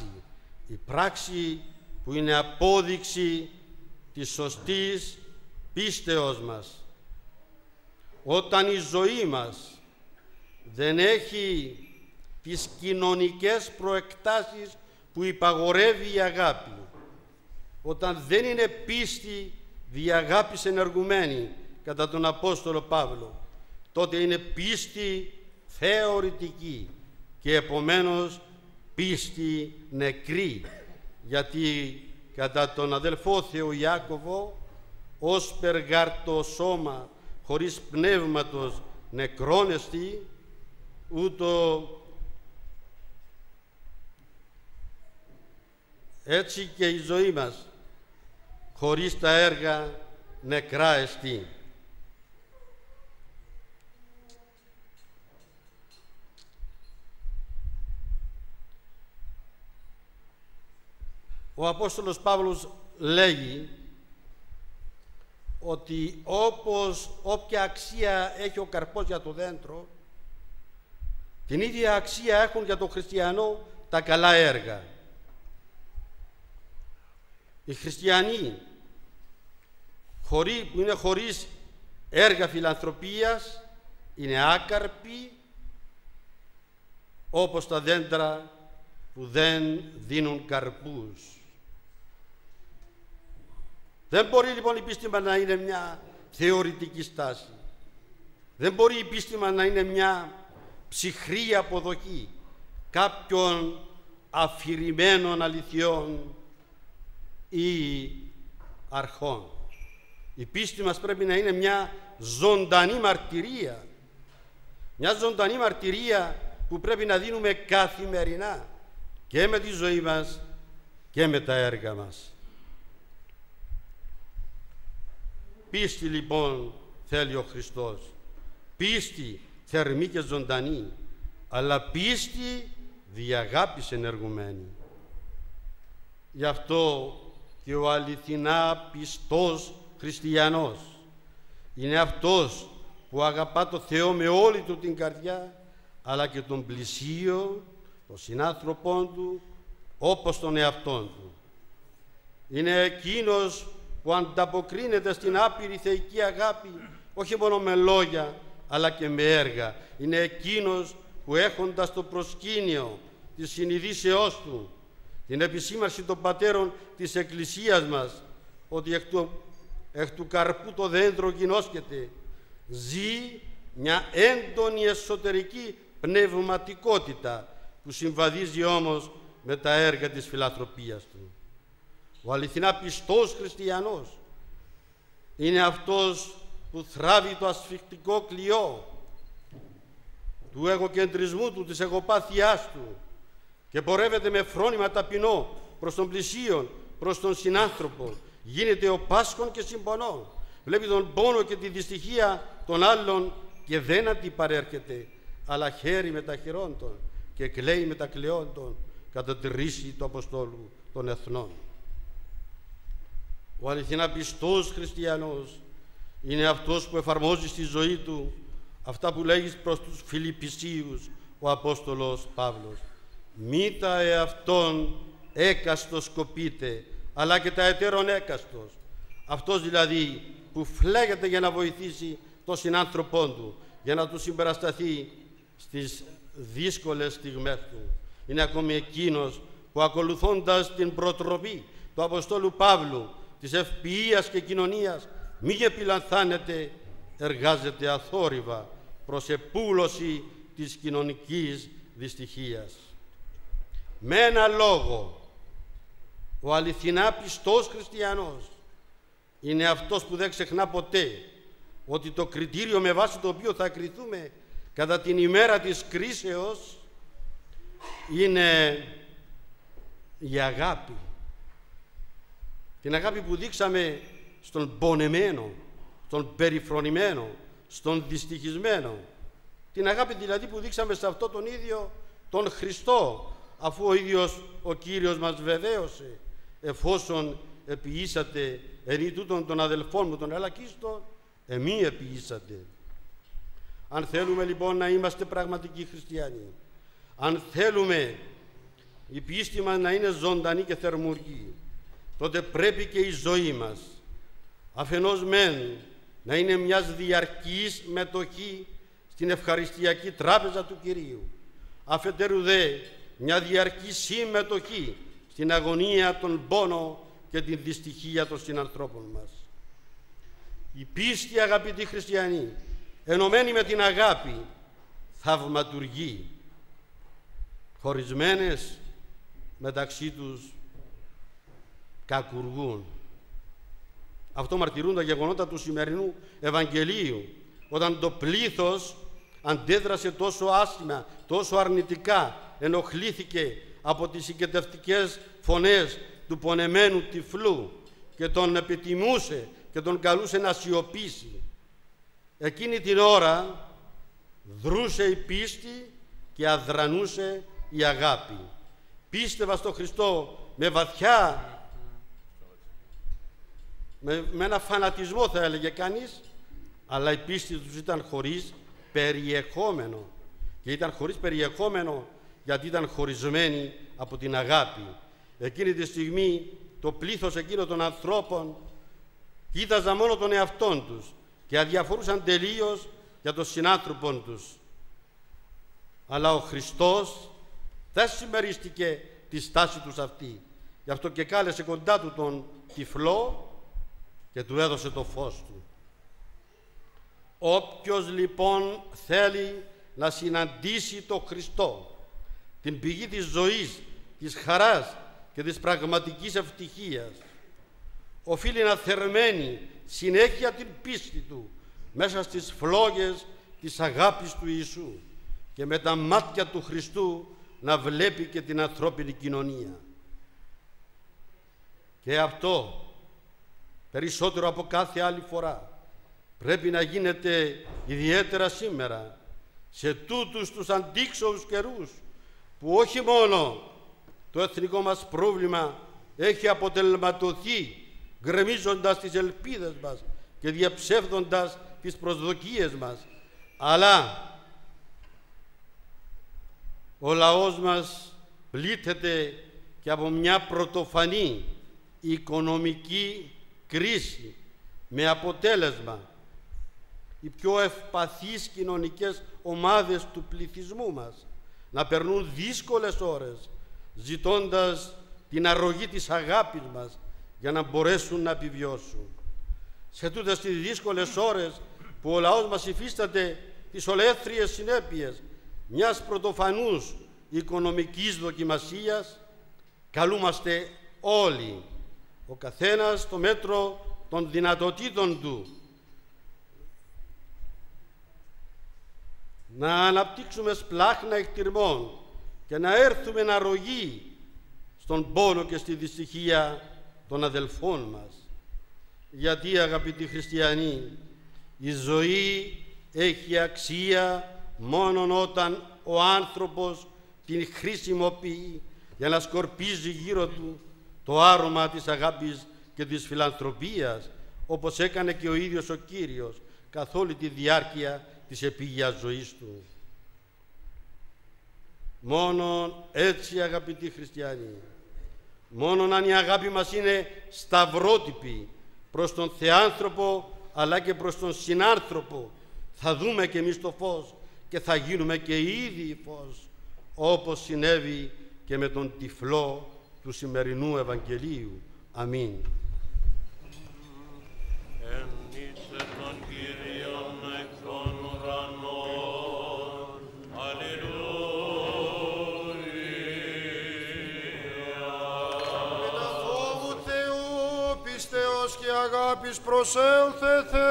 πράξη που είναι απόδειξη της σωστής πίστεως μας. Όταν η ζωή μας δεν έχει τις κοινωνικές προεκτάσεις που υπαγορεύει η αγάπη, όταν δεν είναι πίστη δι' αγάπης ενεργουμένη κατά τον Απόστολο Παύλο, τότε είναι πίστη θεωρητική και επομένως πίστη νεκρή, γιατί κατά τον αδελφό Θεό Ιάκωβο, ως περγάρτο σώμα χωρίς πνεύματος νεκρόνεστη, ούτω έτσι και η ζωή μας χωρίς τα έργα νεκρά εστί. Ο Απόστολος Παύλος λέγει ότι όποια αξία έχει ο καρπός για το δέντρο, την ίδια αξία έχουν για τον χριστιανό τα καλά έργα. Οι χριστιανοί που είναι χωρίς έργα φιλανθρωπίας, είναι άκαρποι όπως τα δέντρα που δεν δίνουν καρπούς. Δεν μπορεί λοιπόν η πίστη μας να είναι μια θεωρητική στάση. Δεν μπορεί η πίστη μας να είναι μια ψυχρή αποδοχή κάποιων αφηρημένων αληθιών ή αρχών. Η πίστη μας πρέπει να είναι μια ζωντανή μαρτυρία. Μια ζωντανή μαρτυρία που πρέπει να δίνουμε καθημερινά και με τη ζωή μας και με τα έργα μας. Πίστη λοιπόν θέλει ο Χριστός. Πίστη θερμή και ζωντανή, αλλά πίστη δι' αγάπης ενεργουμένη. Γι' αυτό και ο αληθινά πιστός χριστιανός είναι αυτός που αγαπά το Θεό με όλη του την καρδιά, αλλά και τον πλησίο, τον συνάνθρωπον του, όπως τον εαυτόν του. Είναι εκείνος που ανταποκρίνεται στην άπειρη θεϊκή αγάπη, όχι μόνο με λόγια, αλλά και με έργα. Είναι εκείνος που έχοντας το προσκήνιο της συνειδήσεώς του, την επισήμανση των πατέρων της Εκκλησίας μας, ότι εκ του καρπού το δέντρο γινώσκεται, ζει μια έντονη εσωτερική πνευματικότητα που συμβαδίζει όμως με τα έργα της φιλανθρωπίας του. Ο αληθινά πιστός χριστιανός είναι αυτός που θράβει το ασφυκτικό κλειό του εγωκεντρισμού του, της εγωπάθειάς του και πορεύεται με φρόνημα ταπεινό προς τον πλησίον, προς τον συνάνθρωπο. Γίνεται ο πάσχων και συμπονών. Βλέπει τον πόνο και τη δυστυχία των άλλων και δεν αντιπαρέρχεται, αλλά χέρι με τα χειρόντων και κλαίει με τα κλαιόντων κατά τη ρίση του Αποστόλου των Εθνών. Ο αληθινά πιστός χριστιανός είναι αυτός που εφαρμόζει στη ζωή του αυτά που λέγει προς τους Φιλιππισίους ο Απόστολος Παύλος. Μη τα εαυτόν έκαστος σκοπείτε, αλλά και τα εταίρον έκαστος. Αυτός δηλαδή που φλέγεται για να βοηθήσει τον συνάνθρωπόν του, για να του συμπερασταθεί στις δύσκολες στιγμές του. Είναι ακόμη εκείνος που ακολουθώντας την προτροπή του Αποστόλου Παύλου της ευποιίας και κοινωνίας, μη επιλανθάνεται, εργάζεται αθόρυβα προς επούλωση της κοινωνικής δυστυχίας. Με ένα λόγο, ο αληθινά πιστός χριστιανός είναι αυτός που δεν ξεχνά ποτέ ότι το κριτήριο με βάση το οποίο θα κριθούμε κατά την ημέρα της κρίσεως είναι η αγάπη. Την αγάπη που δείξαμε στον πονεμένο, στον περιφρονημένο, στον δυστυχισμένο. Την αγάπη δηλαδή που δείξαμε σε αυτό τον ίδιο τον Χριστό, αφού ο ίδιος ο Κύριος μας βεβαίωσε, εφόσον επιήσατε εν τούτον των αδελφών μου των ελακίστων, εμεί επιήσατε. Αν θέλουμε λοιπόν να είμαστε πραγματικοί χριστιανοί, αν θέλουμε η πίστη μας να είναι ζωντανή και θερμουργή, τότε πρέπει και η ζωή μας αφενός μεν να είναι μιας διαρκής μετοχή στην ευχαριστιακή τράπεζα του Κυρίου, αφετέρου δε μια διαρκή συμμετοχή στην αγωνία, τον πόνο και την δυστυχία των συνανθρώπων μας. Η πίστη, αγαπητοί χριστιανοί, ενωμένη με την αγάπη, θαυματουργεί. Χωρισμένες μεταξύ τους κακουργούν. Αυτό μαρτυρούν τα γεγονότα του σημερινού Ευαγγελίου, όταν το πλήθος αντέδρασε τόσο άσχημα, τόσο αρνητικά, ενοχλήθηκε από τις συγκεντευτικές φωνές του πονεμένου τυφλού και τον επιτιμούσε και τον καλούσε να σιωπήσει. Εκείνη την ώρα δρούσε η πίστη και αδρανούσε η αγάπη. Πίστευα στον Χριστό με βαθιά, με ένα φανατισμό θα έλεγε κανείς, αλλά η πίστη τους ήταν χωρίς περιεχόμενο. Και ήταν χωρίς περιεχόμενο γιατί ήταν χωρισμένοι από την αγάπη. Εκείνη τη στιγμή το πλήθος εκείνων των ανθρώπων κοίταζαν μόνο τον εαυτόν τους και αδιαφορούσαν τελείως για τον συνάνθρωπον τους. Αλλά ο Χριστός δεν συμμερίστηκε τη στάση τους αυτή. Γι' αυτό και κάλεσε κοντά του τον τυφλό και του έδωσε το φως του. Όποιος λοιπόν θέλει να συναντήσει τον Χριστό, την πηγή της ζωής, της χαράς και της πραγματικής ευτυχίας, οφείλει να θερμαίνει συνέχεια την πίστη του μέσα στις φλόγες της αγάπης του Ιησού και με τα μάτια του Χριστού να βλέπει και την ανθρώπινη κοινωνία. Και αυτό περισσότερο από κάθε άλλη φορά πρέπει να γίνεται ιδιαίτερα σήμερα, σε τούτους τους αντίξωους καιρούς, που όχι μόνο το εθνικό μας πρόβλημα έχει αποτελματωθεί γκρεμίζοντας τις ελπίδες μας και διαψεύδοντας τις προσδοκίες μας, αλλά ο λαός μας πλήττεται και από μια πρωτοφανή οικονομική κρίση, με αποτέλεσμα οι πιο ευπαθείς κοινωνικές ομάδες του πληθυσμού μας να περνούν δύσκολες ώρες ζητώντας την αρρωγή της αγάπης μας για να μπορέσουν να επιβιώσουν. Σε τούτες τις δύσκολες ώρες που ο λαός μας υφίσταται τις ολέθριες συνέπειες μιας πρωτοφανούς οικονομικής δοκιμασίας, καλούμαστε όλοι, ο καθένας στο μέτρο των δυνατοτήτων του, να αναπτύξουμε σπλάχνα εκτιρμών και να έρθουμε να αρρωγεί στον πόνο και στη δυστυχία των αδελφών μας. Γιατί, αγαπητοί χριστιανοί, η ζωή έχει αξία μόνον όταν ο άνθρωπος την χρησιμοποιεί για να σκορπίζει γύρω του το άρωμα της αγάπης και της φιλανθρωπίας, όπως έκανε και ο ίδιος ο Κύριος καθ' όλη τη διάρκεια της επίγειας ζωής του. Μόνον έτσι, αγαπητοί χριστιανοί, μόνον αν η αγάπη μας είναι σταυρότυπη προς τον Θεάνθρωπο αλλά και προς τον συνάνθρωπο, θα δούμε και εμείς το φως και θα γίνουμε και ήδη φως, όπως συνέβη και με τον τυφλό του σημερινού Ευαγγελίου. Αμήν. Εμνήστε τον Κύριον εκ των ουρανών. Αλληλούια. Με τα φόβου Θεού πιστεώς και αγάπης προσέλθετε.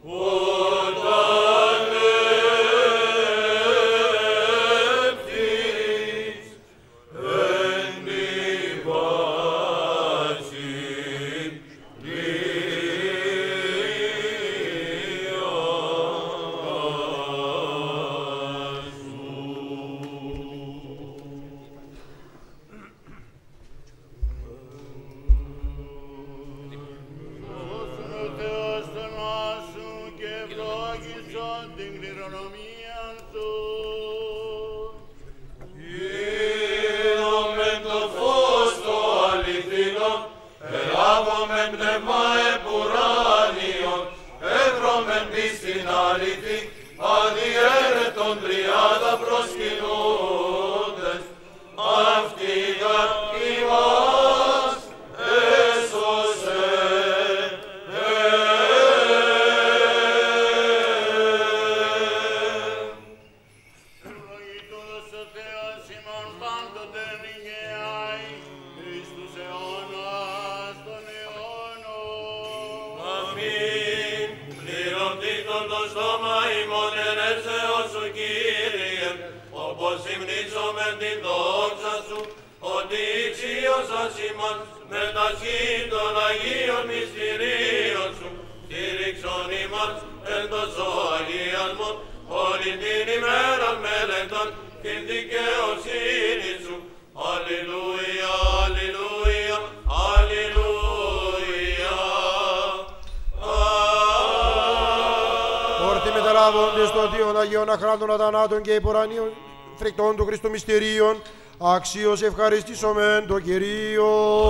Και υπορανίων φρικτών του Χριστού μυστηρίων, αξίως ευχαριστήσομεν το Κυρίο.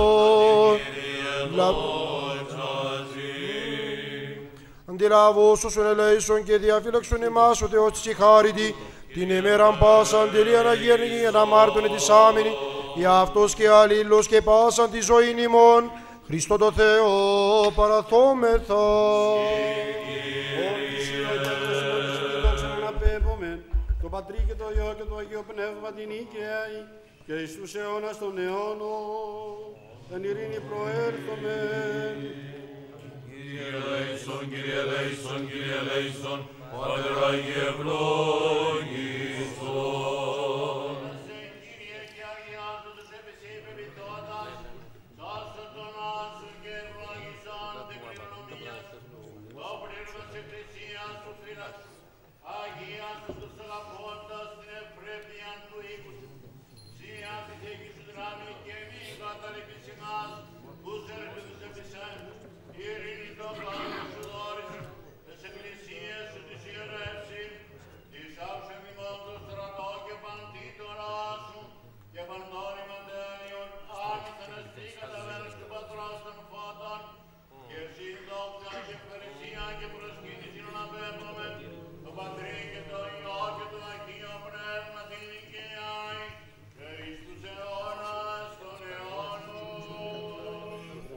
Αντιλάβω όσων ελέησον και διαφύλαξον εμάς ο Θεός της ηχάρητη, την ημέραν πάσαν τελείαν αγιερνή αναμάρτων ετισάμενη, για αυτός και αλλήλος και πάσαν τη ζωήν ημών, Χριστό το Θεό παραθόμεθα. Το Πατρί και το Υιό και το Αγίο Πνεύμα την Οικαίη και εις τους αιώνας των αιώνων εν ειρήνη προέρχομαι. Κύριε ελέησον, Κύριε ελέησον, Κύριε ελέησον, Πάτερ Άγιε ευλόγησον. Κύριε και αγιάζω τους επισήμενητώτας, σώσον τον άσον και ευλόγησον την κληρονομία σου, το πνεύμα της Εκκλησίας σου φύλαξ, αγιάζω τους αγαπώντας την ευπρέπεια του οίκου σου, σία τη θήκη σου δράμει και μη καταλήπεις εμάς, που σέρχονται τους επισέντους, ειρήνη το πλάνο σου δόρισαν, τις εκκλησίες σου τις ιερεύσει, τις άψε μημών του στρατό και παντήτωρα σου, και παντόρυμα τέλειων, άνηθεν εστί καταβέρες του Πατρός των φώτων, και εσύ δόξα και ευχαριστία και προσκύνηση να πέπτουμε, το Πατρί και το Υιό και το Αγίο Πνεύμα την Οικαίη, και εις τους αιώνας των αιώνων.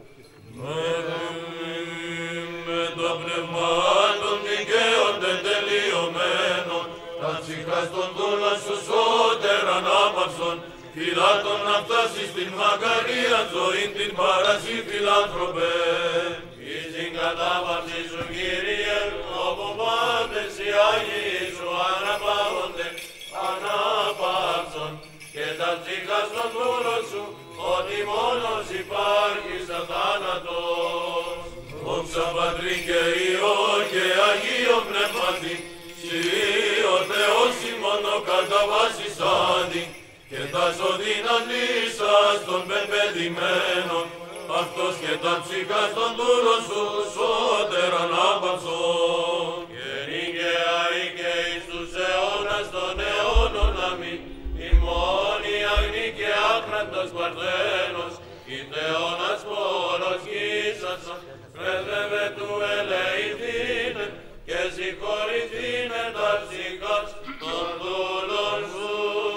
Με το πνεύμα των δικαίων τελειωμένων, τα ψυχάς των δούλων σου σώτερα ανάπαυσον, φυλάτων να φτάσεις στην μακαρία ζωή την παρασύ φιλάνθρωπε. Εις την κατάπαυση σου Κύριε, όπου πάντες οι Άγιοι σου αναπαύονται, ανάπαυσον, και τα ψυχάς των δούλων σου, ότι μόνος υπάρχεις αθάνατος. Δόξα Πατρί και Υιό και Αγίο Πνεύματι, Συ ο Θεός ημών ο κατά βάσης άντι, και τα σωδυναλίσας των πεπαιδημένων, αυτός και τα ψυχάς των δούλων σου σώτερα ανάπαυσον. Και νικαία και εις τους αιώνας των αιώνων αμήν, ημών η αγνή και άκραντος παρθένος, η Θεώνας πόρος γύσασον, πρέσβευε του ελεηθήνε, και συγχωρηθήνε τα ψυχάς των δούλων σου.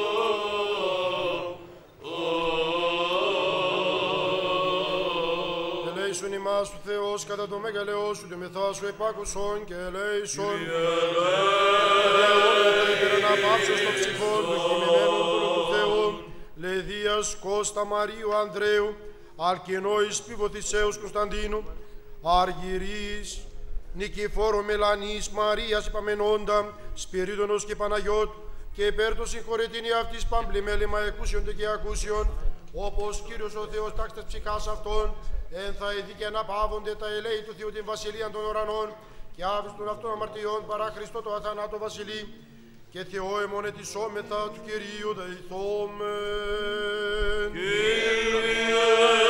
Ελέησον ημάς του Θεός κατά το μεγαλαιό σου, το μεθά σου επάκουσον και ελέησον. Δεόλευε υπεραναπαύσεως των ψυχών των κειμενμένων του Θεού, Λεδίας, Κώστα, Μαρίου, Ανδρέου, Αλκενόης, Πιβοθυσέους, Κωνσταντίνου, Αργυρής, Νικηφόρο Μελανής Μαρίας υπαμενόντα, Σπυρίδωνος και Παναγιώτου, και υπέρ το συγχωρετήνη αυτής παμπλημέλημα εκούσιον και ακούσιον, όπως Κύριος ο Θεός τάξτας ψυχάς αυτών, εν θα ειδεί και αναπαύονται τα ελέη του Θεού την βασιλεία των ουρανών, και άφης των αυτών αμαρτιών παρά Χριστό το αθανάτο βασιλεί, και Θεό εμονετισόμεθα του Κυρίου δεηθόμεν. Κύριε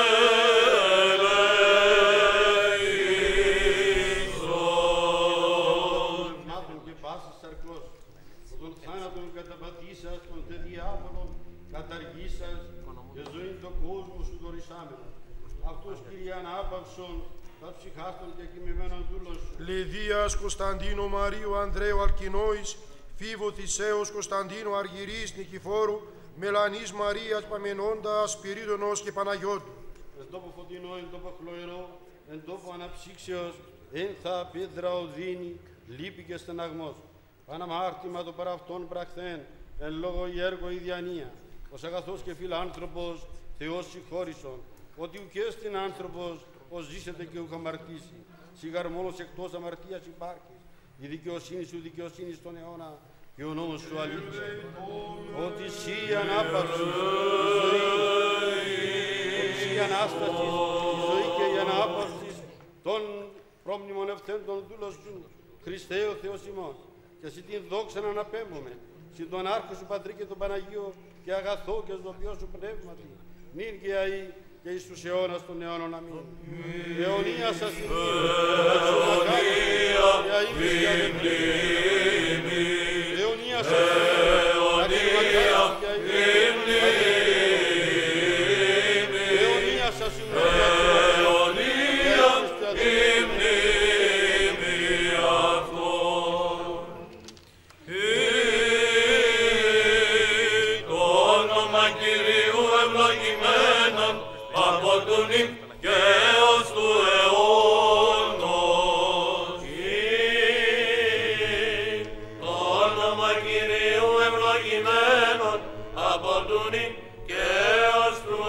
ελέησον. Μάθων και πάσης σαρκός, των θάνατων καταπατήσας, των τε διάβολων καταργήσας, και ζωή το κόσμο σου δωρησάμενο. Αυτός, Κύριε, ανάπαυσον τα ψυχάστων και κοιμημένων δούλων σου. Λιδίας Κωνσταντίνου Μαρίου Ανδρέου Αλκινόης, Φίβου Θησέως Κωνσταντίνου Αργυρής Νικηφόρου, Μελανής Μαρίας Παμενόντα, Σπυρίδωνος και Παναγιώτου. Εν τόπο φωτεινό, εν τόπο χλωερό, εν τόπο αναψύξεως, εν θα πέτρα οδύνη, λύπη και στεναγμός. Παναμάρτημα το παραυτόν πραχθέν, εν λόγω η έργο η διανία. Ως αγαθός και φιλάνθρωπος, Θεός συγχώρησον, ότι ουκέστην άνθρωπος, ως ζήσετε και ουκ αμαρτήσει. Σιγαρ μόνος εκτός αμαρτίας υπάρχει. Η δικαιοσύνη σου δικαιοσύνη στον αιώνα και ο νόμος σου αλήθεια. Ότι εσύ ανάπαυσης, η ζωή, ότι εσύ ανάστασης, η ζωή και η ανάπαυσης των προμνημονευθέντων δούλων σου, Χριστέ ο Θεός ημών, και εσύ την δόξα να αναπέμπουμε, συν τον άρχο σου Πατρί και τον Παναγίο και αγαθό και ζωοποιό σου πνεύματι, νυν και αεί και εις τους αιώνας των αιώνων. Αμήν. Αιωνία σας η αιωνία σας αιωνία σας και ως του αιώνος. Το όνομα Κυρίου ευλογημένον από τούνη και ως του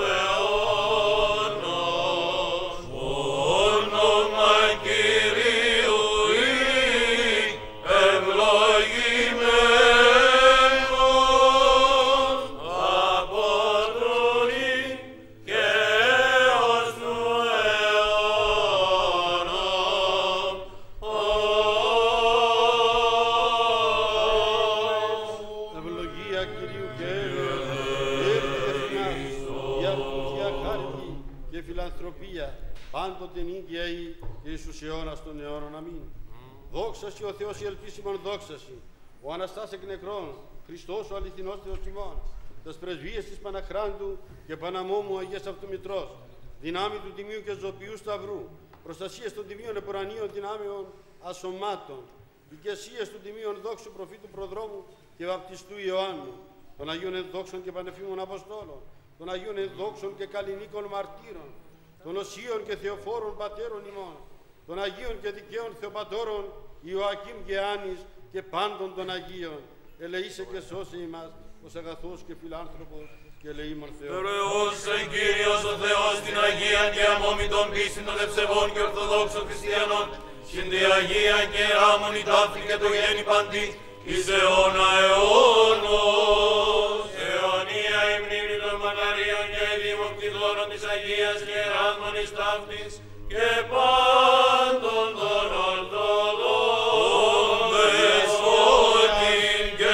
αιώνος. Το όνομα Κυρίου ευλογημένον από τούνη και πάντοτε νύχια ή και εις τους αιώνας των αιώνων. Αμήν. Δόξα σοι ο Θεός η ελπίσιμον δόξα σοι, ο Αναστάς εκ νεκρών, Χριστός ο αληθινός Θεός ημών, τας πρεσβείες της Παναχράντου και Παναμόμου Αγίας Αυτομητρός, δυνάμει του Τιμίου και Ζωπιού Σταυρού, προστασίες των Τιμίων Επουρανίων δυνάμεων ασωμάτων, δικαισίες του Τιμίων Δόξου Προφήτου Προδρόμου και Βαπτιστού Ιωάννου, των Αγίων Ενδόξων και Πανεφήμων Αποστόλων, των Αγίων Ενδόξων και Καλλινίκων Μαρτύρων, των Οσίων και Θεοφόρων Πατέρων ημών, των Αγίων και Δικαίων Θεοπατώρων Ιωακήμ και Άνης και πάντων των Αγίων, ελεήσε και σώσε ημάς, ως αγαθός και φιλάνθρωπος και ελεήμων Θεός. Θεώρησε Κύριος ο Θεός την Αγία και αμόμητον πίστην των ευσεβών και ορθοδόξων χριστιανών, συν τη Αγία και εράμον η τάφη και το γέννη παντή, εις αιώνα αιώνος. Αιωνία η μνήμη των μακαρίων και η δημοκτηδόρων της Αγίας και εράσμονης ταύτης και πάντων των ορθοδόξων δεσπότην και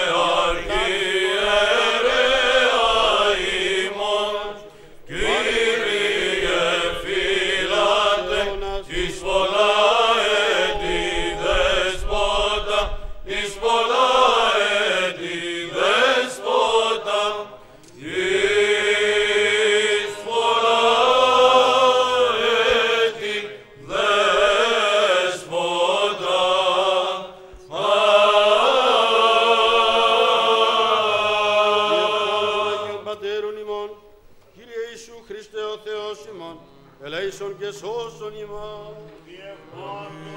αρχιερέα ημών, Κύριε φύλατε εις πολλά έτη δεσπότα, εις πολλά έτη δεσπότα, εις πολλά έτη δεσπότα. Αγίων Πατέρων ημών, Κύριε Ιησού Χριστέ ο Θεός ημών, ελέησον και σώσον ημών.